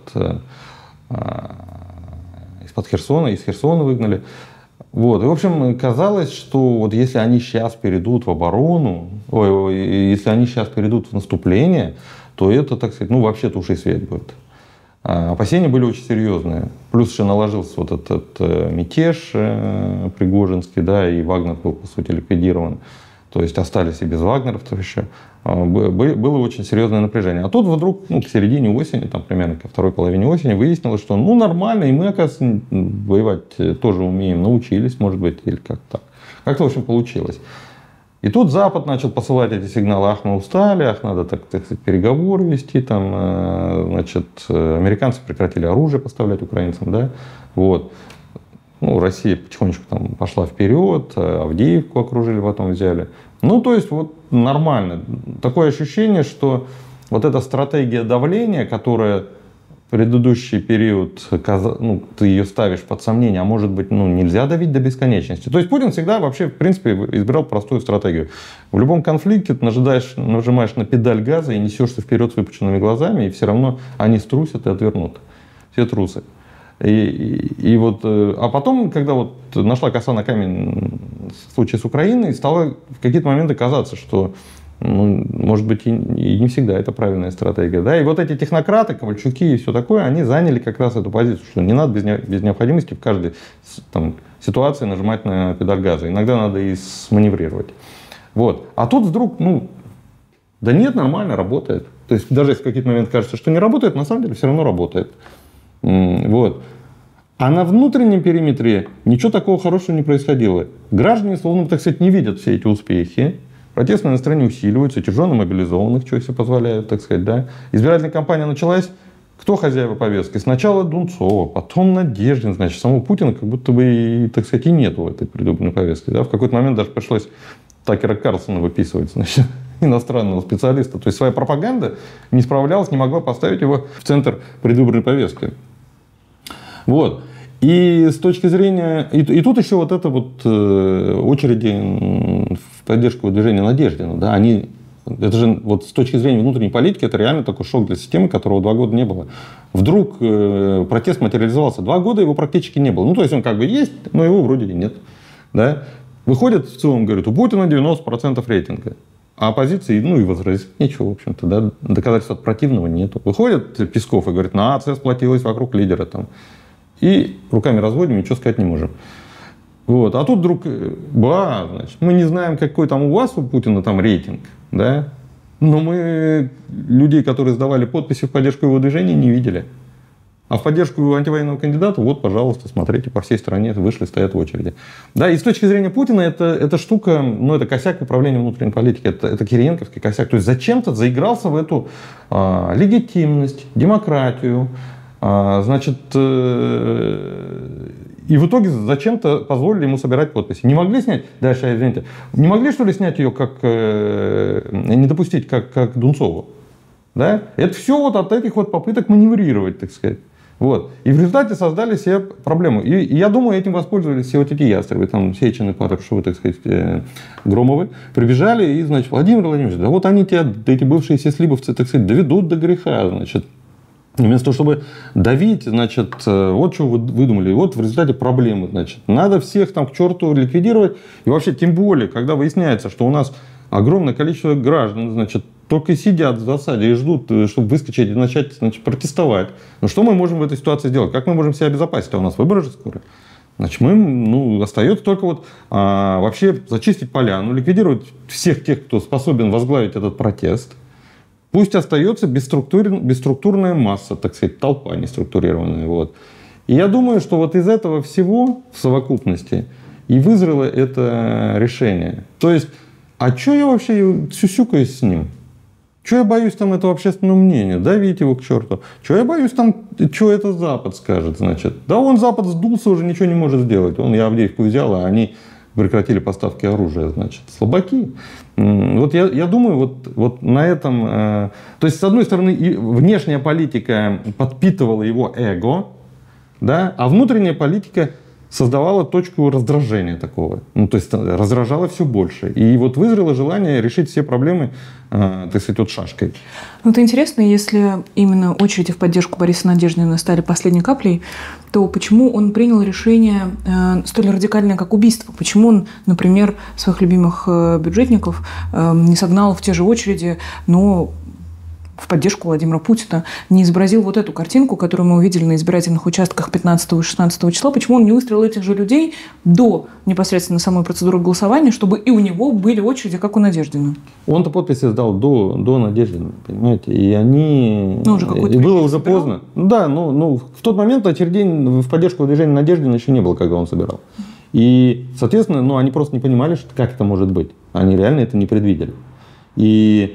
из-под Херсона, из Херсона выгнали. Вот. И, в общем, казалось, что вот если они сейчас перейдут в оборону, ой, ой, если они сейчас перейдут в наступление, то это, так сказать, ну, вообще туши и свет будет. Опасения были очень серьезные. Плюс еще наложился вот этот мятеж пригожинский, да, и Вагнер был, по сути, ликвидирован. То есть остались и без вагнеровцев еще. Было очень серьезное напряжение. А тут вдруг, ну, к середине осени, там примерно ко второй половине осени, выяснилось, что ну нормально, и мы, оказывается, воевать тоже умеем, научились, может быть, или как-то так. Как-то, в общем, получилось. И тут Запад начал посылать эти сигналы: ах, мы устали, ах, надо, так, так сказать, переговоры вести, там, значит, американцы прекратили оружие поставлять украинцам, да, вот. Ну, Россия потихонечку там пошла вперед, Авдеевку окружили, потом взяли. Ну, то есть, вот нормально. Такое ощущение, что вот эта стратегия давления, которая в предыдущий период, ну, ты ее ставишь под сомнение, а может быть, ну, нельзя давить до бесконечности. То есть Путин всегда вообще, в принципе, избирал простую стратегию. В любом конфликте ты нажимаешь, нажимаешь на педаль газа и несешься вперед с выпученными глазами, и все равно они струсят и отвернут. Все трусы. И, и, и вот, а потом, когда вот нашла коса на камень в случае с Украиной, стало в какие-то моменты казаться, что, ну, может быть, и, и не всегда это правильная стратегия. Да? И вот эти технократы, Ковальчуки и все такое, они заняли как раз эту позицию, что не надо без, не, без необходимости в каждой там, ситуации нажимать на педаль газа. Иногда надо и сманеврировать. Вот. А тут вдруг, ну, да нет, нормально, работает. То есть даже если в какие-то моменты кажется, что не работает, на самом деле все равно работает. Вот. А на внутреннем периметре ничего такого хорошего не происходило. Граждане, словно, так сказать, не видят все эти успехи. Протестное настроение усиливается, тяжело мобилизованных, что себе позволяют, так сказать, да. Избирательная кампания началась. Кто хозяева повестки? Сначала Дунцова, потом Надеждин. Значит, самого Путина как будто бы, и, так сказать, и нету в этой предвыборной повестке. Да. В какой-то момент даже пришлось Такера Карлсона выписывать, значит, иностранного специалиста. То есть своя пропаганда не справлялась, не могла поставить его в центр предвыборной повестки. Вот. И с точки зрения... И, и тут еще вот это вот э, очереди в поддержку движения Надеждина, да, они Это же вот с точки зрения внутренней политики, это реально такой шок для системы, которого два года не было. Вдруг э, протест материализовался. Два года его практически не было. Ну, то есть он как бы есть, но его вроде и нет. Да? Выходят в целом, говорят, у Путина девяносто процентов рейтинга. А оппозиции, ну и возразить нечего, в общем-то, да, доказательств от противного нету. Выходит Песков и говорит, нация сплотилась вокруг лидера там. И руками разводим, ничего сказать не можем. Вот. А тут вдруг, ба, значит, мы не знаем, какой там у вас, у Путина там рейтинг, да, но мы людей, которые сдавали подписи в поддержку его движения, не видели. А в поддержку антивоенного кандидата, вот, пожалуйста, смотрите, по всей стране вышли, стоят в очереди. Да, и с точки зрения Путина, это, эта штука, ну, это косяк управления внутренней политики, это, это кириенковский косяк. То есть зачем-то заигрался в эту а, легитимность, демократию, а, значит, э, и в итоге зачем-то позволили ему собирать подписи. Не могли снять, дальше, извините, не могли, что ли, снять ее, как, э, не допустить, как, как Дунцову? Да? Это все вот от этих вот попыток маневрировать, так сказать. Вот. И в результате создали себе проблему. И, и я думаю, этим воспользовались все вот эти ястребы, там, Сечин и Патрушевы, так сказать, э, Громовы, прибежали и, значит, Владимир Владимирович, да вот они тебя, эти бывшие сеслибовцы, так сказать, доведут до греха, значит. И вместо того, чтобы давить, значит, вот что вы выдумали, вот в результате проблемы, значит, надо всех там к черту ликвидировать. И вообще, тем более, когда выясняется, что у нас огромное количество граждан, значит, только сидят в засаде и ждут, чтобы выскочить и начать, значит, протестовать. Ну, что мы можем в этой ситуации сделать? Как мы можем себя обезопасить? А у нас выборы же скоро. Значит, мы, ну, остается только вот а, вообще зачистить поляну, ликвидировать всех тех, кто способен возглавить этот протест. Пусть остается бесструктур... бесструктурная масса, так сказать, толпа неструктурированная. Вот. И я думаю, что вот из этого всего в совокупности и вызрело это решение. То есть, а что я вообще сюсюкаюсь с ним? Чего я боюсь там этого общественного мнения? Давить его к черту. Чего я боюсь там, что это Запад скажет, значит? Да он, Запад, сдулся, уже ничего не может сделать. Он, я Авдеевку взял, а они прекратили поставки оружия, значит. Слабаки. Вот я, я думаю, вот, вот на этом... Э, то есть, с одной стороны, и внешняя политика подпитывала его эго, да, а внутренняя политика создавала точку раздражения такого. Ну, то есть раздражала все больше. И вот вызрело желание решить все проблемы, э, так сказать, вот шашкой. Ну, это интересно, если именно очереди в поддержку Бориса Надеждина стали последней каплей, то почему он принял решение э, столь радикальное, как убийство? Почему он, например, своих любимых э, бюджетников э, не согнал в те же очереди, но в поддержку Владимира Путина, не изобразил вот эту картинку, которую мы увидели на избирательных участках пятнадцатого и шестнадцатого числа? Почему он не выстроил этих же людей до непосредственно самой процедуры голосования, чтобы и у него были очереди, как у Надеждина? Он-то подписи сдал до, до Надеждина, понимаете? И они... Ну, уже какой-то и было уже собирал? Поздно. Да, ну, ну, в тот момент очередей в поддержку движения Надеждина еще не было, когда он собирал. И, соответственно, ну, они просто не понимали, что, как это может быть. Они реально это не предвидели. И...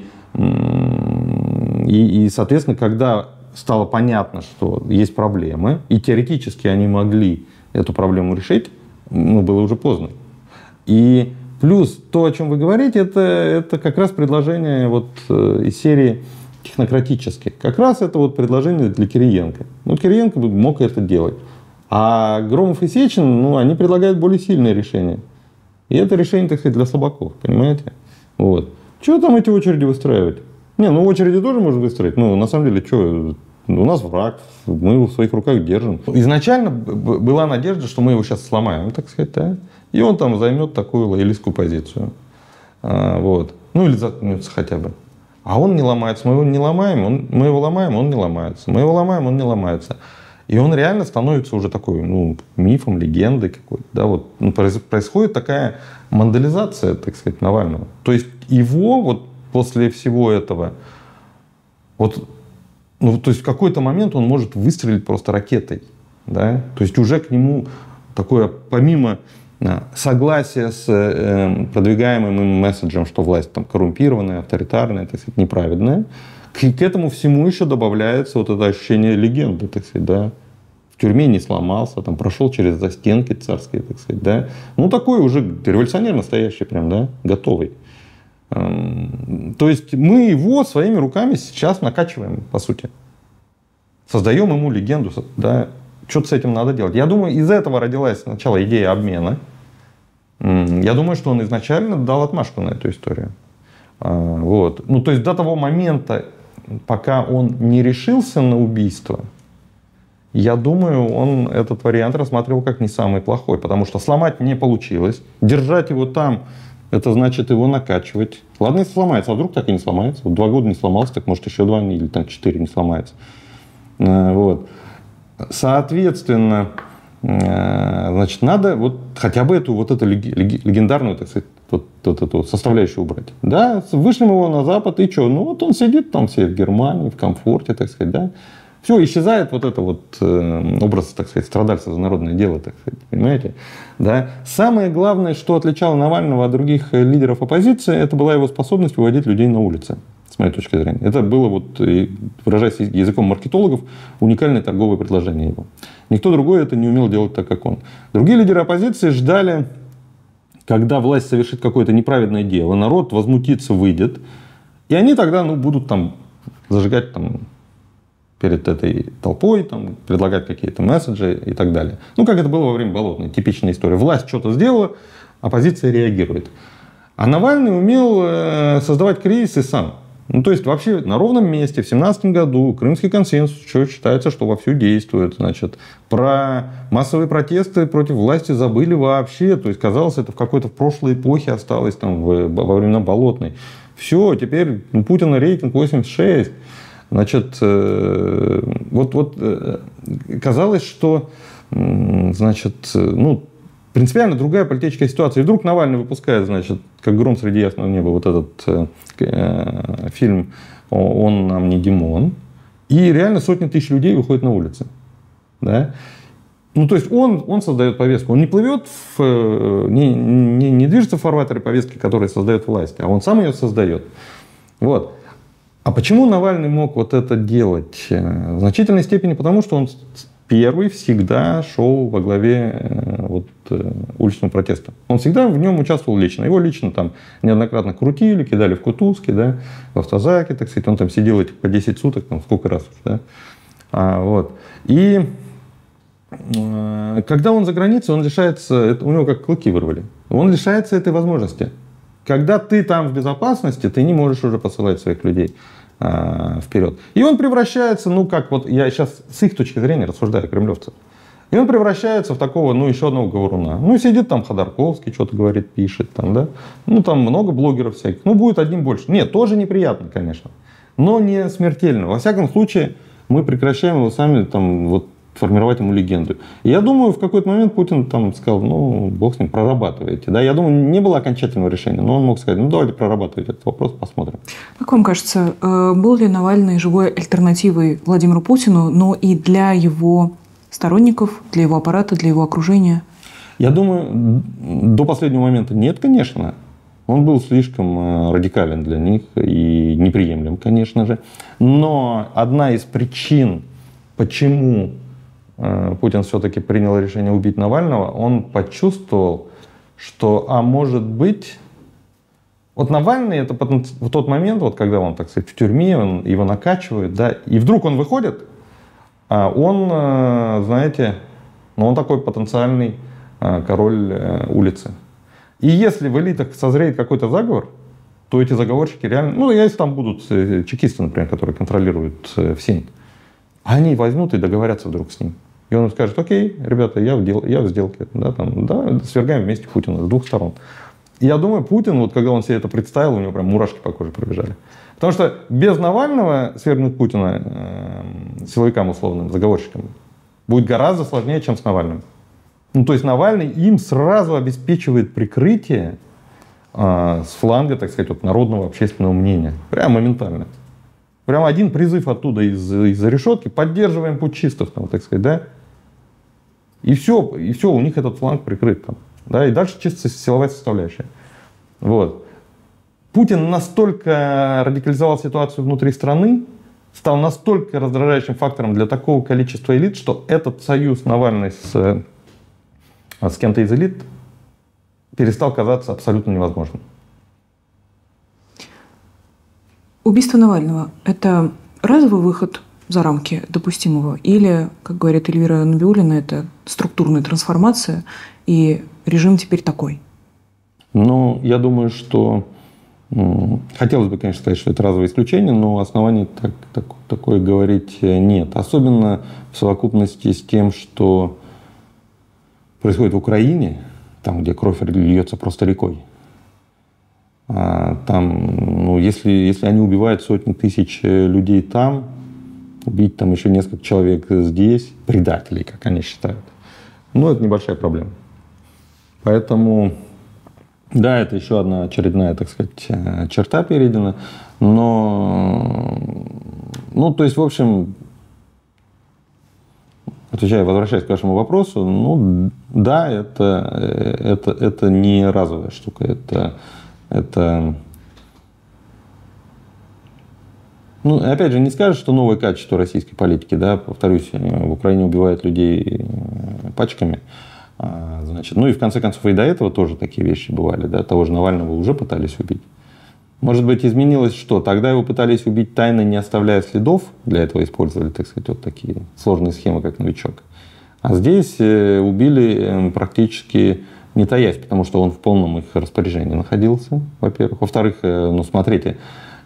И, и, соответственно, когда стало понятно, что есть проблемы, и теоретически они могли эту проблему решить, ну, было уже поздно. И плюс то, о чем вы говорите, это, это как раз предложение вот из серии технократических. Как раз это вот предложение для Кириенко. Ну, Кириенко мог это делать. А Громов и Сечин, ну, они предлагают более сильное решение. И это решение, так сказать, для слабаков, понимаете? Вот. Чего там эти очереди выстраивать? Не, ну очереди тоже можно выстроить. Ну, на самом деле, что, у нас враг, мы его в своих руках держим. Изначально была надежда, что мы его сейчас сломаем, так сказать, да? И он там займет такую лоялистскую позицию. А, вот. Ну, или заткнется хотя бы. А он не ломается. Мы его не ломаем, он, мы его ломаем, он не ломается. Мы его ломаем, он не ломается. И он реально становится уже такой, ну, мифом, легендой какой-то. Да? Вот, ну, происходит такая мандализация, так сказать, Навального. То есть его вот после всего этого, вот, ну, то есть в какой-то момент он может выстрелить просто ракетой. Да? То есть уже к нему такое, помимо согласия с э, продвигаемым им месседжем, что власть там коррумпированная, авторитарная, так сказать, неправедная, к, к этому всему еще добавляется вот это ощущение легенды, так сказать, да. В тюрьме не сломался, там прошел через застенки царские, так сказать, да. Ну, такой уже революционер настоящий прям, да, готовый. То есть мы его своими руками сейчас накачиваем, по сути. Создаем ему легенду, да. Что-то с этим надо делать. Я думаю, из этого родилась сначала идея обмена. Я думаю, что он изначально дал отмашку на эту историю. Вот. Ну, то есть до того момента, пока он не решился на убийство, я думаю, он этот вариант рассматривал как не самый плохой, потому что сломать не получилось. Держать его там, это значит его накачивать. Ладно, если сломается, а вдруг так и не сломается. Вот два года не сломался, так может еще два или там четыре не сломается. Вот. Соответственно, значит, надо вот хотя бы эту вот эту легендарную, так сказать, вот, вот эту вот составляющую убрать. Да, вышлем его на Запад, и что? Ну, вот он сидит там все в Германии, в комфорте, так сказать, да. Все, исчезает вот это вот э, образ, так сказать, страдальца за народное дело, так сказать, понимаете? Да? Самое главное, что отличало Навального от других лидеров оппозиции, это была его способность выводить людей на улицы, с моей точки зрения. Это было, вот, выражаясь языком маркетологов, уникальное торговое предложение его. Никто другой это не умел делать так, как он. Другие лидеры оппозиции ждали, когда власть совершит какое-то неправедное дело, народ возмутится, выйдет, и они тогда ну, будут там зажигать там, перед этой толпой, там, предлагать какие-то месседжи и так далее. Ну, как это было во время Болотной. Типичная история. Власть что-то сделала, оппозиция реагирует. А Навальный умел э, создавать кризисы сам. Ну, то есть, вообще на ровном месте в семнадцатом году Крымский консенсус, что считается, что вовсю действует. Значит, про массовые протесты против власти забыли вообще. То есть, казалось, это в какой-то в прошлой эпохе осталось, там, в, во времена Болотной. Все, теперь у Путина рейтинг восемьдесят шесть. Значит, вот, вот казалось, что значит, ну, принципиально другая политическая ситуация. И вдруг Навальный выпускает, значит, как гром среди ясного неба, вот этот э, фильм «Он нам не Димон». И реально сотни тысяч людей выходят на улицы. Да? Ну, то есть он, он создает повестку. Он не плывет, в, не, не, не движется в фарватере повестки, которые создает власть, а он сам ее создает. Вот. А почему Навальный мог вот это делать? В значительной степени потому, что он первый всегда шел во главе вот, уличного протеста. Он всегда в нем участвовал лично. Его лично там неоднократно крутили, кидали в Кутузке, да, в автозаке, так сказать. Он там сидел эти по десять суток, там сколько раз уже, да. А, вот. И э, когда он за границей, он лишается, это, у него как клыки вырвали, он лишается этой возможности. Когда ты там в безопасности, ты не можешь уже посылать своих людей а, вперед. И он превращается, ну как вот, я сейчас с их точки зрения рассуждаю, кремлевцев, и он превращается в такого, ну еще одного говоруна. Ну сидит там Ходорковский, что-то говорит, пишет, там, да. Ну там много блогеров всяких. Ну будет одним больше. Нет, тоже неприятно, конечно, но не смертельно. Во всяком случае, мы прекращаем его сами там вот формировать ему легенду. И я думаю, в какой-то момент Путин там сказал, ну, бог с ним, прорабатывайте. Да? Я думаю, не было окончательного решения, но он мог сказать, ну, давайте прорабатывать этот вопрос, посмотрим. Как вам кажется, был ли Навальный живой альтернативой Владимиру Путину, но и для его сторонников, для его аппарата, для его окружения? Я думаю, до последнего момента нет, конечно. Он был слишком радикален для них и неприемлем, конечно же. Но одна из причин, почему Путин все-таки принял решение убить Навального, он почувствовал, что, а может быть, вот Навальный, это в тот момент, вот когда он, так сказать, в тюрьме, он, его накачивают, да, и вдруг он выходит, а он, знаете, ну, он такой потенциальный король улицы. И если в элитах созреет какой-то заговор, то эти заговорщики реально, ну, если там будут чекисты, например, которые контролируют ФСИН, они возьмут и договорятся вдруг с ним. И он скажет, окей, ребята, я в, дел, я в сделке. Да, там, да, свергаем вместе Путина с двух сторон. И я думаю, Путин, вот когда он себе это представил, у него прям мурашки по коже пробежали. Потому что без Навального свергнуть Путина э, силовикам условным, заговорщикам, будет гораздо сложнее, чем с Навальным. Ну, то есть Навальный им сразу обеспечивает прикрытие э, с фланга, так сказать, вот, народного общественного мнения. Прямо моментально. Прямо один призыв оттуда из, из-за решетки. Поддерживаем путчистов, там, так сказать, да. И все, и все, у них этот фланг прикрыт. Там, да, и дальше чисто силовая составляющая. Вот. Путин настолько радикализовал ситуацию внутри страны, стал настолько раздражающим фактором для такого количества элит, что этот союз Навальный с, с кем-то из элит перестал казаться абсолютно невозможным. Убийство Навального – это разовый выход за рамки допустимого? Или, как говорит Эльвира Набиуллина, это структурная трансформация, и режим теперь такой? Ну, я думаю, что Хотелось бы, конечно, сказать, что это разовое исключение, но оснований так, так, такое говорить нет. Особенно в совокупности с тем, что происходит в Украине, там, где кровь льется просто рекой. А там, ну, если, если они убивают сотни тысяч людей там, убить там еще несколько человек здесь, предателей, как они считают, ну, это небольшая проблема. Поэтому, да, это еще одна очередная, так сказать, черта перейдена, но, ну, то есть, в общем, отвечая, возвращаясь к вашему вопросу, ну, да, это, это, это не разовая штука, это, это, ну, опять же, не скажешь, что новое качество российской политики, да, повторюсь, в Украине убивают людей пачками, значит, ну и в конце концов и до этого тоже такие вещи бывали, да, того же Навального уже пытались убить. Может быть, изменилось что? Тогда его пытались убить тайно, не оставляя следов, для этого использовали, так сказать, вот такие сложные схемы, как «Новичок». А здесь убили практически не таясь, потому что он в полном их распоряжении находился, во-первых. Во-вторых, ну, смотрите,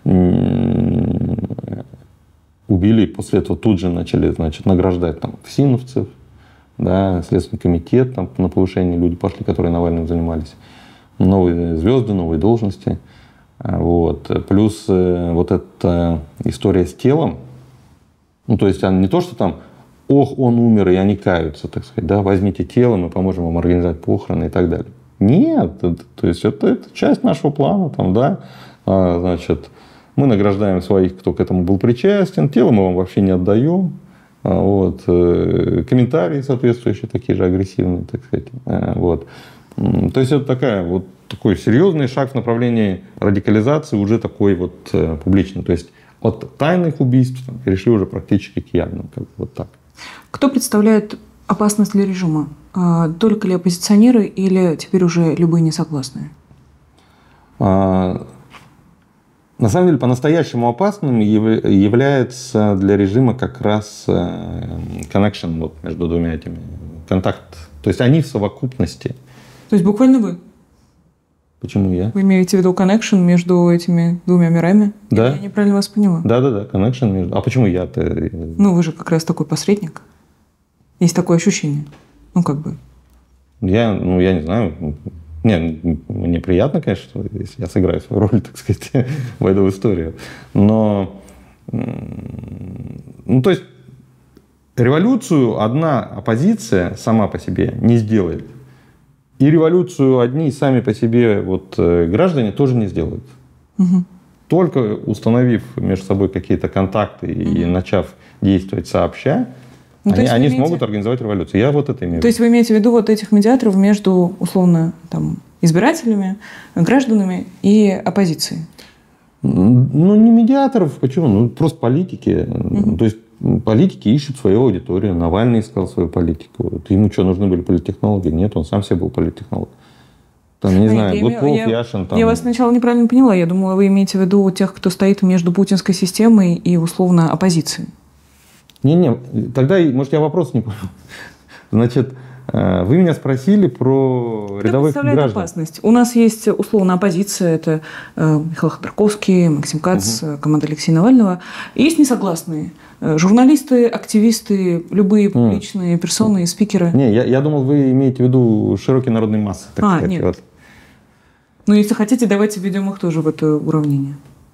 убили, после этого тут же начали, значит, награждать там всиновцев, да, Следственный комитет, там, на повышение люди пошли, которые Навальным занимались. Новые звезды, новые должности. Вот. Плюс э, вот эта история с телом, ну, то есть не то, что там, ох, он умер, и они каются, так сказать, да, возьмите тело, мы поможем вам организовать похороны и так далее. Нет, это, то есть это, это часть нашего плана, там, да, а, значит, мы награждаем своих, кто к этому был причастен, тело мы вам вообще не отдаем. Вот. Комментарии соответствующие, такие же агрессивные, так сказать. Вот. То есть это такая, вот, такой серьезный шаг в направлении радикализации, уже такой вот публичный. То есть от тайных убийств там, перешли уже практически к явным. Как бы вот так. Кто представляет опасность для режима? Только ли оппозиционеры или теперь уже любые несогласные? А... На самом деле, по-настоящему опасным является для режима как раз connection вот между двумя этими, контакт. То есть они в совокупности. То есть буквально вы? Почему я? Вы имеете в виду connection между этими двумя мирами? Да. Я неправильно вас поняла? Да-да-да, connection между... А почему я-то? Ну, вы же как раз такой посредник. Есть такое ощущение. Ну, как бы. Я, ну, я не знаю... Не, мне приятно, конечно, если я сыграю свою роль, так сказать, в эту историю. Но, ну, то есть, революцию одна оппозиция сама по себе не сделает. И революцию одни сами по себе вот, граждане тоже не сделают. Угу. Только установив между собой какие-то контакты угу. и начав действовать сообща, Ну, они они имеете... смогут организовать революцию. Я вот это имею в виду. То есть вы имеете в виду вот этих медиаторов между, условно, там, избирателями, гражданами и оппозицией? Ну, не медиаторов. Почему? Ну, просто политики. Угу. То есть политики ищут свою аудиторию. Навальный искал свою политику. Вот ему что, нужны были политтехнологи? Нет, он сам себе был политтехнолог. Там, не а знаю, Гудков, я, Яшин. Там... Я вас сначала неправильно поняла. Я думала, вы имеете в виду тех, кто стоит между путинской системой и, условно, оппозицией. Не-не, тогда, может, я вопрос не понял. Значит, вы меня спросили про Кто рядовых граждан. Опасность? У нас есть, условно, оппозиция. Это Михаил Ходорковский, Максим Кац, угу. команда Алексея Навального. И есть несогласные. Журналисты, активисты, любые публичные mm. персоны и спикеры. Не, я, я думал, вы имеете в виду широкие народные массы. Так а, сказать. нет. Вот. Ну, если хотите, давайте введем их тоже в это уравнение.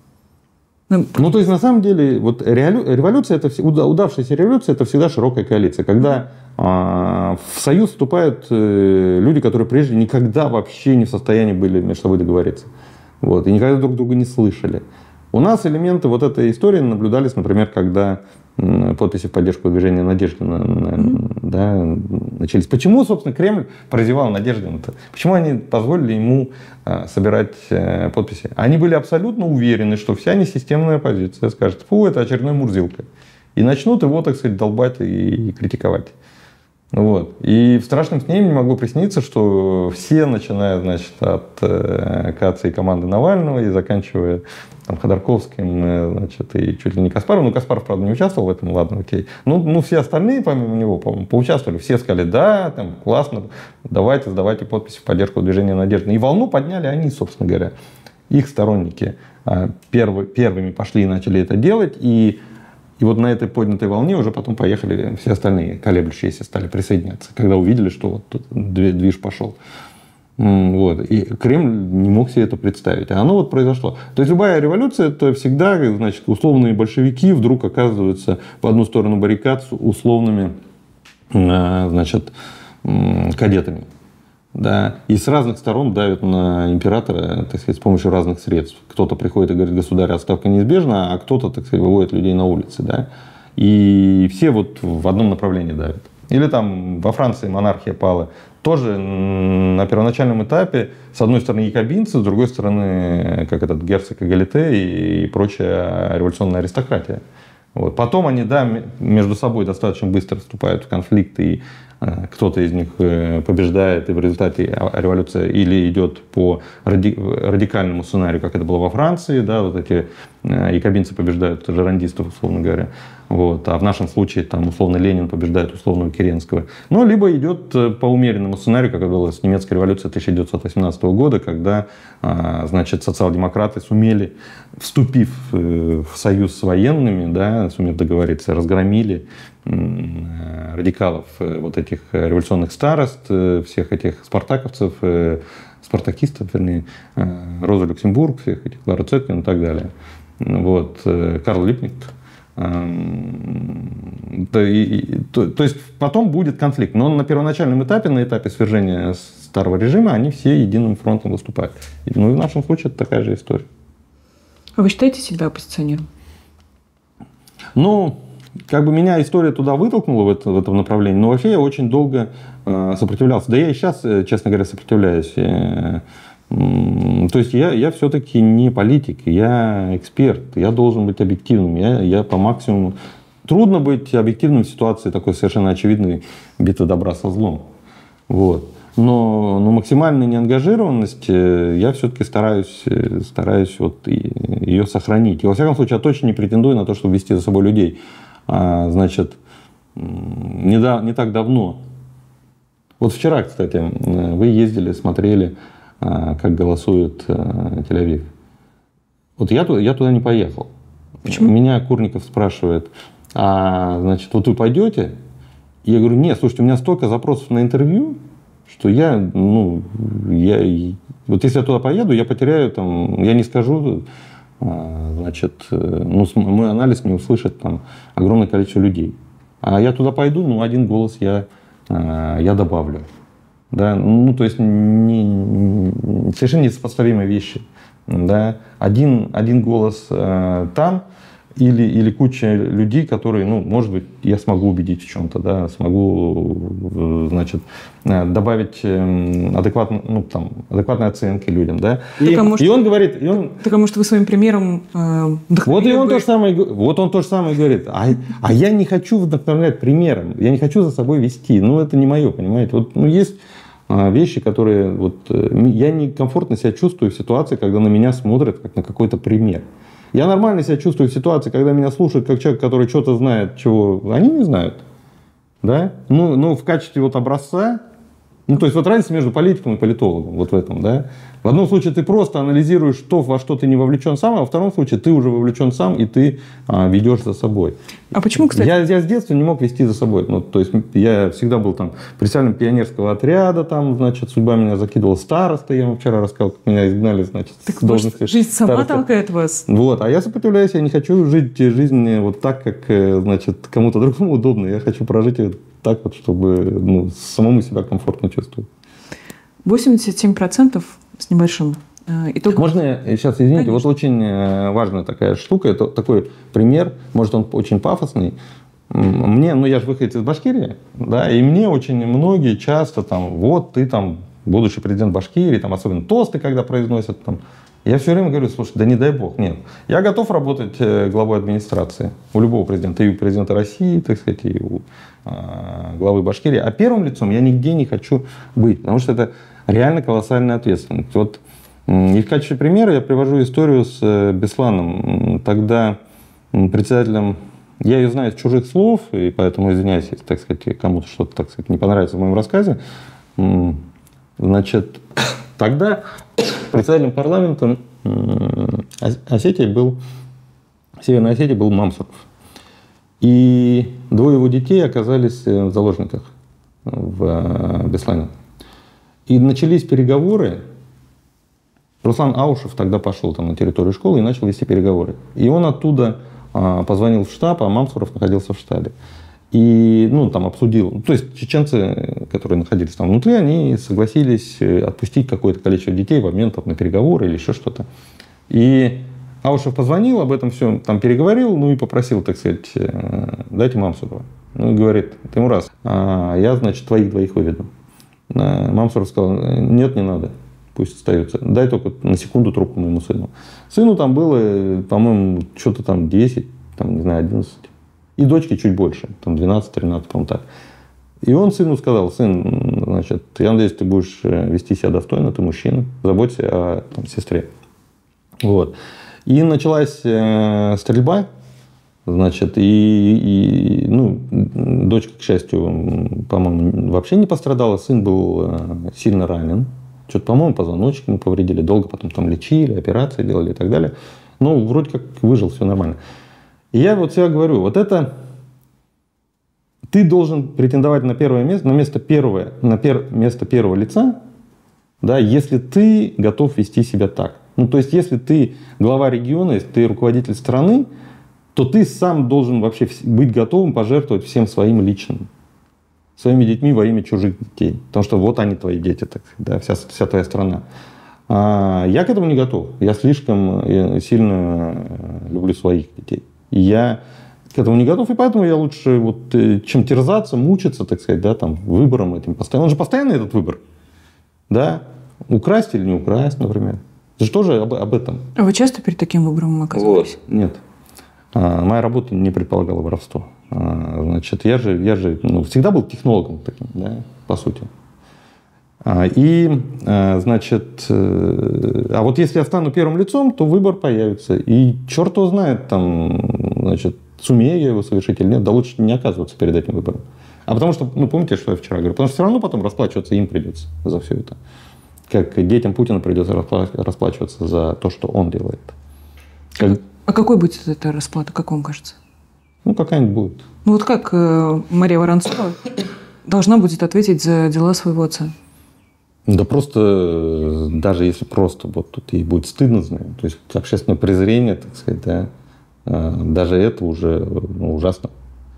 Ну, ну, то есть, на самом деле, вот революция, это, удавшаяся революция, это всегда широкая коалиция. Когда а, в союз вступают э, люди, которые прежде никогда вообще не в состоянии были между собой договориться. Вот, и никогда друг друга не слышали. У нас элементы вот этой истории наблюдались, например, когда м, подписи в поддержку движения Надеждина mm-hmm. да, начались. Почему, собственно, Кремль прозевал Надеждина-то? Почему они позволили ему а, собирать а, подписи? Они были абсолютно уверены, что вся несистемная оппозиция скажет: фу, это очередной Мурзилка. И начнут его, так сказать, долбать и, и критиковать. Вот. И в страшном сне им не могло присниться, что все, начиная, значит, от э, Каца и команды Навального и заканчивая там, Ходорковским, э, значит, и чуть ли не Каспаровым. Ну, Каспаров, правда, не участвовал в этом, ладно, окей. Ну, ну все остальные, помимо него, по-моему, поучаствовали. Все сказали: да, там, классно, давайте, сдавайте подписи в поддержку движения Надежды. И волну подняли они, собственно говоря. их сторонники первый, первыми пошли и начали это делать, и, и вот на этой поднятой волне уже потом поехали все остальные колеблющиеся, стали присоединяться, когда увидели, что вот тут движ пошел. Вот. И Кремль не мог себе это представить. А оно вот произошло. То есть любая революция, это всегда, значит, условные большевики вдруг оказываются по одну сторону баррикад с условными, значит, кадетами. Да. И с разных сторон давят на императора, так сказать, с помощью разных средств. Кто-то приходит и говорит: государь, отставка неизбежна, а кто-то, так сказать, выводит людей на улицы. Да. И все вот в одном направлении давят. Или там во Франции монархия пала. Тоже на первоначальном этапе, с одной стороны, якобинцы, с другой стороны, как этот герцог Эгалите и прочая революционная аристократия. Вот. Потом они, да, между собой достаточно быстро вступают в конфликт, и э, кто-то из них э, побеждает, и в результате революция или идет по ради, радикальному сценарию, как это было во Франции, да, вот эти э, якобинцы побеждают жерандистов, условно говоря. Вот. А в нашем случае, там, условно, Ленин побеждает условного Керенского. Ну, либо идет по умеренному сценарию, как это было с немецкой революцией тысяча девятьсот восемнадцатого года, когда, значит, социал-демократы сумели, вступив в союз с военными, да, сумев договориться, разгромили радикалов, вот этих революционных старост, всех этих спартаковцев, спартакистов, вернее, Роза Люксембург, всех этих Лару Цеткин и так далее. Вот. Карл Липкнехт. То, и, то, то есть потом будет конфликт. Но на первоначальном этапе, на этапе свержения старого режима, они все единым фронтом выступают. Ну и в нашем случае это такая же история. А вы считаете себя оппозиционером? Ну, как бы меня история туда вытолкнула в, это, в этом направлении. Но вообще я очень долго э, сопротивлялся. Да я и сейчас, честно говоря, сопротивляюсь. То есть я, я все-таки не политик, я эксперт, я должен быть объективным, я, я по максимуму... Трудно быть объективным в ситуации такой совершенно очевидной битвы добра со злом. Вот. Но, но максимальная неангажированность я все-таки стараюсь, стараюсь вот ее сохранить. И во всяком случае я точно не претендую на то, чтобы вести за собой людей. А, значит, не, да, не так давно. Вот вчера, кстати, вы ездили, смотрели, как голосует Тель-Авив. Вот я туда, я туда не поехал. Почему? Меня Курников спрашивает: а, значит, вот вы пойдете? И я говорю: нет, слушайте, у меня столько запросов на интервью, что я, ну, я, вот если я туда поеду, я потеряю там, я не скажу, значит, ну, мой анализ не услышит там огромное количество людей. А я туда пойду, ну, один голос я, я добавлю. Да, ну, то есть не, не, совершенно несопоставимые вещи. Да. Один, один голос э, там или, или куча людей, которые, ну, может быть, я смогу убедить в чем-то, да, смогу, значит, добавить адекватно, ну, там, адекватные оценки людям. Да. И, так, а может, и он говорит... И он, так, а может, вы своим примером э, вот, и он то же самое, вот он то же самое говорит. А, а я не хочу вдохновлять примером, я не хочу за собой вести. Ну, это не мое, понимаете. Вот, ну, есть вещи, которые... Вот, я некомфортно себя чувствую в ситуации, когда на меня смотрят как на какой-то пример. Я нормально себя чувствую в ситуации, когда меня слушают как человек, который что-то знает, чего они не знают. Да? Ну, ну, в качестве вот образца... Ну, то есть вот разница между политиком и политологом вот в этом, да. В одном случае ты просто анализируешь то, во что ты не вовлечен сам, а во втором случае ты уже вовлечен сам, и ты а, ведешь за собой. А почему, кстати? Я, я с детства не мог вести за собой. Ну, то есть я всегда был там председателем пионерского отряда, там, значит, судьба меня закидывала староста, я вам вчера рассказал, как меня изгнали, значит, так, с должности. Может, жизнь сама староста. толкает вас? Вот, а я сопротивляюсь, я не хочу жить жизнь вот так, как, значит, кому-то другому удобно. Я хочу прожить ее так вот, чтобы, ну, самому себя комфортно чувствовать. восемьдесят семь процентов с небольшим итогом. Можно я сейчас, извините, Конечно. Вот очень важная такая штука, это такой пример, может, он очень пафосный. Мне, ну я же выходец из Башкирии, да, и мне очень многие часто там, вот ты там, будущий президент Башкирии, там, особенно тосты, когда произносят там, я все время говорю: слушай, да не дай бог, нет. Я готов работать главой администрации у любого президента, и у президента России, так сказать, и у э, главы Башкирии. А первым лицом я нигде не хочу быть, потому что это реально колоссальная ответственность. Вот, и в качестве примера я привожу историю с Бесланом. Тогда председателем, я ее знаю из чужих слов, и поэтому извиняюсь, если, так сказать, кому-то что-то, так сказать, не понравится в моем рассказе. Значит, Тогда председателем парламента Осетии был, Северной Осетии был Мамсуров. И двое его детей оказались в заложниках в Беслане. И начались переговоры. Руслан Аушев тогда пошел там на территорию школы и начал вести переговоры. И он оттуда а, позвонил в штаб, а Мамсуров находился в штабе. И, ну, там обсудил. То есть чеченцы, которые находились там внутри, они согласились отпустить какое-то количество детей в обмен там, на переговоры или еще что-то. И Аушев позвонил, об этом все там переговорил, ну и попросил, так сказать, дайте Мамсурова. Ну и говорит, Тимураз, а я, значит, твоих двоих выведу. Мамсуров сказал, нет, не надо, пусть остается. Дай только на секунду трубку моему сыну. Сыну там было, по-моему, что-то там десять, там, не знаю, одиннадцать. И дочке чуть больше, там двенадцать-тринадцать, по-моему, так. И он сыну сказал, сын, значит, я надеюсь, ты будешь вести себя достойно, ты мужчина, заботься о там, сестре. Вот. И началась э, стрельба, значит, и, и ну, дочка, к счастью, по-моему, вообще не пострадала, сын был э, сильно ранен. Что-то, по-моему, позвоночник ему повредили, долго потом там лечили, операции делали и так далее. Ну, вроде как выжил, все нормально. И я вот всегда говорю, вот это ты должен претендовать на первое место, на место первое, на пер, место первого лица, да, если ты готов вести себя так. Ну, то есть, если ты глава региона, если ты руководитель страны, то ты сам должен вообще быть готовым пожертвовать всем своим личным, своими детьми во имя чужих детей. Потому что вот они твои дети, так сказать, да, вся, вся твоя страна. А я к этому не готов. Я слишком сильно люблю своих детей. И я к этому не готов, и поэтому я лучше, вот, чем терзаться, мучиться, так сказать, да, там, выбором этим постоянно. Он же постоянно этот выбор. Да? Украсть или не украсть, например. Это же тоже об, об этом. А вы часто перед таким выбором оказывались? Вот. Нет. А, моя работа не предполагала воровство. А, значит, я же, я же ну, всегда был технологом таким, да, по сути. А, и, а, значит, а вот если я стану первым лицом, то выбор появится. И черт его знает, там, значит, сумею я его совершить или нет, да лучше не оказываться перед этим выбором. А потому что, ну, помните, что я вчера говорю? Потому что все равно потом расплачиваться им придется за все это. Как детям Путина придется расплачиваться за то, что он делает. Как... А какой будет эта расплата, как вам кажется? Ну, какая-нибудь будет. Ну, вот как э, Мария Воронцова должна будет ответить за дела своего отца? Да просто, даже если просто, вот тут ей будет стыдно за нее. То есть общественное презрение, так сказать, да, даже это уже ну, ужасно.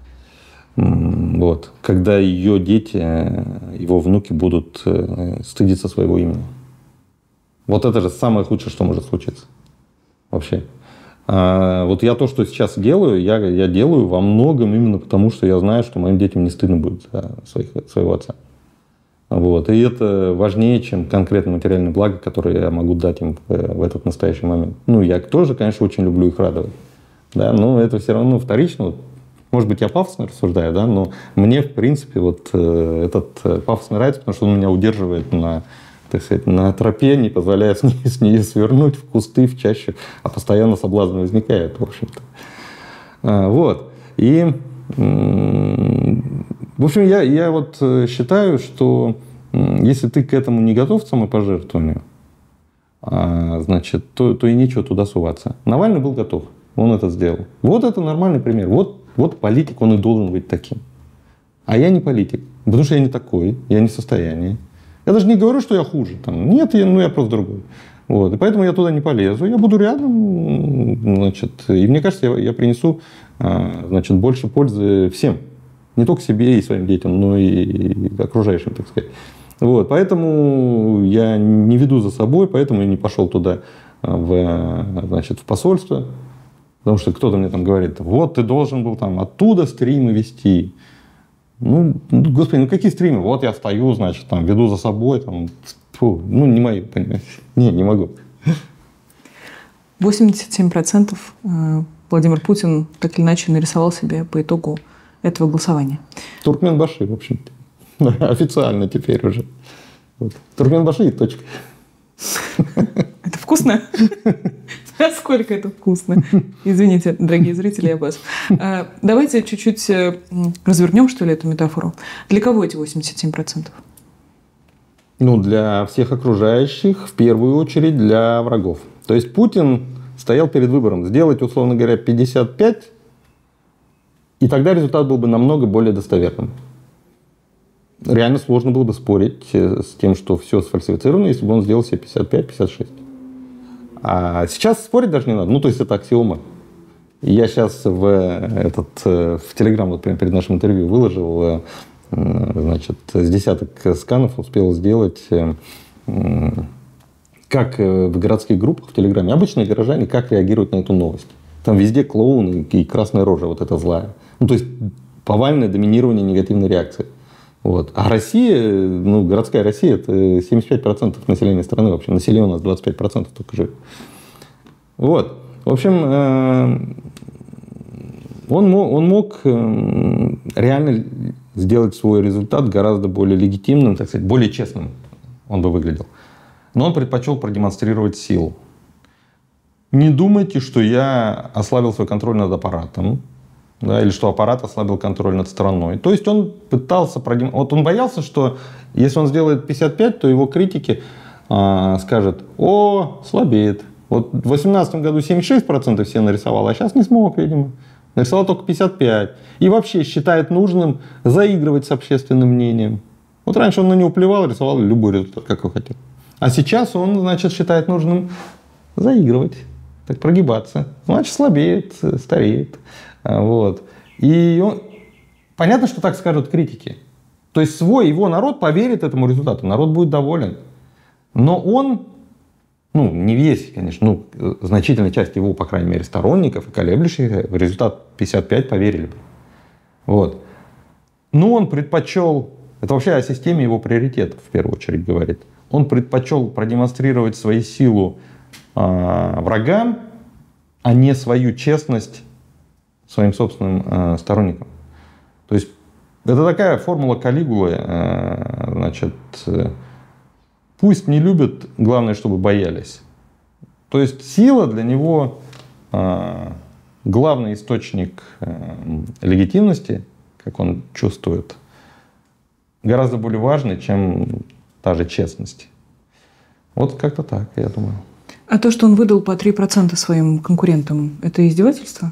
Вот. Когда ее дети, его внуки будут стыдиться своего имени. Вот это же самое худшее, что может случиться. Вообще. А вот я то, что сейчас делаю, я, я делаю во многом именно потому, что я знаю, что моим детям не стыдно будет за своих, своего отца. Вот. И это важнее, чем конкретное материальное благо, которое я могу дать им в, в этот настоящий момент. Ну, я тоже, конечно, очень люблю их радовать. Да, но это все равно вторично. Может быть, я пафосно рассуждаю, да, но мне, в принципе, вот э, этот э, пафос нравится, потому что он меня удерживает на, так сказать, на тропе, не позволяя с ней, с ней свернуть в кусты, в чащу, а постоянно соблазн возникает, в общем-то. А, вот. И, в общем, я, я вот считаю, что если ты к этому не готов к самопожертвованию, а, значит, то, то и нечего туда суваться. Навальный был готов. Он это сделал. Вот это нормальный пример. Вот, вот политик, он и должен быть таким. А я не политик. Потому что я не такой. Я не в состоянии. Я даже не говорю, что я хуже. Там. Нет, я, ну я просто другой. Вот. И поэтому я туда не полезу. Я буду рядом. Значит, и мне кажется, я, я принесу значит, больше пользы всем. Не только себе и своим детям, но и окружающим, так сказать. Вот. Поэтому я не веду за собой, поэтому я не пошел туда в, значит, в посольство. Потому что кто-то мне там говорит, вот ты должен был там оттуда стримы вести. Ну, господи, ну какие стримы? Вот я стою, значит, там веду за собой. Там, фу, ну, не мои, понимаете. Не, не могу. восемьдесят семь процентов Владимир Путин так или иначе нарисовал себе по итогу этого голосования. Туркменбаши, в общем-то. Официально теперь уже. Вот. Туркменбаши и точка. Это вкусно? Насколько это вкусно? Извините, дорогие зрители, я вас. Давайте чуть-чуть развернем, что ли, эту метафору. Для кого эти восемьдесят семь процентов? Ну, для всех окружающих, в первую очередь для врагов. То есть Путин стоял перед выбором сделать, условно говоря, пятьдесят пять, и тогда результат был бы намного более достоверным. Реально сложно было бы спорить с тем, что все сфальсифицировано, если бы он сделал себе пятьдесят пять - пятьдесят шесть. А сейчас спорить даже не надо. Ну, то есть это аксиома. Я сейчас в, этот, в Телеграм вот прямо перед нашим интервью выложил, значит, с десяток сканов успел сделать, как в городских группах в Телеграме обычные горожане, как реагируют на эту новость. Там везде клоуны и красная рожа, вот эта злая. Ну, то есть повальное доминирование негативной реакции. Вот. А Россия, ну, городская Россия, это семьдесят пять процентов населения страны вообще. Население у нас двадцать пять процентов только живет. Вот. В общем, он мог, он мог реально сделать свой результат гораздо более легитимным, так сказать, более честным он бы выглядел. Но он предпочел продемонстрировать силу. Не думайте, что я ослабил свой контроль над аппаратом. Да, или что аппарат ослабил контроль над страной. То есть он пытался продемонстрировать. Вот он боялся, что если он сделает пятьдесят пять, то его критики э, скажут: о, слабеет. Вот в две тысячи восемнадцатом году семьдесят шесть процентов все нарисовал, а сейчас не смог, видимо. Нарисовал только пятьдесят пять. И вообще считает нужным заигрывать с общественным мнением. Вот раньше он на него плевал, рисовал любой результат, как он хотел. А сейчас он, значит, считает нужным заигрывать, так прогибаться. Значит, слабеет, стареет. Вот. И он... понятно, что так скажут критики. То есть свой его народ поверит этому результату, народ будет доволен. Но он, ну, не весь, конечно, ну, значительная часть его, по крайней мере, сторонников и колеблющих, в результат пятьдесят пять поверили бы. Вот. Но он предпочел, это вообще о системе его приоритетов в первую очередь говорит, он предпочел продемонстрировать свою силу э, врагам, а не свою честность своим собственным э, сторонникам. То есть это такая формула Калигулы, э, значит, э, пусть не любят, главное, чтобы боялись. То есть сила для него э, главный источник э, легитимности, как он чувствует, гораздо более важный, чем та же честность. Вот как-то так, я думаю. А то, что он выдал по три процента своим конкурентам, это издевательство?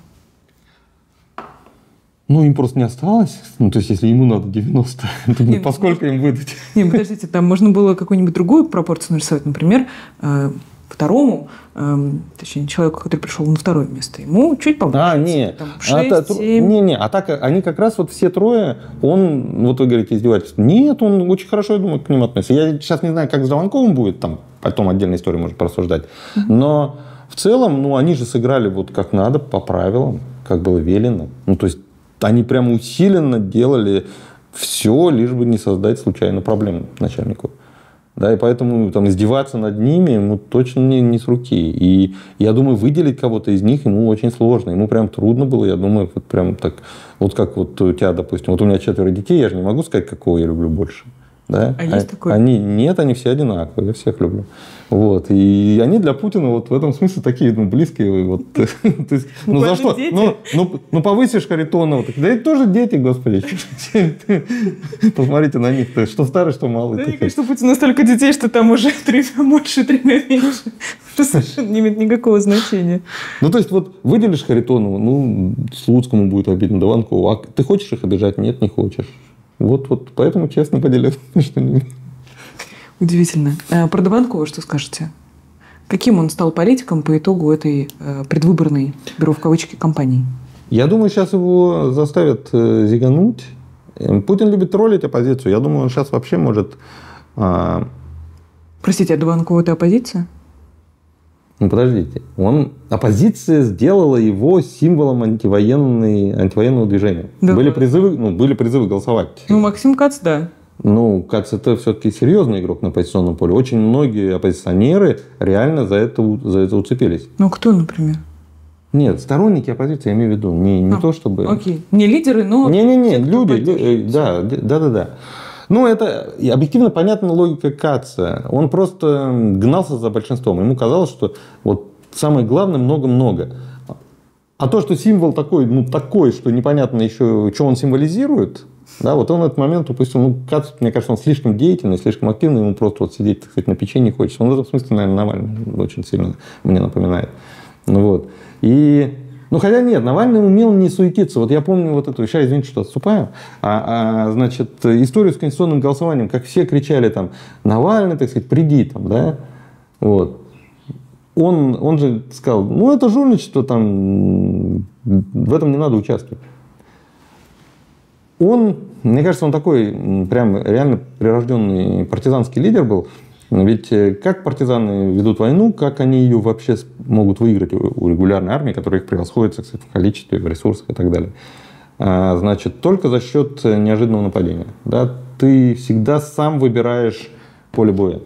Ну, им просто не осталось. Ну, то есть, если ему надо девяносто, то Нет, поскольку им выдать? Нет, подождите, там можно было какую-нибудь другую пропорцию нарисовать. Например, второму, точнее, человеку, который пришел на второе место, ему чуть побольше. А, не. шесть, семь. Не, не. А так они как раз вот все трое, он, вот вы говорите, издевательство. Нет, он очень хорошо, я думаю, к ним относится. Я сейчас не знаю, как с Жванковым будет, там потом отдельную историю можно порассуждать. Но в целом, ну, они же сыграли вот как надо, по правилам, как было велено. Ну, то есть, они прямо усиленно делали все, лишь бы не создать случайно проблем начальнику. Да, и поэтому там издеваться над ними ему точно не, не с руки. И я думаю, выделить кого-то из них ему очень сложно. Ему прям трудно было, я думаю, вот прям так. Вот как вот у тебя, допустим, вот у меня четверо детей, я же не могу сказать, какого я люблю больше. Да? А, а есть такое? Они, нет, они все одинаковые, я всех люблю. Вот. И они для Путина вот в этом смысле такие, ну, близкие. Вот. То есть, ну, за что? Ну, ну, ну, повысишь Харитонова. Да это тоже дети, господи. Посмотрите на них. Что старый, что малый. Да, мне кажется, у Путина столько детей, что там уже тремя больше, тремя меньше. Что совершенно не имеет никакого значения. Ну, то есть, вот выделишь Харитонова, ну, Слуцкому будет обидно, Даванкову. А ты хочешь их обижать? Нет, не хочешь. Вот, вот, поэтому честно поделиться. Удивительно. Про Даванкова что скажете? Каким он стал политиком по итогу этой предвыборной, беру в кавычки, кампании? Я думаю, сейчас его заставят зигануть. Путин любит троллить оппозицию. Я думаю, он сейчас вообще может... Простите, а Даванков – это оппозиция? Ну, подождите. Он, оппозиция сделала его символом антивоенной, антивоенного движения. Да. Были призывы, ну, были призывы голосовать. Ну, Максим Кац, да. Ну, Кац – это все-таки серьезный игрок на оппозиционном поле. Очень многие оппозиционеры реально за это, за это уцепились. Ну, кто, например? Нет, сторонники оппозиции, я имею в виду. Не, не а, то, чтобы... Окей. Не лидеры, но... Не-не-не, люди. люди да, да-да-да. Ну, это объективно понятна логика Каца. Он просто гнался за большинством. Ему казалось, что вот самое главное много-много. А то, что символ такой, ну, такой, что непонятно еще, что он символизирует, Да, вот он этот момент упустил. Ну, мне кажется, он слишком деятельный, слишком активный, ему просто вот сидеть, так сказать, на печенье хочется. Он в этом смысле, наверное, Навальный очень сильно мне напоминает. Ну, вот. И, ну, хотя нет, Навальный умел не суетиться. Вот я помню вот эту, сейчас, извините, что отступаю, а, а, значит, историю с конституционным голосованием, как все кричали там, Навальный, так сказать, приди там, да, вот. Он, он же сказал, ну, это жульничество, там, в этом не надо участвовать. Он, мне кажется, он такой прям реально прирожденный партизанский лидер был. Ведь как партизаны ведут войну, как они ее вообще могут выиграть у регулярной армии, которая их превосходит, кстати, в количестве, в ресурсах и так далее. А, значит, только за счет неожиданного нападения. Да? Ты всегда сам выбираешь поле боя.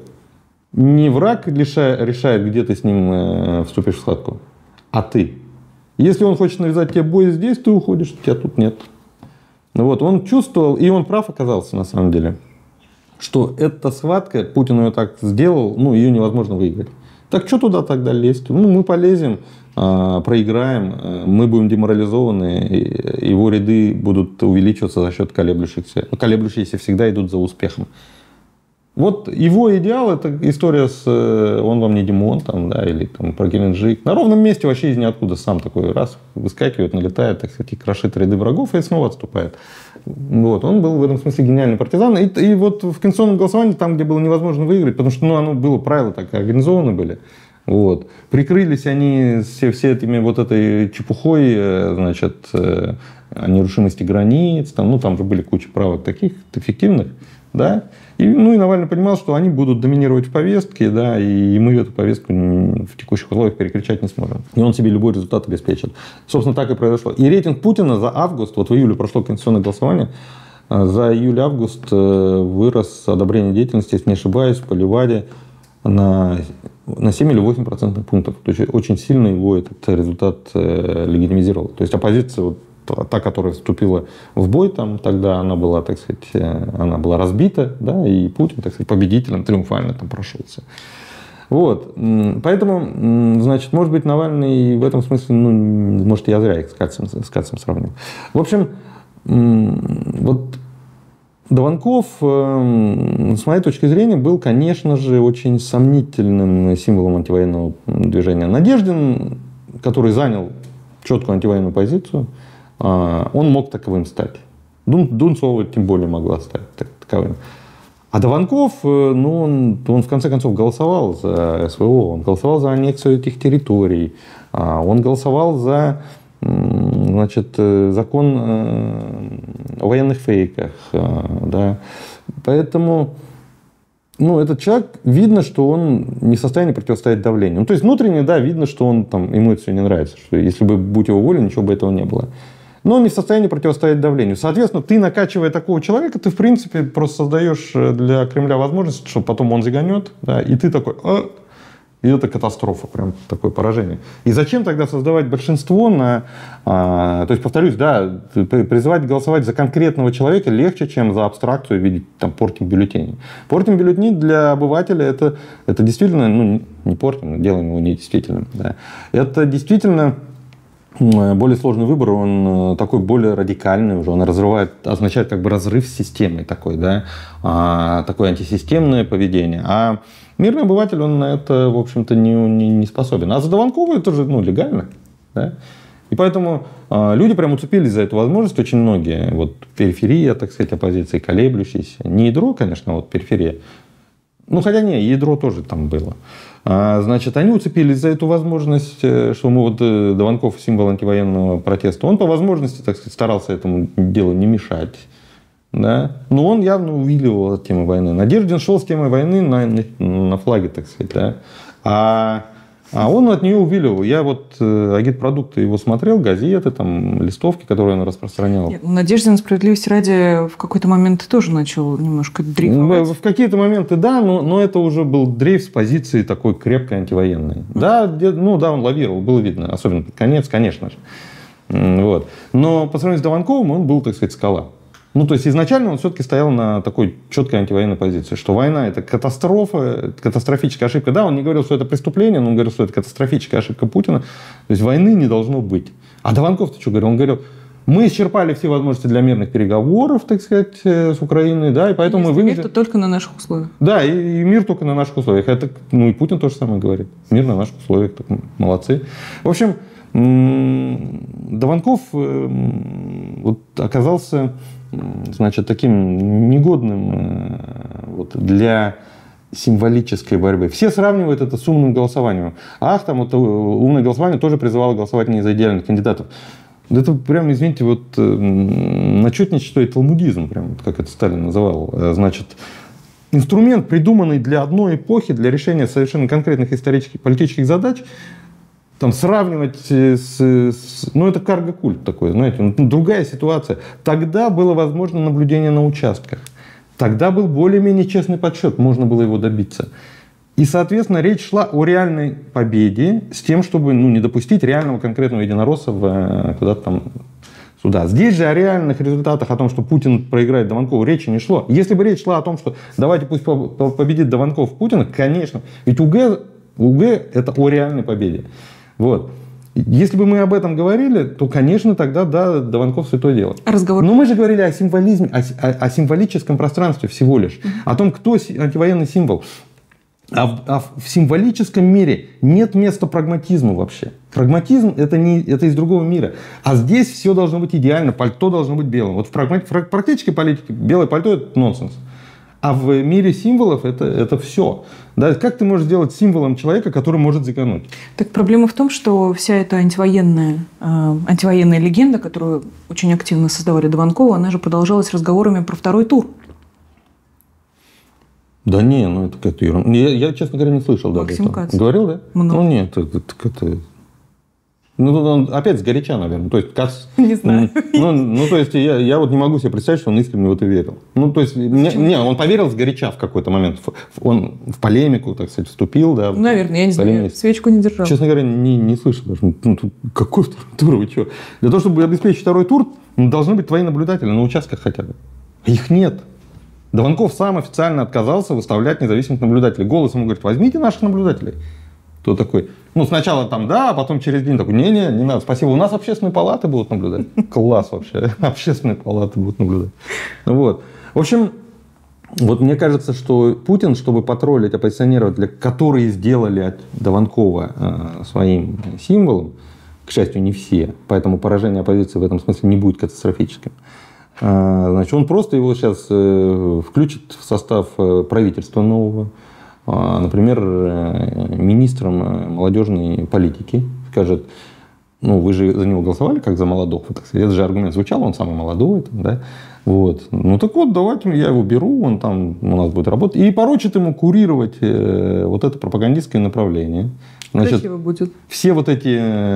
Не враг решает, где ты с ним вступишь в схватку, а ты. Если он хочет навязать тебе бой здесь, ты уходишь, тебя тут нет. Вот, он чувствовал, и он прав оказался на самом деле, что эта схватка, Путин ее так сделал, ну, ее невозможно выиграть. Так что туда тогда лезть? Ну, мы полезем, проиграем, мы будем деморализованы, его ряды будут увеличиваться за счет колеблющихся. Колеблющиеся всегда идут за успехом. Вот его идеал — это история с «Он вам не Димон», там, да, или там, про Геленджик. На ровном месте вообще из ниоткуда сам такой раз выскакивает, налетает, так сказать, и крошит ряды врагов, и снова отступает. Вот. Он был в этом смысле гениальный партизан. И, и вот в конституционном голосовании, там, где было невозможно выиграть, потому что ну, оно было, правила так организованы были, вот. Прикрылись они все, все этими вот этой чепухой, значит, о нерушимости границ, там, ну, там же были куча правок таких эффективных, да. И, ну и Навальный понимал, что они будут доминировать в повестке, да, и мы эту повестку в текущих условиях перекричать не сможем. И он себе любой результат обеспечит. Собственно, так и произошло. И рейтинг Путина за август, вот в июле прошло конституционное голосование, за июль-август вырос одобрение деятельности, если не ошибаюсь, по Леваде на, на семь или восемь процентных пунктов. То есть очень сильно его этот результат легитимизировал. То есть оппозиция, вот, та, которая вступила в бой там тогда, она была, так сказать, она была разбита, да, и Путин, так сказать, победителем триумфально там прошелся. Вот. Поэтому, значит, может быть, Навальный в этом смысле, ну, может, я зря их с Кацем, с Кацем сравнил. В общем, вот Дованков, с моей точки зрения, был, конечно же, очень сомнительным символом антивоенного движения. Надеждин, который занял четкую антивоенную позицию, он мог таковым стать. Дунцова тем более могла стать таковым. А Дованков, ну, он, он в конце концов голосовал за СВО, он голосовал за аннексию этих территорий, он голосовал за, значит, закон о военных фейках. Да. Поэтому, ну, этот человек, видно, что он не в состоянии противостоять давлению. Ну, то есть внутренне, да, видно, что он, там, ему это все не нравится, что если бы, будь его воля, ничего бы этого не было. Но он не в состоянии противостоять давлению. Соответственно, ты, накачивая такого человека, ты, в принципе, просто создаешь для Кремля возможность, что потом он загонет, да, и ты такой, а, и это катастрофа, прям такое поражение. И зачем тогда создавать большинство на... А, то есть, повторюсь, да, призывать голосовать за конкретного человека легче, чем за абстракцию в виде там, портим бюллетеней. Портим бюллетени для обывателя это, это действительно, ну, не портим, делаем его недействительным. Да. Это действительно... более сложный выбор, он такой более радикальный уже, он разрывает, означает как бы разрыв с системой такой, да, а, такое антисистемное поведение. А мирный обыватель, он на это, в общем-то, не, не, не способен. А за Дованкова это же, ну, легально, да. И поэтому а, люди прям уцепились за эту возможность, очень многие, вот периферия, так сказать, оппозиции, колеблющиеся, не ядро, конечно, а вот периферия. Ну, хотя не, ядро тоже там было. А, значит, они уцепились за эту возможность, что мы вот Дованков символ антивоенного протеста. Он по возможности, так сказать, старался этому делу не мешать. Да? Но он явно увиливал от темы войны. Надеждин шел с темой войны на, на флаге, так сказать. Да? А, а он от нее увиливал. Я вот э, агитпродукты его смотрел, газеты, там, листовки, которые он распространял. Нет, Надеждин, справедливости ради, в какой-то момент тоже начал немножко дрейфовать. В какие-то моменты, да, но, но это уже был дрейф с позиции такой крепкой антивоенной. Mm. Да, где, ну да, он лавировал, было видно. Особенно под конец, конечно же. Вот. Но по сравнению с Дованковым он был, так сказать, скала. Ну, то есть изначально он все-таки стоял на такой четкой антивоенной позиции, что война – это катастрофа, катастрофическая ошибка. Да, он не говорил, что это преступление, но он говорил, что это катастрофическая ошибка Путина. То есть войны не должно быть. А Дованков-то что говорил? Он говорил, Мы исчерпали все возможности для мирных переговоров, так сказать, с Украиной, да, и поэтому мы вынуждены... Мир только на наших условиях. Да, и, и мир только на наших условиях. Это, ну и Путин то же самое говорит. Мир на наших условиях, так, молодцы. В общем, Дованков вот оказался, значит, таким негодным вот, для символической борьбы. Все сравнивают это с умным голосованием. Ах, там вот умное голосование тоже призывало голосовать не за идеальных кандидатов. Это прям, извините, вот начетничество и талмудизм, прям, как это Сталин называл. Значит, инструмент, придуманный для одной эпохи, для решения совершенно конкретных исторических, политических задач, там, сравнивать с, с... Ну, это карго-культ такой, знаете, ну, другая ситуация. Тогда было возможно наблюдение на участках. Тогда был более-менее честный подсчет, можно было его добиться. И, соответственно, речь шла о реальной победе с тем, чтобы ну, не допустить реального конкретного единоросса в, куда-то там сюда. Здесь же о реальных результатах, о том, что Путин проиграет Дованкову, речи не шло. Если бы речь шла о том, что давайте пусть победит Дованков Путина, конечно. Ведь УГ, УГ это о реальной победе. Вот. Если бы мы об этом говорили, то, конечно, тогда, да, Дованков святое дело. Разговор. Но мы же говорили о символизме, о, о, о символическом пространстве всего лишь. Mm-hmm. О том, кто антивоенный символ. А в, а в символическом мире нет места прагматизму вообще. Прагматизм это, не, это из другого мира. А здесь все должно быть идеально, пальто должно быть белым. Вот в, прагмати, в практической политике белое пальто это нонсенс. А в мире символов это, это все. Да? Как ты можешь сделать символом человека, который может зекануть? Так проблема в том, что вся эта антивоенная, э, антивоенная легенда, которую очень активно создавали Дованкова, она же продолжалась разговорами про второй тур. Да не, ну это какая-то ерунда. Я, я, честно говоря, не слышал. Максим да, Кац. Говорил, да? Много. Ну нет, это как-то... Ну, он опять сгоряча, наверное. То есть, Кац... Не знаю. Ну, ну, то есть, я, я вот не могу себе представить, что он искренне в это верил. Ну, то есть, не, не, он поверил сгоряча в какой-то момент. Он в полемику, так сказать, вступил, да. Наверное, я не знаю, я свечку не держал. Честно говоря, не, не слышал даже. Ну, какой второй тур, вы что? Для того, чтобы обеспечить второй тур, ну, должны быть твои наблюдатели на участках хотя бы. Их нет. Дованков сам официально отказался выставлять независимых наблюдателей. Голос ему говорит, возьмите наших наблюдателей. Кто такой? Ну, сначала там да, а потом через день такой, не-не, не надо, спасибо. У нас общественные палаты будут наблюдать. Класс вообще. Общественные палаты будут наблюдать. Вот. В общем, вот мне кажется, что Путин, чтобы потроллить оппозиционеров, для, которые сделали от Дованкова э, своим символом, к счастью, не все, поэтому поражение оппозиции в этом смысле не будет катастрофическим, э, значит, он просто его сейчас э, включит в состав э, правительства нового, например, министром молодежной политики, скажет, ну, вы же за него голосовали, как за молодого, так сказать. Это же аргумент звучал, он самый молодой, да, вот. Ну, так вот, давайте я его беру, он там у нас будет работать, и поручит ему курировать э, вот это пропагандистское направление. Значит, красиво будет. Все вот эти,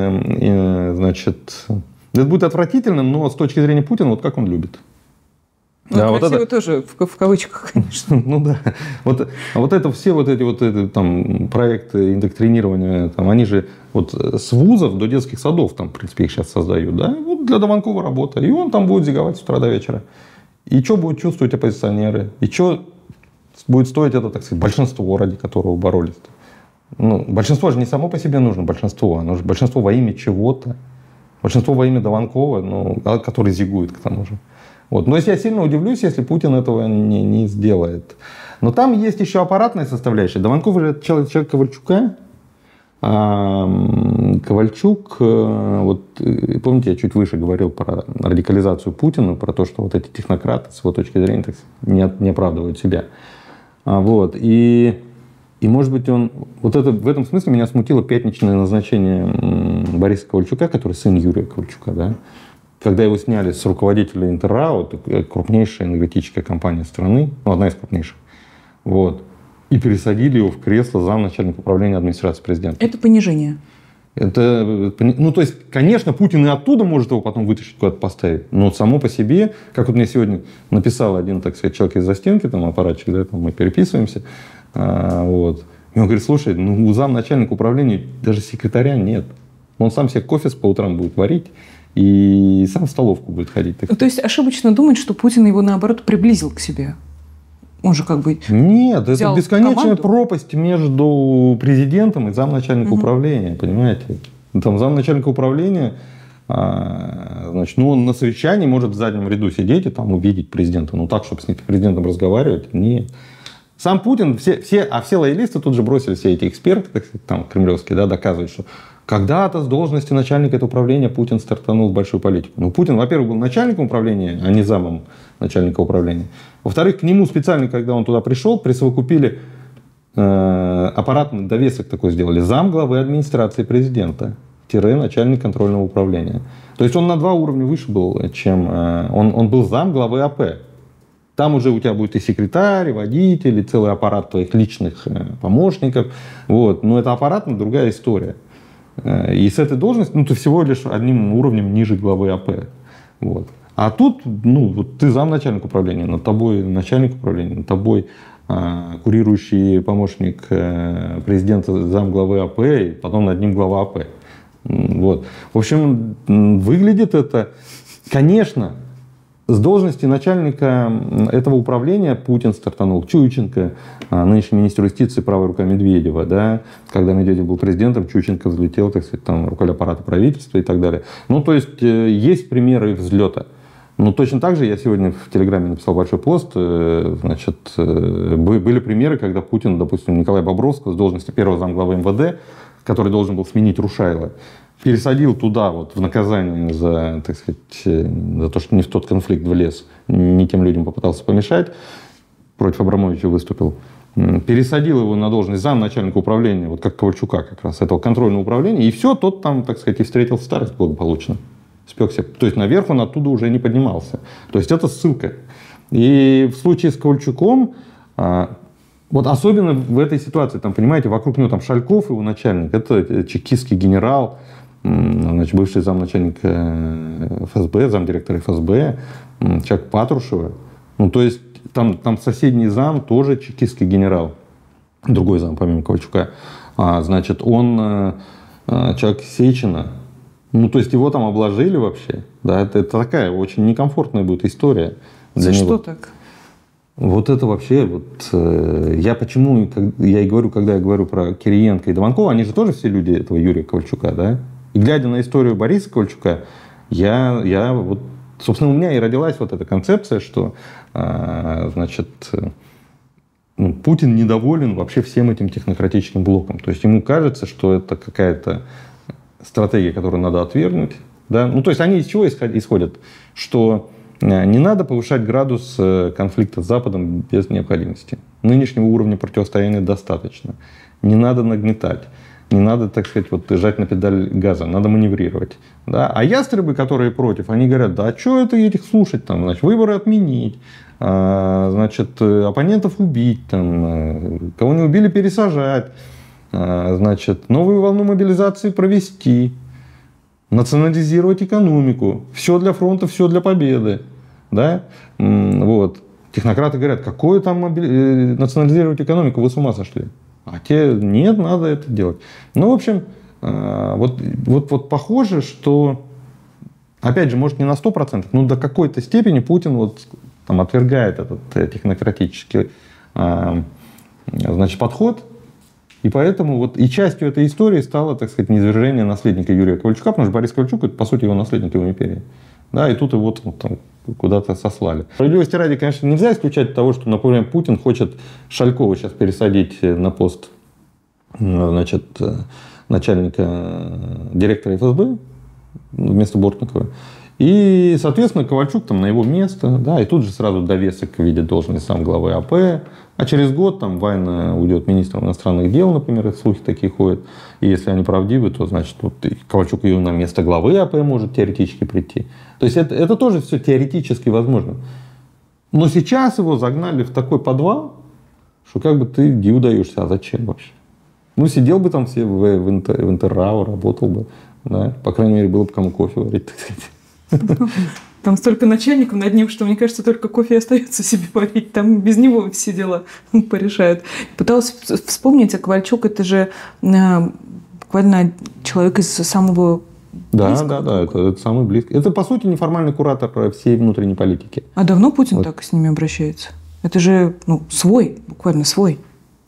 э, значит, это будет отвратительно, но с точки зрения Путина, вот как он любит. Ну, да, красиво вот это... тоже, в, в кавычках, конечно. Ну да. Вот, а вот это все вот эти вот эти, там, проекты индоктринирования, там, они же вот с вузов до детских садов, там, в принципе, их сейчас создают, да, вот для Дованкова работа. И он там будет зиговать с утра до вечера. И что будут чувствовать оппозиционеры? И что будет стоить это, так сказать, большинство, ради которого боролись? Ну, большинство же не само по себе нужно, большинство. Оно же большинство во имя чего-то. Большинство во имя Дованкова, ну, который зигует к тому же. Вот. Но я сильно удивлюсь, если Путин этого не, не сделает. Но там есть еще аппаратная составляющая. Дованков же человек, человек Ковальчука. А Ковальчук, вот, помните, я чуть выше говорил про радикализацию Путина, про то, что вот эти технократы, с его точки зрения, так, не, не оправдывают себя. А, вот. И, и, может быть, он... Вот это, в этом смысле меня смутило пятничное назначение Бориса Ковальчука, который сын Юрия Ковальчука, да? Когда его сняли с руководителя Интеррао, крупнейшая энергетическая компания страны, ну, одна из крупнейших, вот, и пересадили его в кресло замначальника управления администрации президента. Это понижение. Это, ну, то есть, конечно, Путин и оттуда может его потом вытащить, куда-то поставить, но само по себе, как вот мне сегодня написал один, так сказать, человек из застенки, там, аппаратчик, да, там, мы переписываемся, а, вот, и он говорит, слушай, ну, у замначальника управления даже секретаря нет. Он сам себе кофе по утрам будет варить, и сам в столовку будет ходить. Так. То есть ошибочно думать, что Путин его, наоборот, приблизил к себе? Он же как бы Нет, это бесконечная команду. пропасть между президентом и замначальником mm-hmm. управления, понимаете? Там замначальника управления, А, значит, ну, он на совещании может в заднем ряду сидеть и там увидеть президента. Ну, так, чтобы с президентом разговаривать, нет. Сам Путин, все, все, а все лоялисты тут же бросили, все эти эксперты, так сказать, там, кремлевские, да, доказывают, что когда-то с должности начальника этого управления Путин стартанул в большую политику. Ну, Путин, во-первых, был начальником управления, а не замом начальника управления. Во-вторых, к нему специально, когда он туда пришел, присовокупили э, аппаратный довесок такой сделали. Зам главы администрации президента, тире начальник контрольного управления. То есть он на два уровня выше был, чем... Э, он, он был зам главы АП. Там уже у тебя будет и секретарь, и водитель, и целый аппарат твоих личных э, помощников. Вот. Но это аппаратная другая история. И с этой должности, ну, ты всего лишь одним уровнем ниже главы АП. Вот. А тут, ну, вот ты замначальник управления, над тобой начальник управления, над тобой а, курирующий помощник а, президента, замглавы АП, и потом над ним глава АП. Вот. В общем, выглядит это, конечно, с должности начальника этого управления Путин стартанул. Чученко, нынешний министр юстиции, правая рука Медведева, да, когда Медведев был президентом, Чученко взлетел, так сказать, там, рукой аппарата правительства и так далее. Ну, то есть, есть примеры взлета. Но точно так же, я сегодня в Телеграме написал большой пост, значит, были примеры, когда Путин, допустим, Николай Бобровского с должности первого замглавы МВД, который должен был сменить Рушайла, пересадил туда вот в наказание за, так сказать, за то, что не в тот конфликт влез, не тем людям попытался помешать, против Абрамовича выступил. Пересадил его на должность замначальника управления, вот как Ковальчука как раз, этого контрольного управления, и все, тот там, так сказать, и встретил старость благополучно. Спекся. То есть наверх он оттуда уже не поднимался. То есть это ссылка. И в случае с Ковальчуком, вот особенно в этой ситуации, там, понимаете, вокруг него там Шальков, его начальник, это чекистский генерал, значит, бывший замначальник ФСБ, замдиректора ФСБ, человек Патрушева. Ну, то есть там, там соседний зам тоже чекистский генерал, другой зам, помимо Ковальчука. А, значит, он а, человек Сечина. Ну, то есть его там обложили вообще. Да, это, это такая очень некомфортная будет история. За для что него. так? Вот это вообще, вот, э, я почему, как, я и говорю, когда я говорю про Кириенко и Дованкова, они же тоже все люди этого Юрия Ковальчука, да? И глядя на историю Бориса Ковальчука, я, я вот, собственно, у меня и родилась вот эта концепция, что, э, значит, э, ну, Путин недоволен вообще всем этим технократическим блоком. То есть ему кажется, что это какая-то стратегия, которую надо отвергнуть, да? Ну, то есть они из чего исходят? Что не надо повышать градус конфликта с Западом без необходимости. Нынешнего уровня противостояния достаточно. Не надо нагнетать. Не надо, так сказать, вот, жать на педаль газа. Надо маневрировать. Да? А ястребы, которые против, они говорят, да, а что это этих слушать? Там, значит, выборы отменить, а, значит, оппонентов убить, там, кого не убили, пересажать, а, значит, новую волну мобилизации провести, национализировать экономику. Все для фронта, все для победы. Да? Вот. Технократы говорят, какое там мобили... национализировать экономику, вы с ума сошли. А те, нет, надо это делать. Ну, в общем, вот, вот, вот похоже, что, опять же, может, не на сто процентов, но до какой-то степени Путин вот, там, отвергает этот технократический значит, подход. И поэтому вот и частью этой истории стало, так сказать, низвержение наследника Юрия Ковальчука, потому что Борис Ковальчук, это, по сути, его наследник, его империи. Да, и тут его вот, вот, там, куда-то сослали. Справедливости ради, конечно, нельзя исключать того, что, например, Путин хочет Шалькова сейчас пересадить на пост, значит, начальника, директора ФСБ вместо Бортникова. И, соответственно, Ковальчук там на его место, да, и тут же сразу довесок в виде должности сам главы АП. А через год там Вайна уйдет министром иностранных дел, например, слухи такие ходят. И если они правдивы, то, значит, вот Ковальчук и на место главы АП может теоретически прийти. То есть это, это тоже все теоретически возможно. Но сейчас его загнали в такой подвал, что как бы ты не удаешься, а зачем вообще? Ну, сидел бы там все в, в, интер, в Интеррау, работал бы, да, по крайней мере, было бы кому кофе варить, так сказать. Там столько начальников над ним, что, мне кажется, только кофе остается себе варить. Там без него все дела порешают. Пыталась вспомнить, а Ковальчук — это же буквально человек из самого Да, близкого. да, да, это, это самый близкий. Это, по сути, неформальный куратор всей внутренней политики. А давно Путин вот. так с ними обращается? Это же ну, свой, буквально свой.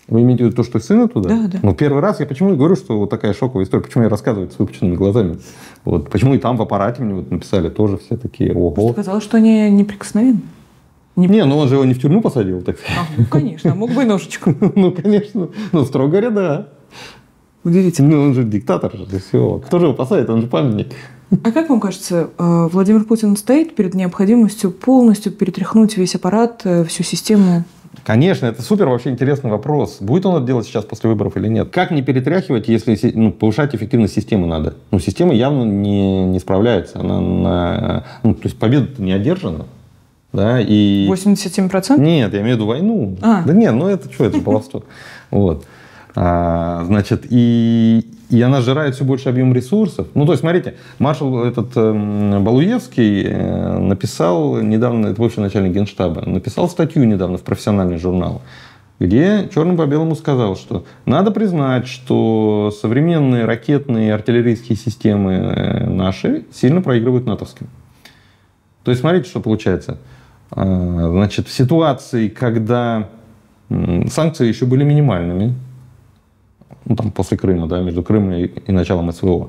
Вы имеете в виду то, что сына туда? Да, да. Ну, первый раз я почему и говорю, что вот такая шоковая история. Почему я рассказываю с выпученными глазами. Вот. Почему и там в аппарате мне вот написали тоже все такие, ого. Казалось, что они неприкосновенны. Не, не, ну он же его не в тюрьму посадил, так сказать. А, ну, конечно, мог бы и ножичку. Ну, конечно. Ну, строго говоря, да. Удивительно. Ну, он же диктатор же, да все. Кто же его посадит? Он же памятник. А как вам кажется, Владимир Путин стоит перед необходимостью полностью перетряхнуть весь аппарат, всю систему? Конечно, это супер вообще интересный вопрос. Будет он это делать сейчас после выборов или нет? Как не перетряхивать, если ну, повышать эффективность системы надо? Ну, система явно не, не справляется. Она на, ну, то есть победа-то не одержана. Да, и... восемьдесят семь процентов? Нет, я имею в виду войну. А. Да нет, ну это что, это баловство. Вот. А, значит, и, и она сжирает все больше объем ресурсов. Ну, то есть, смотрите, маршал этот э, Балуевский э, написал недавно, это бывший начальник Генштаба, написал статью недавно в профессиональный журнал, где черным по белому сказал, что надо признать, что современные ракетные и артиллерийские системы наши сильно проигрывают натовским. То есть, смотрите, что получается. А, значит, в ситуации, когда м, санкции еще были минимальными, ну, там, после Крыма, да, между Крымом и, и началом СВО,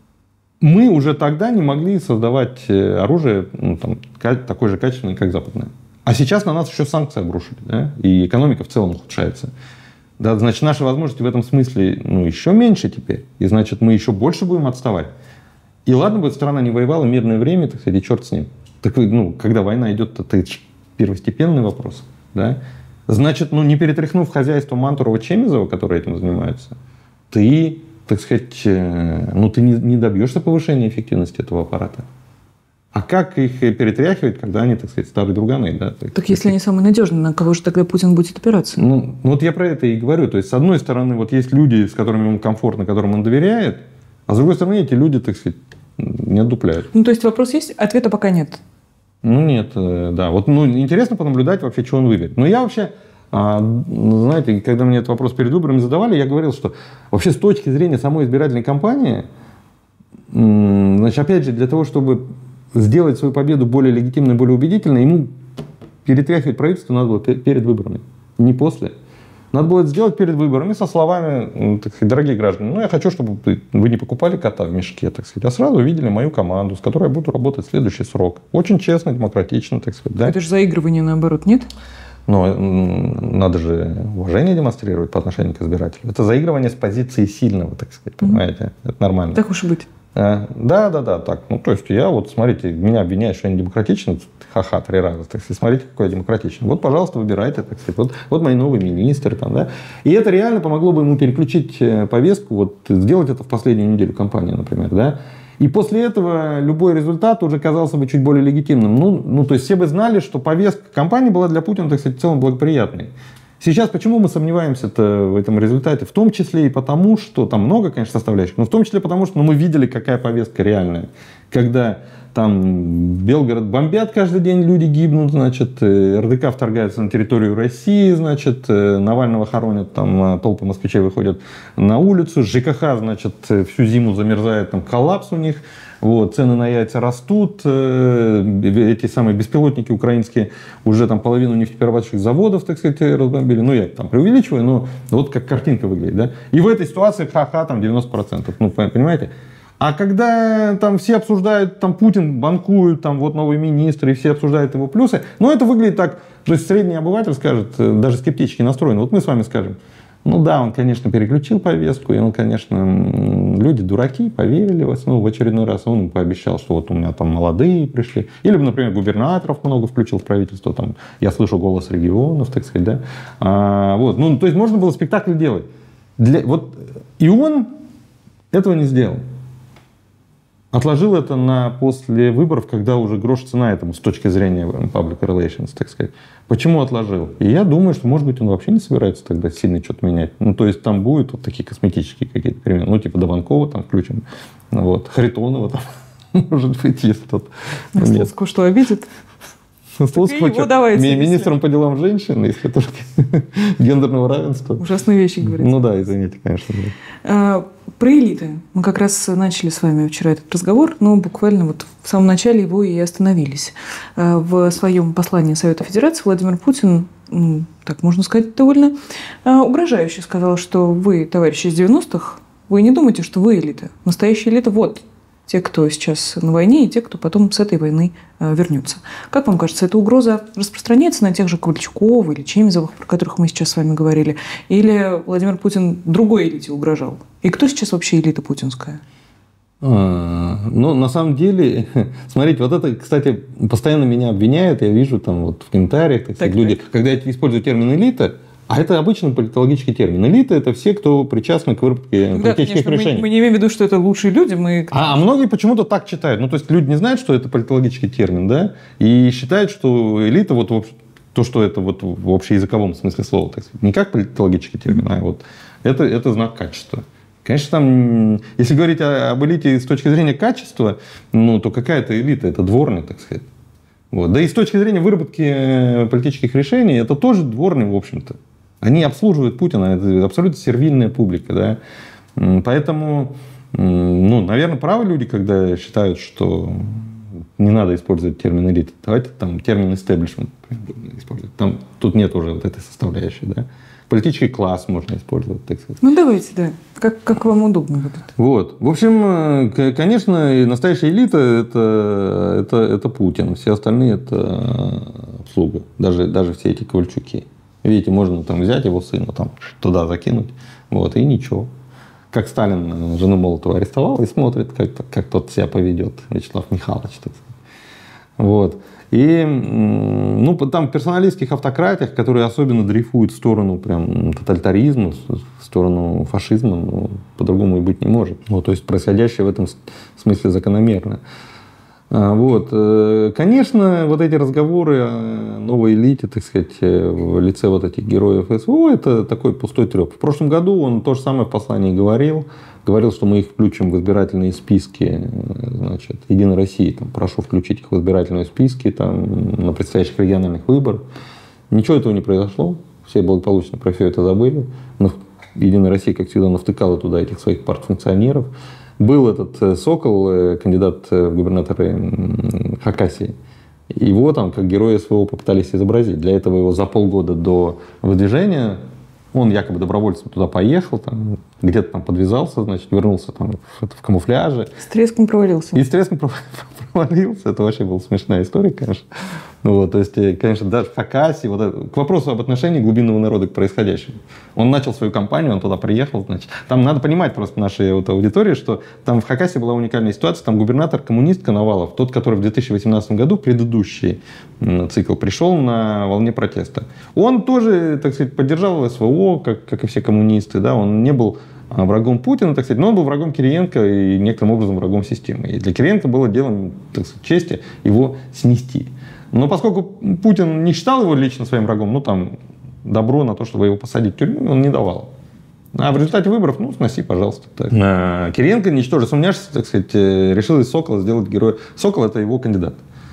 мы уже тогда не могли создавать оружие ну, там, такое же качественное, как западное. А сейчас на нас еще санкции обрушили, да, и экономика в целом ухудшается. Да, значит, наши возможности в этом смысле ну, еще меньше теперь, и значит, мы еще больше будем отставать. И ладно бы страна не воевала, мирное время, так сказать, и черт с ним. Так, ну, когда война идет, это первостепенный вопрос, да. Значит, ну, не перетряхнув хозяйство Мантурова-Чемизова, которые этим занимаются, ты, так сказать, ну, ты не, не добьешься повышения эффективности этого аппарата. А как их перетряхивать, когда они, так сказать, старые друганы? Да? Так, так если они самые надежные, на кого же тогда Путин будет опираться? Ну, вот я про это и говорю. То есть, с одной стороны, вот есть люди, с которыми ему комфортно, которым он доверяет, а с другой стороны, эти люди, так сказать, не отдупляют. Ну, то есть, вопрос есть, ответа пока нет. Ну, нет, да. Вот, ну, интересно понаблюдать вообще, что он выберет. Но я вообще, а, знаете, когда мне этот вопрос перед выборами задавали, я говорил, что вообще с точки зрения самой избирательной кампании, значит, опять же, для того, чтобы сделать свою победу более легитимной, более убедительной, ему перетряхивать правительство надо было перед выборами, не после. Надо было это сделать перед выборами со словами, так сказать, дорогие граждане, ну, я хочу, чтобы вы не покупали кота в мешке, так сказать, а сразу увидели мою команду, с которой я буду работать в следующий срок. Очень честно, демократично, так сказать. Да? Это же заигрывание, наоборот, нет? Но надо же уважение демонстрировать по отношению к избирателю. Это заигрывание с позиции сильного, так сказать, понимаете? Mm-hmm. Это нормально. Так уж и быть. Да, да, да, так. Ну, то есть я вот, смотрите, меня обвиняют, что я не демократичен, ха-ха, три раза, так сказать, смотрите, какой я демократичен. Вот, пожалуйста, выбирайте, так сказать, вот, вот мои новые министры, там, да. И это реально помогло бы ему переключить повестку, вот, сделать это в последнюю неделю кампании, например, да. И после этого любой результат уже казался бы чуть более легитимным. Ну, ну, то есть все бы знали, что повестка кампании была для Путина, так сказать, в целом благоприятной. Сейчас почему мы сомневаемся-то в этом результате? В том числе и потому, что там много, конечно, составляющих, но в том числе потому, что ну, мы видели, какая повестка реальная. Когда там Белгород бомбят каждый день, люди гибнут, значит, эр дэ ка вторгается на территорию России, значит, Навального хоронят, там толпы москвичей выходят на улицу, жэ ка ха, значит, всю зиму замерзает, там коллапс у них. Вот, цены на яйца растут, эти самые беспилотники украинские уже там половину нефтеперерабатывающих заводов, так сказать, разбомбили. Ну, я там преувеличиваю, но вот как картинка выглядит, да. И в этой ситуации ха-ха, там девяносто процентов, ну, понимаете? А когда там все обсуждают, там Путин банкует, там вот новый министр, и все обсуждают его плюсы, ну, это выглядит так, то есть средний обыватель скажет, даже скептически настроен, вот мы с вами скажем, ну да, он, конечно, переключил повестку, и он, конечно, люди дураки, поверили в, ну, в очередной раз. Он пообещал, что вот у меня там молодые пришли. Или, например, губернаторов много включил в правительство. Там, я слышу голос регионов, так сказать, да. А, вот, ну, то есть можно было спектакль делать. Для, вот, и он этого не сделал. Отложил это на после выборов, когда уже грош цена этому с точки зрения public relations, так сказать. Почему отложил? И я думаю, что, может быть, он вообще не собирается тогда сильно что-то менять. Ну, то есть там будут вот такие косметические какие-то перемены. Ну, типа Дованкова там включим, вот, Харитонова там, может быть, есть тут. Наследскую что, обидит? Слуцкого министром по делам женщин, если только гендерного равенства. Ужасные вещи говорите. Ну да, извините, конечно. Да. Про элиты. Мы как раз начали с вами вчера этот разговор, но буквально вот в самом начале его и остановились. В своем послании Совета Федерации Владимир Путин, так можно сказать, довольно угрожающе сказал, что вы, товарищи из девяностых, вы не думайте, что вы элита. Настоящая элита вот те, кто сейчас на войне, и те, кто потом с этой войны э, вернется. Как вам кажется, эта угроза распространяется на тех же Ковальчуков или Чемизовых, про которых мы сейчас с вами говорили? Или Владимир Путин другой элите угрожал? И кто сейчас вообще элита путинская? А, ну, на самом деле, смотрите, вот это, кстати, постоянно меня обвиняют, я вижу там вот в комментариях, так сказать, так, люди, так. Когда я использую термин «элита», а это обычно политологический термин. Элита – это все, кто причастны к выработке да, политических конечно, решений. Мы, мы не имеем в виду, что это лучшие люди. Мы... А, а многие почему-то так читают. Ну, то есть, люди не знают, что это политологический термин, да, и считают, что элита, вот то, что это вот в общеязыковом смысле слова, так сказать, не как политологический термин, а вот это, это знак качества. Конечно, там, если говорить о, об элите с точки зрения качества, ну, то какая это элита? Это дворня, так сказать. Вот. Да и с точки зрения выработки политических решений, это тоже дворня, в общем-то. Они обслуживают Путина, это абсолютно сервильная публика, да. Поэтому, ну, наверное, правы люди, когда считают, что не надо использовать термин элита. Давайте там термин истеблишмент использовать. Там, тут нет уже вот этой составляющей, да. Политический класс можно использовать, так сказать. Ну, давайте, да. Как, как вам удобно будет. Вот. В общем, конечно, настоящая элита это, это, это Путин. Все остальные это обслуга. Даже, даже все эти Ковальчуки. Видите, можно там взять его сына, там, туда закинуть, вот, и ничего. Как Сталин жену Молотова арестовал и смотрит, как, как тот себя поведет, Вячеслав Михайлович, так сказать. Вот. И ну, там персоналистских автократиях, которые особенно дрейфуют в сторону прям тоталитаризма, в сторону фашизма, ну, по-другому и быть не может. Ну, то есть происходящее в этом смысле закономерно. Вот. Конечно, вот эти разговоры о новой элите, так сказать, в лице вот этих героев СВО, это такой пустой треп. В прошлом году он то же самое в послании говорил. Говорил, что мы их включим в избирательные списки, значит, Единой России. Там, прошу включить их в избирательные списки там, на предстоящих региональных выборах. Ничего этого не произошло. Все благополучно про все это забыли. Но Единая Россия, как всегда, навтыкала туда этих своих партфункционеров. Был этот Сокол, кандидат в губернаторы Хакасии. Его там, как героя СВО, попытались изобразить. Для этого его за полгода до выдвижения, он якобы добровольцем туда поехал, там, где-то там подвязался, значит, вернулся там в, в камуфляже. С треском провалился. И с треском провалился. Это вообще была смешная история, конечно. Вот, то есть, конечно, даже в Хакасии, вот это, к вопросу об отношении глубинного народа к происходящему. Он начал свою кампанию, он туда приехал, значит. Там надо понимать просто нашей вот аудитории, что там в Хакасии была уникальная ситуация, там губернатор коммунист Коновалов, тот, который в две тысячи восемнадцатом году, предыдущий цикл, пришел на волне протеста. Он тоже, так сказать, поддержал СВО, как, как и все коммунисты, да, он не был врагом Путина, так сказать, но он был врагом Кириенко и некоторым образом врагом системы. И для Кириенко было делом, так сказать, чести его снести. Но поскольку Путин не считал его лично своим врагом, ну там добро на то, чтобы его посадить в тюрьму, он не давал. А в результате выборов, ну, сноси, пожалуйста. Так. А Кириенко, ничтоже сомневшись, так сказать, решил из Сокола сделать героя. Сокол – это его кандидат.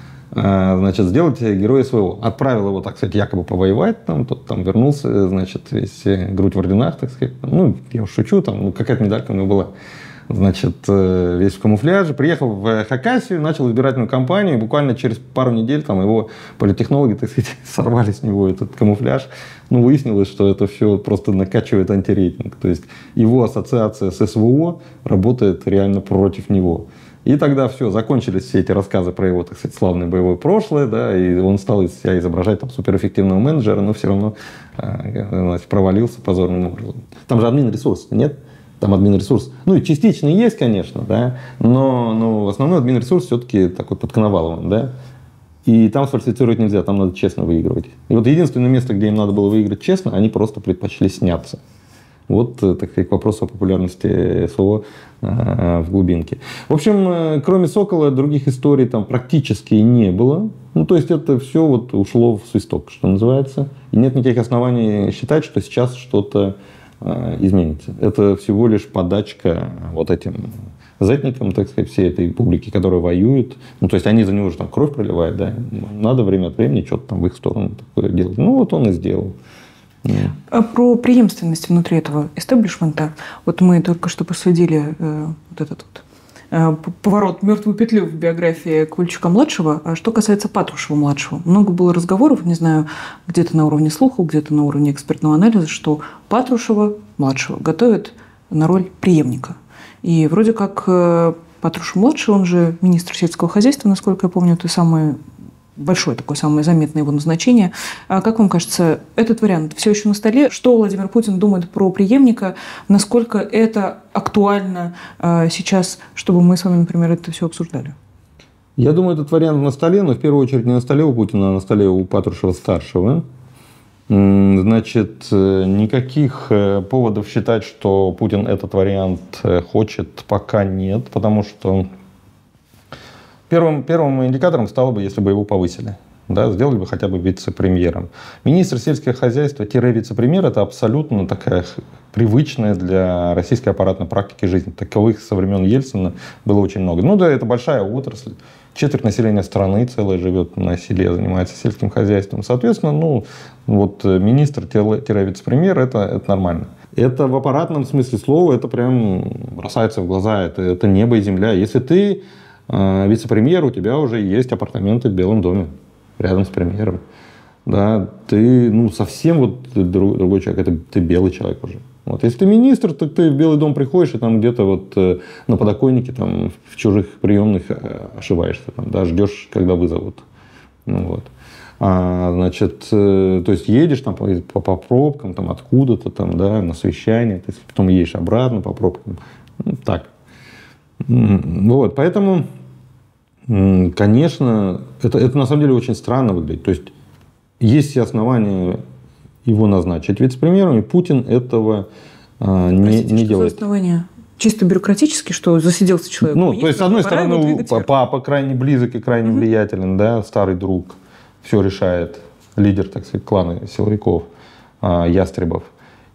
А, значит, сделать героя СВО. Отправил его, так сказать, якобы повоевать, там, тот там вернулся, значит, весь грудь в орденах, так сказать. Ну, я уж шучу, там, ну, какая-то медалька у него была. Значит, весь в камуфляже, приехал в Хакасию, начал избирательную кампанию, и буквально через пару недель там его политтехнологи, так сказать, сорвали с него этот камуфляж. Ну, выяснилось, что это все просто накачивает антирейтинг. То есть его ассоциация с СВО работает реально против него. И тогда все, закончились все эти рассказы про его, так сказать, славное боевое прошлое, да, и он стал из себя изображать там суперэффективного менеджера, но все равно значит, провалился позорным образом. Там же админ-ресурс, нет? Там админ-ресурс, ну и частично есть, конечно, да, но, но основной админ-ресурс все-таки такой под Коноваловым, да, и там сфальсифицировать нельзя, там надо честно выигрывать. И вот единственное место, где им надо было выиграть честно, они просто предпочли сняться. Вот, так сказать, к вопросу о популярности СВО э, в глубинке. В общем, э, кроме Сокола, других историй там практически не было. Ну, то есть это все вот ушло в свисток, что называется. И нет никаких оснований считать, что сейчас что-то изменится. Это всего лишь подачка вот этим зетникам, так сказать, всей этой публики, которая воюет. Ну, то есть они за него же там кровь проливают, да. Надо время от времени что-то там в их сторону такое делать. Ну, вот он и сделал. А про преемственность внутри этого истеблишмента. Вот мы только что посвятили э, вот этот вот э, поворот, мертвую петлю в биографии Ковальчука-младшего. А что касается Патрушева-младшего, много было разговоров, не знаю, где-то на уровне слухов, где-то на уровне экспертного анализа, что Патрушева-младшего готовят на роль преемника. И вроде как э, Патрушев-младший, он же министр сельского хозяйства, насколько я помню, это самое большое такое, самое заметное его назначение. А как вам кажется, этот вариант все еще на столе? Что Владимир Путин думает про преемника? Насколько это актуально а, сейчас, чтобы мы с вами, например, это все обсуждали? Я думаю, этот вариант на столе, но в первую очередь не на столе у Путина, а на столе у Патрушева-старшего. Значит, никаких поводов считать, что Путин этот вариант хочет, пока нет, потому что Первым, первым индикатором стало бы, если бы его повысили. Да, сделали бы хотя бы вице-премьером. Министр сельского хозяйства-вице-премьер – это абсолютно такая привычная для российской аппаратной практики жизнь. Таковых со времен Ельцина было очень много. Ну да, это большая отрасль. Четверть населения страны целая живет на селе, занимается сельским хозяйством. Соответственно, ну, вот министр-вице-премьер – это, это нормально. Это в аппаратном смысле слова, это прям бросается в глаза. Это, это небо и земля. Если ты вице-премьер, у тебя уже есть апартаменты в Белом доме, рядом с премьером. Да, ты ну, совсем вот другой человек, это ты белый человек уже. Вот. Если ты министр, то ты в Белый дом приходишь и там где-то вот на подоконнике там, в чужих приемных ошиваешься, там, да, ждешь, когда вызовут. Ну, вот. А, значит, то есть едешь там по, по, по пробкам там, откуда-то там, да, на совещание, ты потом едешь обратно по пробкам. Ну, так. Вот, поэтому, конечно, это, это на самом деле очень странно выглядит. То есть есть все основания его назначить вице-премьером, и Путин этого а, не, Простите, не что делает. За основания? Чисто бюрократически, что засиделся человек? Ну, то есть, с одной стороны, папа крайне близок и крайне угу. влиятелен, да, старый друг, все решает, лидер, так сказать, клана силовиков, а, ястребов.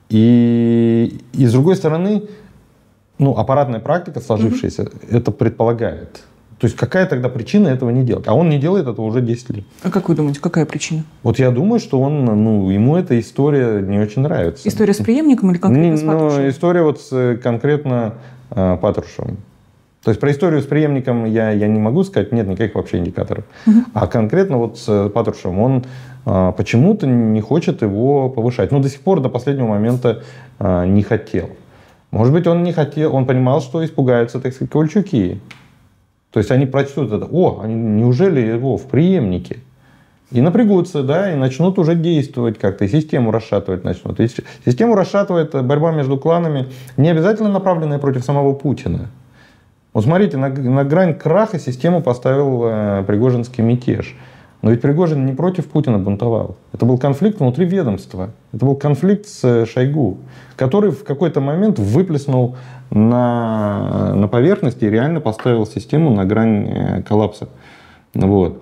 И, и с другой стороны, ну, аппаратная практика, сложившаяся, mm-hmm. это предполагает. То есть какая тогда причина этого не делать? А он не делает этого уже десять лет. А как вы думаете, какая причина? Вот я думаю, что он, ну, ему эта история не очень нравится. История с преемником или конкретно не, с Патрушевым? Ну, история вот с конкретно э, Патрушевым. То есть про историю с преемником я, я не могу сказать, нет никаких вообще индикаторов. Mm-hmm. А конкретно вот с Патрушевым он э, почему-то не хочет его повышать. Ну, до сих пор, до последнего момента э, не хотел. Может быть, он не хотел, он понимал, что испугаются, так сказать, Ковальчуки. То есть они прочтут это, о, они, неужели его в преемнике? И напрягутся, да, и начнут уже действовать как-то, и систему расшатывать начнут. И систему расшатывает борьба между кланами, не обязательно направленная против самого Путина. Вот смотрите, на, на грань краха систему поставил э, Пригожинский мятеж. Но ведь Пригожин не против Путина бунтовал. Это был конфликт внутри ведомства. Это был конфликт с Шойгу, который в какой-то момент выплеснул на, на поверхность и реально поставил систему на грань коллапса. Вот.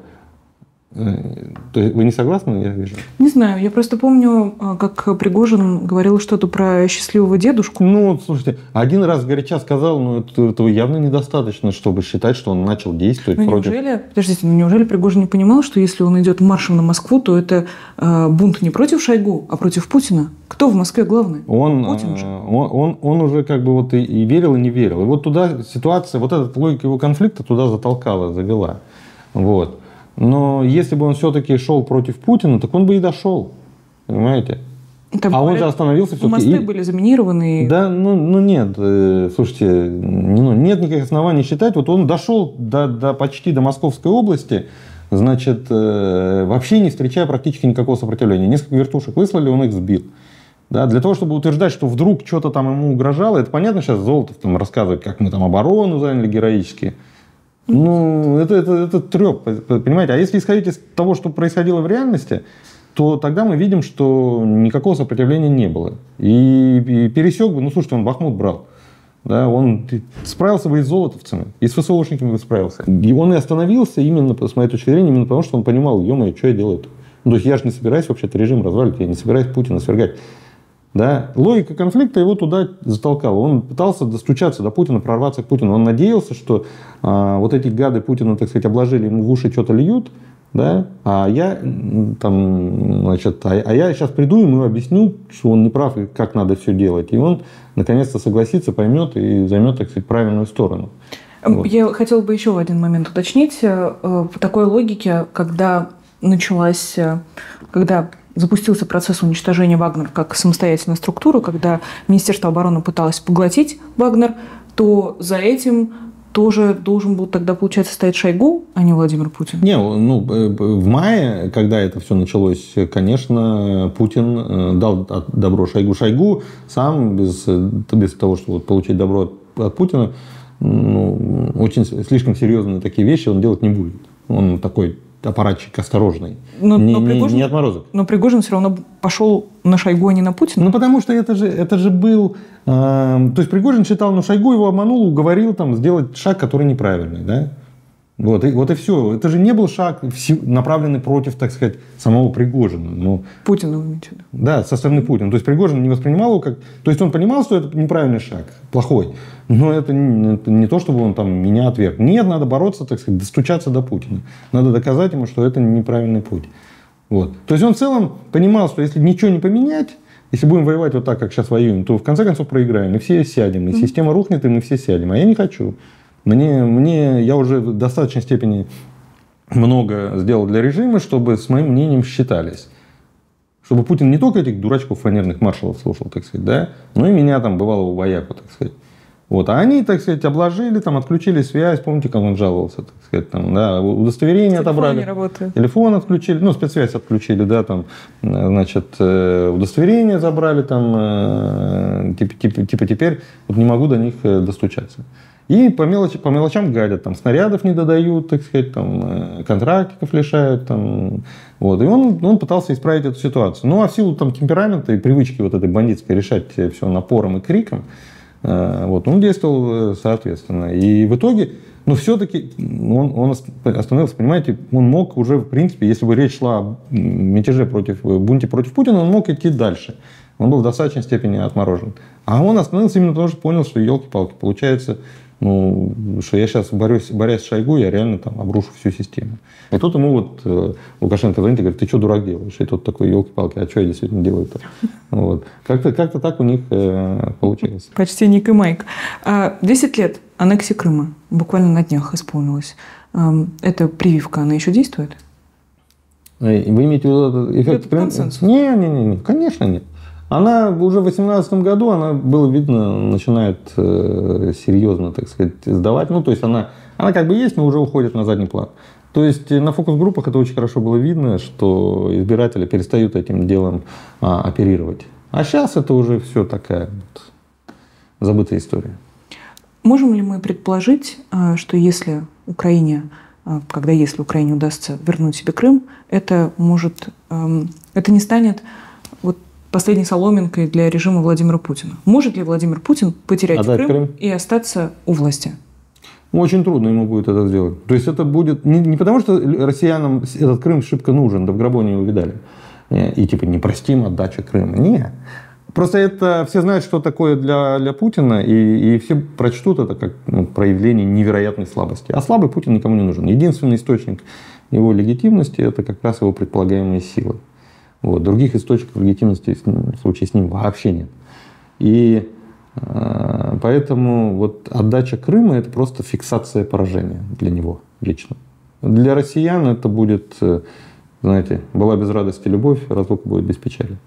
То есть вы не согласны, я вижу? Не знаю, я просто помню, как Пригожин говорил что-то про счастливого дедушку. Ну, слушайте, один раз горяча сказал, но ну, этого явно недостаточно, чтобы считать, что он начал действовать ну, против... Неужели, подождите, ну, неужели Пригожин не понимал, что если он идет маршем на Москву, то это э, бунт не против Шойгу, а против Путина? Кто в Москве главный? Он, Путин же. Он, он, он уже как бы вот и, и верил, и не верил. И вот туда ситуация, вот эта логика его конфликта туда затолкала, завела. Вот. Но если бы он все-таки шел против Путина, так он бы и дошел. Понимаете? Там, а говорят, он же остановился все-таки. Мосты и... были заминированы. Да, ну, ну нет. Э, слушайте, ну, нет никаких оснований считать. Вот он дошел до, до, почти до Московской области, значит, э, вообще не встречая практически никакого сопротивления. Несколько вертушек выслали, он их сбил. Да, для того, чтобы утверждать, что вдруг что-то там ему угрожало, это понятно, сейчас Золотов там рассказывает, как мы там оборону заняли героически. Ну, это, это, это треп, понимаете? А если исходить из того, что происходило в реальности, то тогда мы видим, что никакого сопротивления не было. И, и пересек бы, ну, слушайте, он Бахмут брал. Да, он справился бы и с золотовцами, и с ВСОшниками бы справился. И он и остановился именно, с моей точки зрения, именно потому, что он понимал, ё-моё, что я делаю-то? Ну, то есть я же не собираюсь вообще-то режим разваливать, я не собираюсь Путина свергать. Да? Логика конфликта его туда затолкала. Он пытался достучаться до Путина, прорваться к Путину. Он надеялся, что а, вот эти гады Путина, так сказать, обложили, ему в уши что-то льют, да? а, я, там, значит, а, а я сейчас приду, ему объясню, что он не прав и как надо все делать. И он наконец-то согласится, поймет и займет, так сказать, правильную сторону. Вот. Я хотела бы еще в один момент уточнить. В такой логике, когда началась, когда запустился процесс уничтожения Вагнера как самостоятельной структуры, когда Министерство обороны пыталось поглотить Вагнер, то за этим тоже должен был тогда, получается, стоять Шойгу, а не Владимир Путин? Не, ну, в мае, когда это все началось, конечно, Путин дал добро Шойгу. Шойгу сам, без, без того, чтобы получить добро от, от Путина, ну, очень слишком серьезные такие вещи он делать не будет. Он такой аппаратчик осторожный, но, не, но Пригожин, не, не отморозок. Но Пригожин все равно пошел на Шойгу, а не на Путина. Ну, потому что это же, это же был... Э, то есть Пригожин считал, ну, Шойгу его обманул, уговорил там, сделать шаг, который неправильный. Да? Вот, и, вот и все. Это же не был шаг, направленный против, так сказать, самого Пригожина. Ну, Путина, вы имеете в виду? Да, со стороны Путина. То есть Пригожин не воспринимал его как... То есть он понимал, что это неправильный шаг, плохой. Но это не, это не то, чтобы он там меня отверг. Нет, надо бороться, так сказать, достучаться до Путина. Надо доказать ему, что это неправильный путь. Вот. То есть он в целом понимал, что если ничего не поменять, если будем воевать вот так, как сейчас воюем, то в конце концов проиграем. И все сядем. И mm-hmm. система рухнет, и мы все сядем. А я не хочу. Мне, мне, я уже в достаточной степени много сделал для режима, чтобы с моим мнением считались. Чтобы Путин не только этих дурачков фанерных маршалов слушал, так сказать, да, но и меня там, бывалого вояку, так сказать. Вот. А они, так сказать, обложили, там, отключили связь. Помните, как он жаловался, так сказать, там, да, удостоверение телефон отобрали. Не работает. Телефон отключили, ну, спецсвязь отключили, да, там, значит, удостоверение забрали, там, типа, типа, типа теперь вот не могу до них достучаться. И по, мелочи, по мелочам гадят, там, снарядов не додают, так сказать, там, контрактиков лишают, там, вот. И он, он пытался исправить эту ситуацию. Ну, а в силу там темперамента и привычки вот этой бандитской решать все напором и криком, вот, он действовал соответственно. И в итоге, ну, все-таки он, он остановился, понимаете, он мог уже, в принципе, если бы речь шла о мятеже против, бунте против Путина, он мог идти дальше. Он был в достаточной степени отморожен. А он остановился именно потому, что понял, что елки-палки, получается, ну, что я сейчас борюсь, борясь с Шойгу, я реально там обрушу всю систему. И тут ему вот э, Лукашенко звонит и говорит, ты что, дурак, делаешь? И тот такой, елки-палки, а что я действительно делаю-то? Вот. Как-то, как-то так у них э, получилось. Почти Ник и Майк. Десять лет аннексии Крыма буквально на днях исполнилось. Эта прививка, она еще действует? Вы имеете в виду эффект? Это консенсус? Не, не, не, не, конечно нет. Она уже в две тысячи восемнадцатом году, она, было видно, начинает э, серьезно, так сказать, сдавать. Ну, то есть она, она как бы есть, но уже уходит на задний план. То есть на фокус-группах это очень хорошо было видно, что избиратели перестают этим делом а, оперировать. А сейчас это уже все такая вот забытая история. Можем ли мы предположить, что если Украине, когда если Украине удастся вернуть себе Крым, это может, это не станет вот последней соломинкой для режима Владимира Путина? Может ли Владимир Путин потерять Крым, Крым и остаться у власти? Очень трудно ему будет это сделать. То есть это будет не, не потому, что россиянам этот Крым шибко нужен, да в гробу не увидали. И типа не простим отдача Крыма. Нет. Просто это все знают, что такое для, для Путина, и, и все прочтут это как ну, проявление невероятной слабости. А слабый Путин никому не нужен. Единственный источник его легитимности – это как раз его предполагаемые силы. Вот. Других источников легитимности в случае с ним вообще нет. И э, поэтому вот отдача Крыма – это просто фиксация поражения для него лично. Для россиян это будет, знаете, была без радости любовь, разлука будет без печали.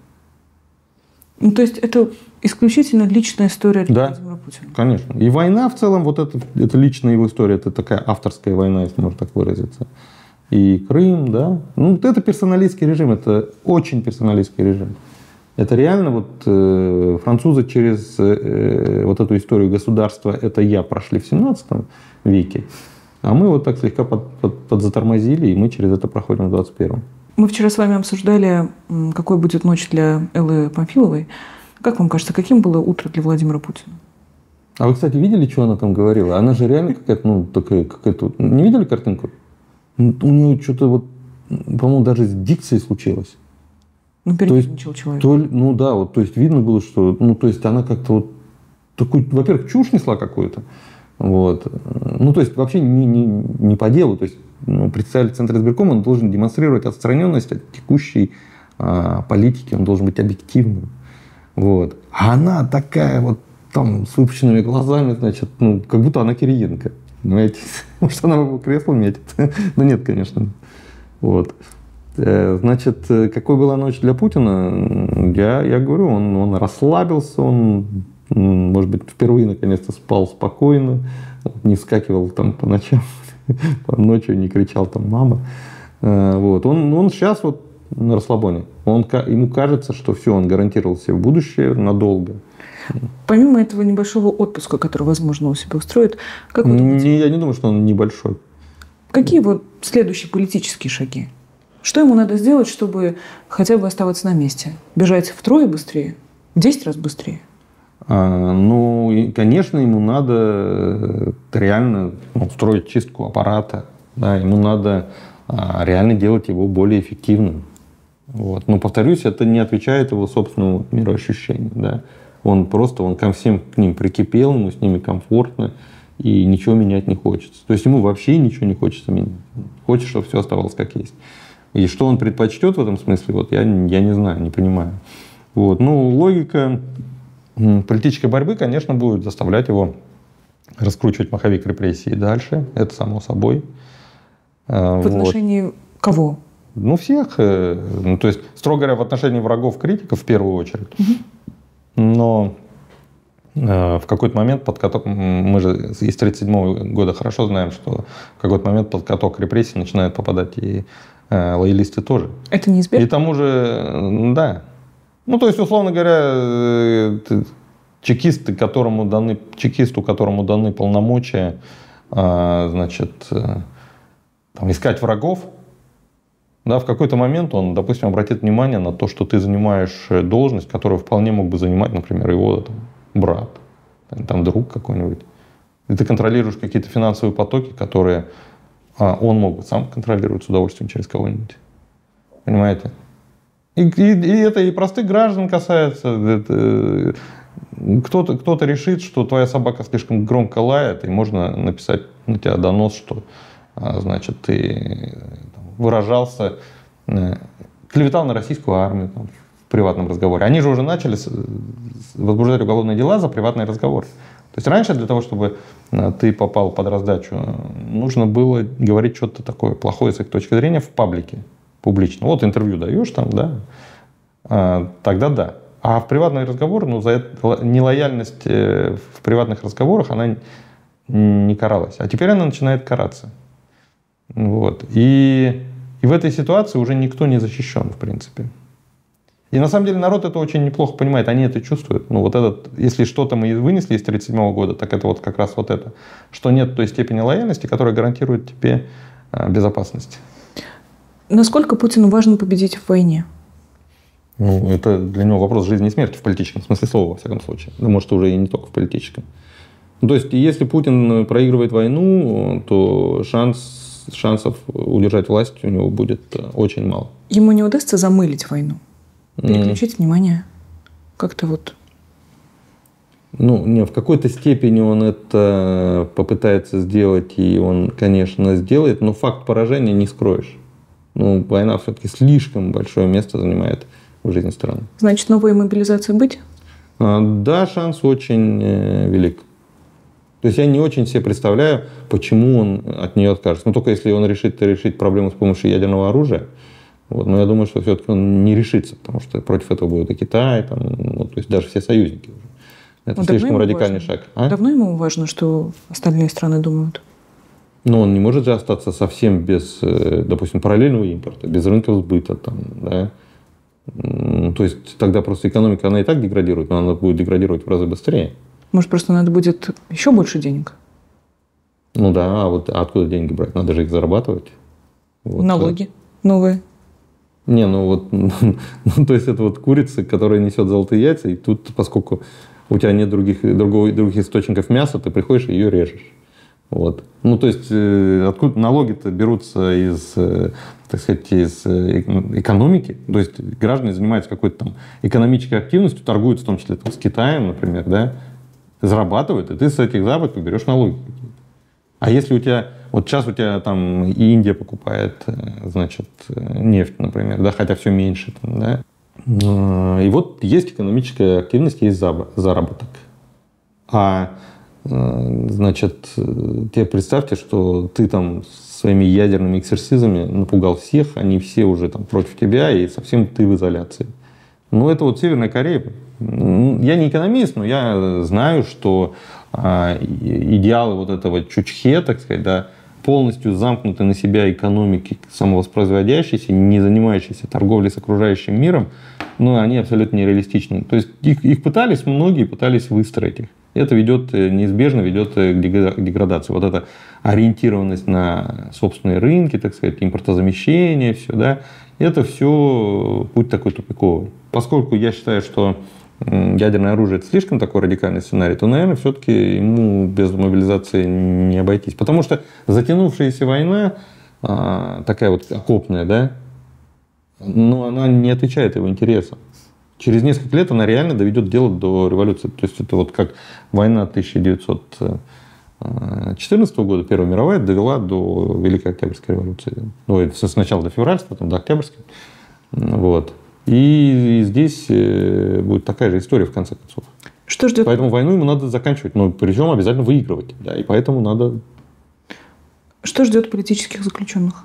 Ну, то есть это исключительно личная история для да, Владимира Путина? Конечно. И война в целом, вот это, это личная его история, это такая авторская война, если можно так выразиться. И Крым, да. Ну, это персоналистский режим, это очень персоналистский режим. Это реально вот э, французы через э, вот эту историю государства «это я» прошли в семнадцатом веке, а мы вот так слегка под, под, подзатормозили, и мы через это проходим в двадцать первом. Мы вчера с вами обсуждали, какой будет ночь для Эллы Памфиловой. Как вам кажется, каким было утро для Владимира Путина? А вы, кстати, видели, что она там говорила? Она же реально какая-то, ну, такая, какая-то... Не видели картинку? У нее что-то вот, по-моему, даже с дикцией случилось. Ну, перенервничал человек. То, ну да, вот, то есть видно было, что, ну, то есть она как-то вот такую, во-первых, чушь несла какую-то, вот, ну, то есть вообще не, не, не по делу, то есть ну, представитель Центра избиркома, он должен демонстрировать отстраненность от текущей а, политики, он должен быть объективным, вот, а она такая вот там с выпущенными глазами, значит, ну, как будто она Кириенко, понимаете, может, она в кресло метит, ну, нет, конечно, вот. Значит, какой была ночь для Путина? Я, я говорю, он, он расслабился, он, может быть, впервые наконец-то спал спокойно, не вскакивал там по ночам, ночью не кричал там «мама». Вот. Он, он сейчас вот на расслабоне. Он, ему кажется, что все, он гарантировал себе будущее надолго. Помимо этого небольшого отпуска, который, возможно, у себя устроит, как вы думаете? Не, я не думаю, что он небольшой. Какие вот следующие политические шаги? Что ему надо сделать, чтобы хотя бы оставаться на месте? Бежать втрое быстрее? В десять раз быстрее? А, ну, и, конечно, ему надо реально ну, устроить чистку аппарата. Да, ему надо а, реально делать его более эффективным. Вот. Но, повторюсь, это не отвечает его собственному мироощущению. Да. Он просто, он ко всем к ним прикипел, ему с ними комфортно, и ничего менять не хочется. То есть ему вообще ничего не хочется менять. Хочет, чтобы все оставалось как есть. И что он предпочтет в этом смысле, вот я, я не знаю, не понимаю. Вот. Ну, логика политической борьбы, конечно, будет заставлять его раскручивать маховик репрессий дальше. Это само собой. В вот. отношении кого? Ну, всех. Ну, то есть, строго говоря, в отношении врагов, критиков в первую очередь. Угу. Но э, в какой-то момент под каток... Мы же из тридцать седьмого года хорошо знаем, что в какой-то момент под каток репрессий начинают попадать и лоялисты тоже. Это неизбежно? И тому же, да. Ну, то есть, условно говоря, чекисты, которому даны, чекисту, которому даны полномочия, значит, там, искать врагов, да, в какой-то момент он, допустим, обратит внимание на то, что ты занимаешь должность, которую вполне мог бы занимать, например, его там, брат, там, друг какой-нибудь. И ты контролируешь какие-то финансовые потоки, которые А он мог бы сам контролировать с удовольствием через кого-нибудь. Понимаете? И, и, и это и простых граждан касается. Это, кто-то, кто-то решит, что твоя собака слишком громко лает, и можно написать на тебя донос, что значит, ты там, выражался, клеветал на российскую армию там, в приватном разговоре. Они же уже начали возбуждать уголовные дела за приватные разговоры. То есть раньше для того, чтобы ты попал под раздачу, нужно было говорить что-то такое плохое с их точки зрения в паблике, публично. Вот интервью даешь там, да, тогда да. А в приватный разговор, ну, за это, нелояльность в приватных разговорах, она не каралась. А теперь она начинает караться. Вот. И, и в этой ситуации уже никто не защищен, в принципе. И на самом деле народ это очень неплохо понимает, они это чувствуют. Ну вот этот, если что-то мы вынесли из тридцать седьмого года, так это вот как раз вот это, что нет той степени лояльности, которая гарантирует тебе безопасность. Насколько Путину важно победить в войне? Ну, это для него вопрос жизни и смерти в политическом смысле слова, во всяком случае. Ну, может, уже и не только в политическом. Ну, то есть, если Путин проигрывает войну, то шанс, шансов удержать власть у него будет очень мало. Ему не удастся замылить войну? Переключить mm. внимание? Как-то вот... Ну, не, в какой-то степени он это попытается сделать, и он, конечно, сделает, но факт поражения не скроешь. Ну, война все-таки слишком большое место занимает в жизни страны. Значит, новая мобилизация быть? А, да, шанс очень э, велик. То есть я не очень себе представляю, почему он от нее откажется. Ну, только если он решит решить проблему с помощью ядерного оружия. Вот. Но я думаю, что все-таки он не решится, потому что против этого будет и Китай, там, ну, то есть даже все союзники уже. Это ну, слишком радикальный важно. шаг. А? Давно ему важно, что остальные страны думают? Но он не может же остаться совсем без, допустим, параллельного импорта, без рынков сбыта. Там, да? То есть тогда просто экономика, она и так деградирует, но она будет деградировать в разы быстрее. Может, просто надо будет еще больше денег? Ну да, а вот откуда деньги брать? Надо же их зарабатывать. Вот. Налоги новые. Не, ну вот, ну, то есть это вот курица, которая несет золотые яйца, и тут, поскольку у тебя нет других, другого, других источников мяса, ты приходишь и ее режешь. Вот. Ну, то есть, э, откуда налоги-то берутся из, э, так сказать, из э, экономики. То есть, граждане занимаются какой-то там экономической активностью, торгуют в том числе там, с Китаем, например, да, зарабатывают, и ты с этих заработков берешь налоги. А если у тебя, вот сейчас у тебя там и Индия покупает, значит, нефть, например, да, хотя все меньше, там, да, и вот есть экономическая активность, есть заработок. А, значит, тебе представьте, что ты там своими ядерными экзерсизами напугал всех, они все уже там против тебя, и совсем ты в изоляции. Ну, это вот Северная Корея. Я не экономист, но я знаю, что а, идеалы вот этого чучхе, так сказать, да, полностью замкнуты на себя экономики, самовоспроизводящиеся, не занимающиеся торговлей с окружающим миром, ну, они абсолютно нереалистичны. То есть их, их пытались, многие пытались выстроить их. Это ведет, неизбежно ведет к деградации. Вот эта ориентированность на собственные рынки, так сказать, импортозамещение, все, да, это все путь такой тупиковый. Поскольку я считаю, что ядерное оружие – это слишком такой радикальный сценарий, то, наверное, все-таки ему без мобилизации не обойтись. Потому что затянувшаяся война, такая вот окопная, да, но она не отвечает его интересам. Через несколько лет она реально доведет дело до революции. То есть это вот как война тысяча девятьсот четырнадцатого года, Первая мировая, довела до Великой Октябрьской революции. Ну, сначала до февральской, потом до Октябрьской. Вот. И здесь будет такая же история, в конце концов. Что ждет? Поэтому войну ему надо заканчивать, но причем обязательно выигрывать. Да, и поэтому надо... Что ждет политических заключенных?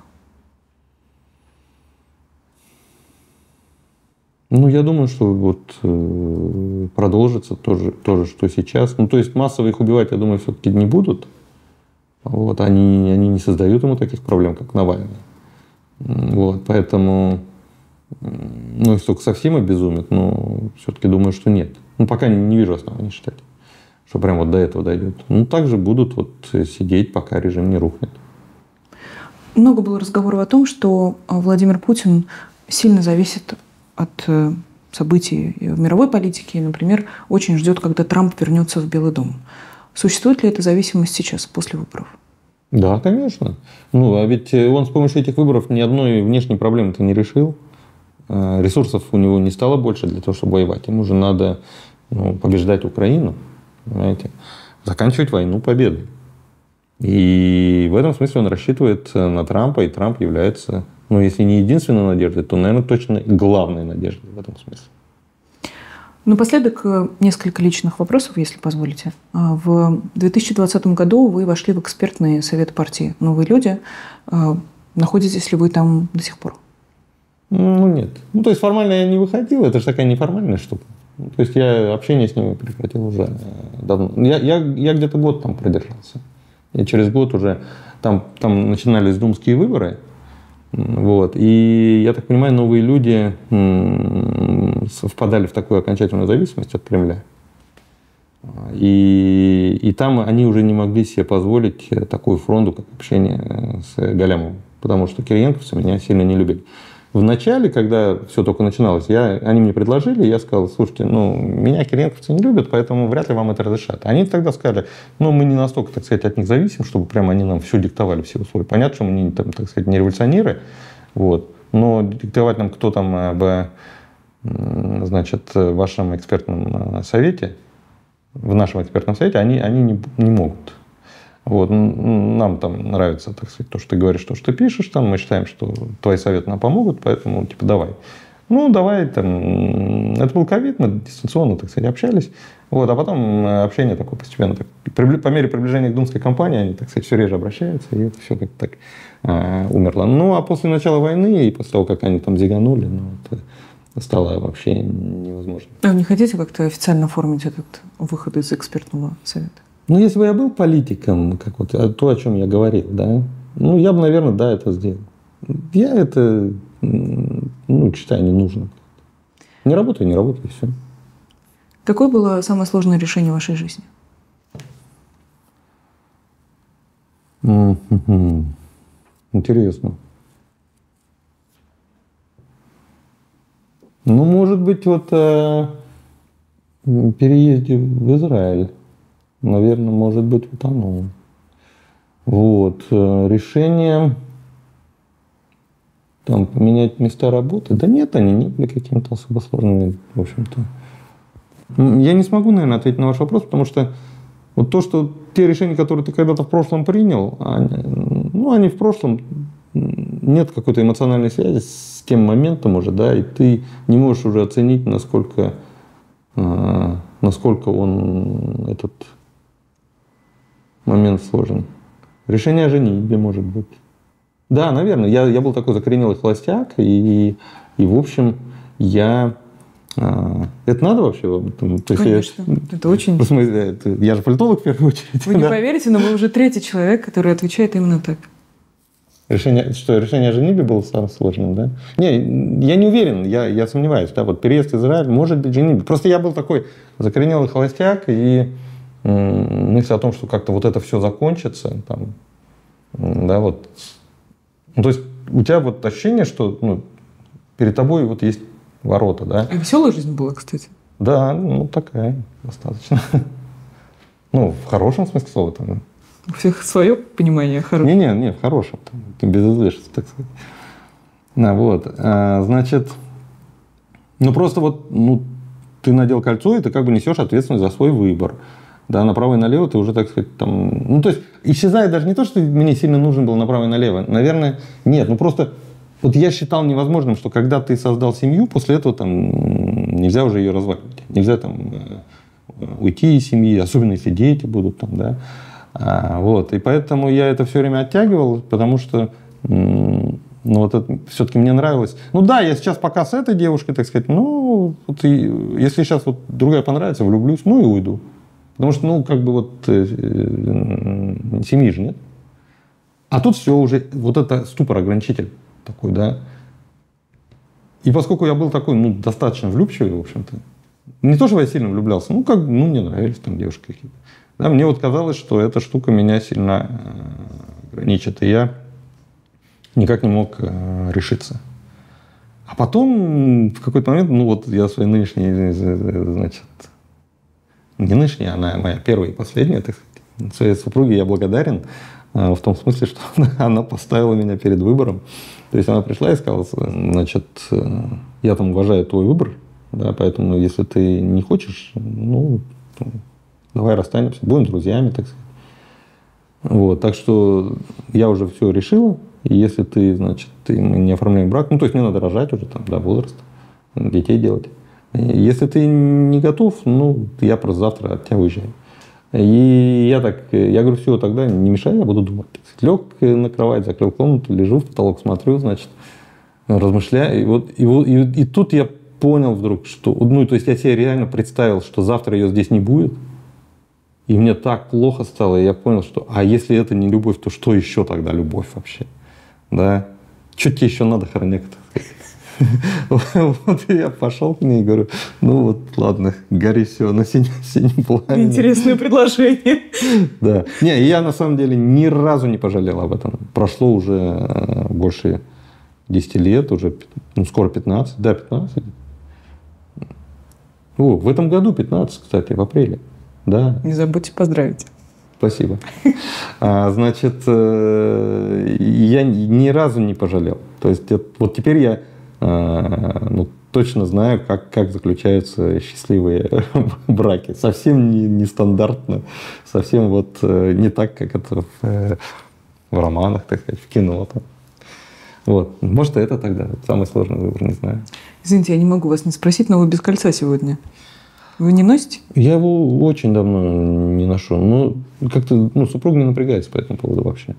Ну, я думаю, что вот э, продолжится то же, то же, что сейчас. Ну, то есть массово их убивать, я думаю, все-таки не будут. Вот, они, они не создают ему таких проблем, как Навальный. Вот, поэтому, ну, если только совсем обезумят, но все-таки думаю, что нет. Ну, пока не, не вижу оснований считать, что прям вот до этого дойдет. Ну, также будут вот сидеть, пока режим не рухнет. Много было разговоров о том, что Владимир Путин сильно зависит от событий в мировой политике, и, например, очень ждет, когда Трамп вернется в Белый дом. Существует ли эта зависимость сейчас, после выборов? Да, конечно. Ну, а ведь он с помощью этих выборов ни одной внешней проблемы-то не решил. Ресурсов у него не стало больше для того, чтобы воевать. Ему же надо, ну, побеждать Украину, понимаете? Заканчивать войну победой. И в этом смысле он рассчитывает на Трампа, и Трамп является... Ну, если не единственной надеждой, то, наверное, точно главной надеждой в этом смысле. Напоследок несколько личных вопросов, если позволите. В две тысячи двадцатом году вы вошли в экспертный совет партии «Новые люди». Находитесь ли вы там до сих пор? Ну, нет. Ну, то есть формально я не выходил, это же такая неформальная штука. То есть я общение с ними прекратил уже давно. Я, я, я где-то год там продержался. И через год уже там, там начинались думские выборы. Вот. И, я так понимаю, новые люди впадали в такую окончательную зависимость от Кремля. И, и там они уже не могли себе позволить такую фронту, как общение с Галямовым. Потому что кириенковцы меня сильно не любили. Вначале, когда все только начиналось, я, они мне предложили, я сказал: слушайте, ну, меня кириенковцы не любят, поэтому вряд ли вам это разрешат. Они тогда сказали: ну, мы не настолько, так сказать, от них зависим, чтобы прямо они нам все диктовали, все условия. Понятно, что мы, там, так сказать, не революционеры, вот, но диктовать нам, кто там об, значит, в вашем экспертном совете, в нашем экспертном совете, они, они не, не могут. Вот. Нам там нравится, так сказать, то, что ты говоришь, то, что ты пишешь, там, мы считаем, что твои советы нам помогут, поэтому, типа, давай. Ну, давай, там, это был ковид, мы дистанционно, так сказать, общались, вот, а потом общение такое постепенно, так, по мере приближения к думской кампании, они, так сказать, все реже обращаются, и это все как-то так а, умерло. Ну, а после начала войны, и после того, как они там зиганули, ну, это стало вообще невозможно. А вы не хотите как-то официально оформить этот выход из экспертного совета? Ну, если бы я был политиком, как вот то, о чем я говорил, да, ну, я бы, наверное, да, это сделал. Я это, ну, считаю, не нужно. Не работаю, не работаю, и все. Какое было самое сложное решение в вашей жизни? Mm-hmm. Интересно. Ну, может быть, вот о переезде в Израиль. Наверное, может быть, вот оно. Вот. Решение там, поменять места работы, да нет, они не были какими-то особо сложными, в общем-то. Я не смогу, наверное, ответить на ваш вопрос, потому что вот то, что те решения, которые ты когда-то в прошлом принял, они, ну, они в прошлом, нет какой-то эмоциональной связи с тем моментом уже, да, и ты не можешь уже оценить, насколько, э, насколько он, этот момент сложен. Решение о женитьбе, может быть. Да, наверное, я, я был такой закоренелый холостяк, и, и в общем, я... А, это надо вообще? То Конечно, я, это очень... В смысле, это, я же политолог в первую очередь. Вы да? не поверите, но вы уже третий человек, который отвечает именно так. Решение, что, решение о женитьбе было самым сложным, да? Не, я не уверен, я, я сомневаюсь, да, вот переезд в Израиль, может быть, женитьба. Просто я был такой закоренелый холостяк, и м- мысль о том, что как-то вот это все закончится, там, да, вот. Ну, то есть у тебя вот ощущение, что ну, перед тобой вот есть ворота, да? А веселая жизнь была, кстати? Да, ну такая, достаточно. Ну, в хорошем смысле слова. Там. У всех свое понимание хорошее. Не-не, не, в хорошем, там, без излишеств, так сказать. Ну, вот, а, значит, ну просто вот, ну, ты надел кольцо, и ты как бы несешь ответственность за свой выбор. Да, направо и налево ты уже, так сказать, там... Ну, то есть, исчезает даже не то, что мне сильно нужен был направо и налево. Наверное, нет. Ну, просто вот я считал невозможным, что когда ты создал семью, после этого там нельзя уже ее разваливать. Нельзя там уйти из семьи, особенно если дети будут там, да. А, вот. И поэтому я это все время оттягивал, потому что... Ну, вот это все-таки мне нравилось. Ну да, я сейчас пока с этой девушкой, так сказать, ну, вот и, если сейчас вот другая понравится, влюблюсь, ну и уйду. Потому что, ну, как бы вот э, э, семьи же нет. А тут все уже, вот это ступор-ограничитель такой, да. И поскольку я был такой, ну, достаточно влюбчивый, в общем-то, не то, что я сильно влюблялся, ну, как, ну, мне нравились там девушки какие-то. Да, мне вот казалось, что эта штука меня сильно э, ограничит, и я никак не мог э, решиться. А потом в какой-то момент, ну, вот я своей нынешней, значит, не нынешняя, она моя первая и последняя, так сказать. Своей супруге я благодарен э, в том смысле, что она, она поставила меня перед выбором. То есть она пришла и сказала, значит, э, я там уважаю твой выбор, да, поэтому если ты не хочешь, ну, давай расстанемся, будем друзьями, так сказать. Вот, так что я уже все решила, и если ты, значит, ты, мы не оформляем брак, ну, то есть мне надо рожать уже там до возраста, детей делать. Если ты не готов, ну, я просто завтра от тебя уезжаю. И я так, я говорю, все, тогда не мешай, я буду думать. Лег на кровать, закрыл комнату, лежу, в потолок смотрю, значит, размышляю. И, вот, и, и, и тут я понял вдруг, что, ну, то есть я себе реально представил, что завтра ее здесь не будет. И мне так плохо стало, и я понял, что, а если это не любовь, то что еще тогда любовь вообще? Да? Что тебе еще надо, хороняк-то? Вот я пошел к ней и говорю, ну вот, ладно, гори все на синем пламени. Интересное предложение. Да. Не, я на самом деле ни разу не пожалел об этом. Прошло уже больше десяти лет, уже ну, скоро пятнадцать. Да, пятнадцать. О, в этом году пятнадцать, кстати, в апреле. Да. Не забудьте поздравить. Спасибо. А, значит, я ни разу не пожалел. То есть вот теперь я ну, точно знаю, как, как заключаются счастливые браки. Совсем не, нестандартно, совсем вот не так, как это в, в романах, так сказать, в кино. Там. Вот. Может, это тогда самый сложный выбор, не знаю. Извините, я не могу вас не спросить, но вы без кольца сегодня. Вы не носите? Я его очень давно не ношу. Но как-то ну, супруга не напрягается по этому поводу вообще.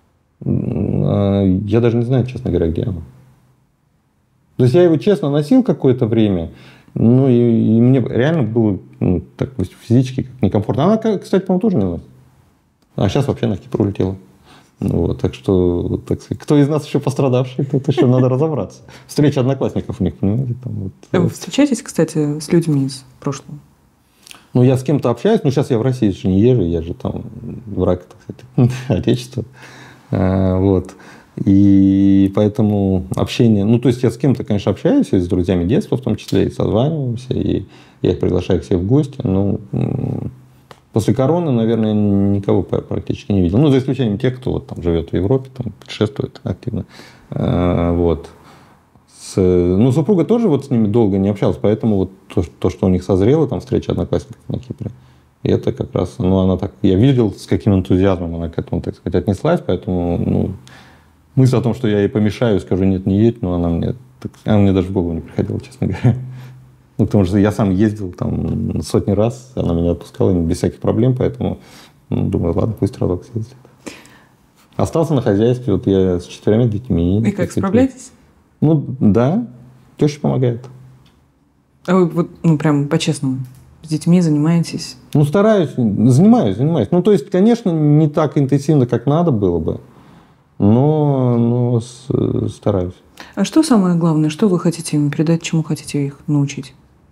Я даже не знаю, честно говоря, где оно. То есть я его честно носил какое-то время, ну и, и мне реально было ну, так физически как некомфортно. Она, кстати, по-моему, тоже не носит. А сейчас вообще на Кипр улетела. Ну, вот, так что, так сказать, кто из нас еще пострадавший, тут еще надо разобраться. Встреча одноклассников у них, понимаете? Там, вот. А вы встречаетесь, кстати, с людьми из прошлого? Ну, я с кем-то общаюсь, но сейчас я в России же не езжу, я же там враг, так сказать, отечества. А, вот. И поэтому общение... Ну, то есть я с кем-то, конечно, общаюсь, и с друзьями детства в том числе, и созваниваемся, и я их приглашаю к себе в гости. Ну, После короны, наверное, никого практически не видел. Ну, за исключением тех, кто вот там живет в Европе, там путешествует активно. Вот. С, ну, супруга тоже вот с ними долго не общалась, поэтому вот то, то что у них созрело, там встреча одноклассников на Кипре, и это как раз, ну, она так, я видел, с каким энтузиазмом она к этому, так сказать, отнеслась, поэтому, ну, мысль о том, что я ей помешаю, скажу, нет, не едь, но она мне, так, она мне даже в голову не приходила, честно говоря. Ну, потому что я сам ездил там сотни раз, она меня отпускала без всяких проблем, поэтому, ну, думаю, ладно, пусть разок съездит. Остался на хозяйстве, вот я с четырьмя детьми. И как, справляетесь? Ну, да, теща помогает. А вы вот, ну, прям по-честному, с детьми занимаетесь? Ну, стараюсь, занимаюсь, занимаюсь. Ну, то есть, конечно, не так интенсивно, как надо было бы, но, но с, стараюсь. А что самое главное, что вы хотите им передать, чему хотите их научить?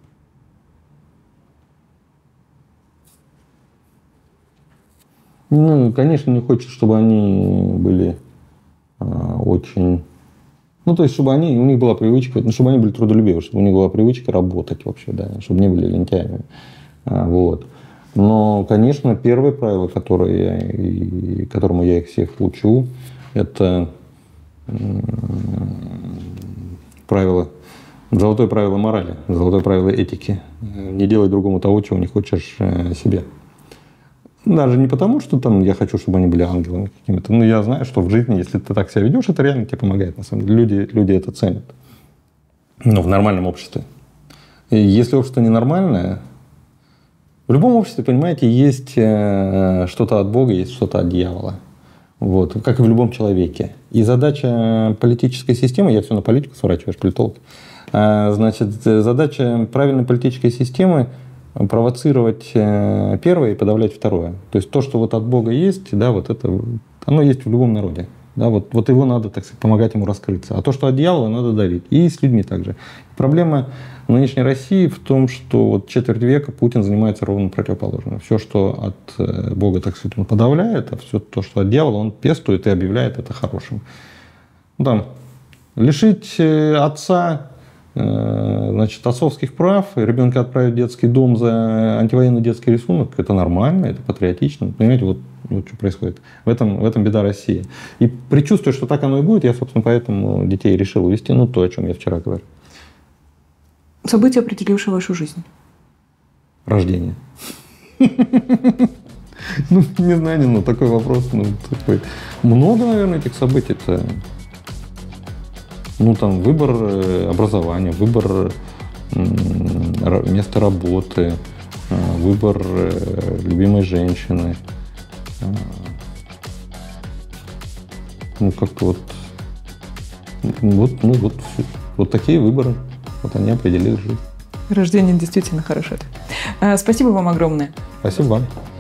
Ну, конечно, не хочется, чтобы они были а, очень... Ну, то есть, чтобы они, у них была привычка, ну, чтобы они были трудолюбивы, чтобы у них была привычка работать вообще, да, чтобы не были лентяями. А, вот. Но, конечно, первое правило, которое я, и, которому я их всех учу, это правило, золотое правило морали, золотое правило этики. Не делай другому того, чего не хочешь себе. Даже не потому, что там я хочу, чтобы они были ангелами какими-то. Но я знаю, что в жизни, если ты так себя ведешь, это реально тебе помогает. На самом деле люди, люди это ценят. Но в нормальном обществе. И если общество ненормальное, в любом обществе, понимаете, есть что-то от Бога, есть что-то от дьявола. Вот, как и в любом человеке. И задача политической системы, я все на политику сворачиваю, я же политолог, значит, задача правильной политической системы провоцировать первое и подавлять второе. То есть то, что вот от Бога есть, да, вот это, оно есть в любом народе. Да, вот, вот его надо, так сказать, помогать ему раскрыться. А то, что от дьявола, надо давить. И с людьми также. Проблема нынешней России в том, что вот четверть века Путин занимается ровно противоположным. Все, что от Бога, так сказать, он подавляет, а все то, что от дьявола, он пестует и объявляет это хорошим. Ну, там, лишить отца, значит, отцовских прав, ребенка отправить в детский дом за антивоенный детский рисунок, это нормально, это патриотично. Понимаете, вот, вот что происходит. В этом, в этом беда России. И предчувствуя, что так оно и будет, я, собственно, поэтому детей решил увести, ну, то, о чем я вчера говорил. Событие, определившее вашу жизнь? Рождение. Ну, не знаю, ну, такой вопрос, ну, такой. Много, наверное, этих событий. Это, ну, там, выбор образования, выбор места работы, выбор любимой женщины. Ну, как-то вот, вот, ну, вот, вот такие выборы. Вот они определили жизнь. Рождение действительно хорошее. Спасибо вам огромное. Спасибо вам.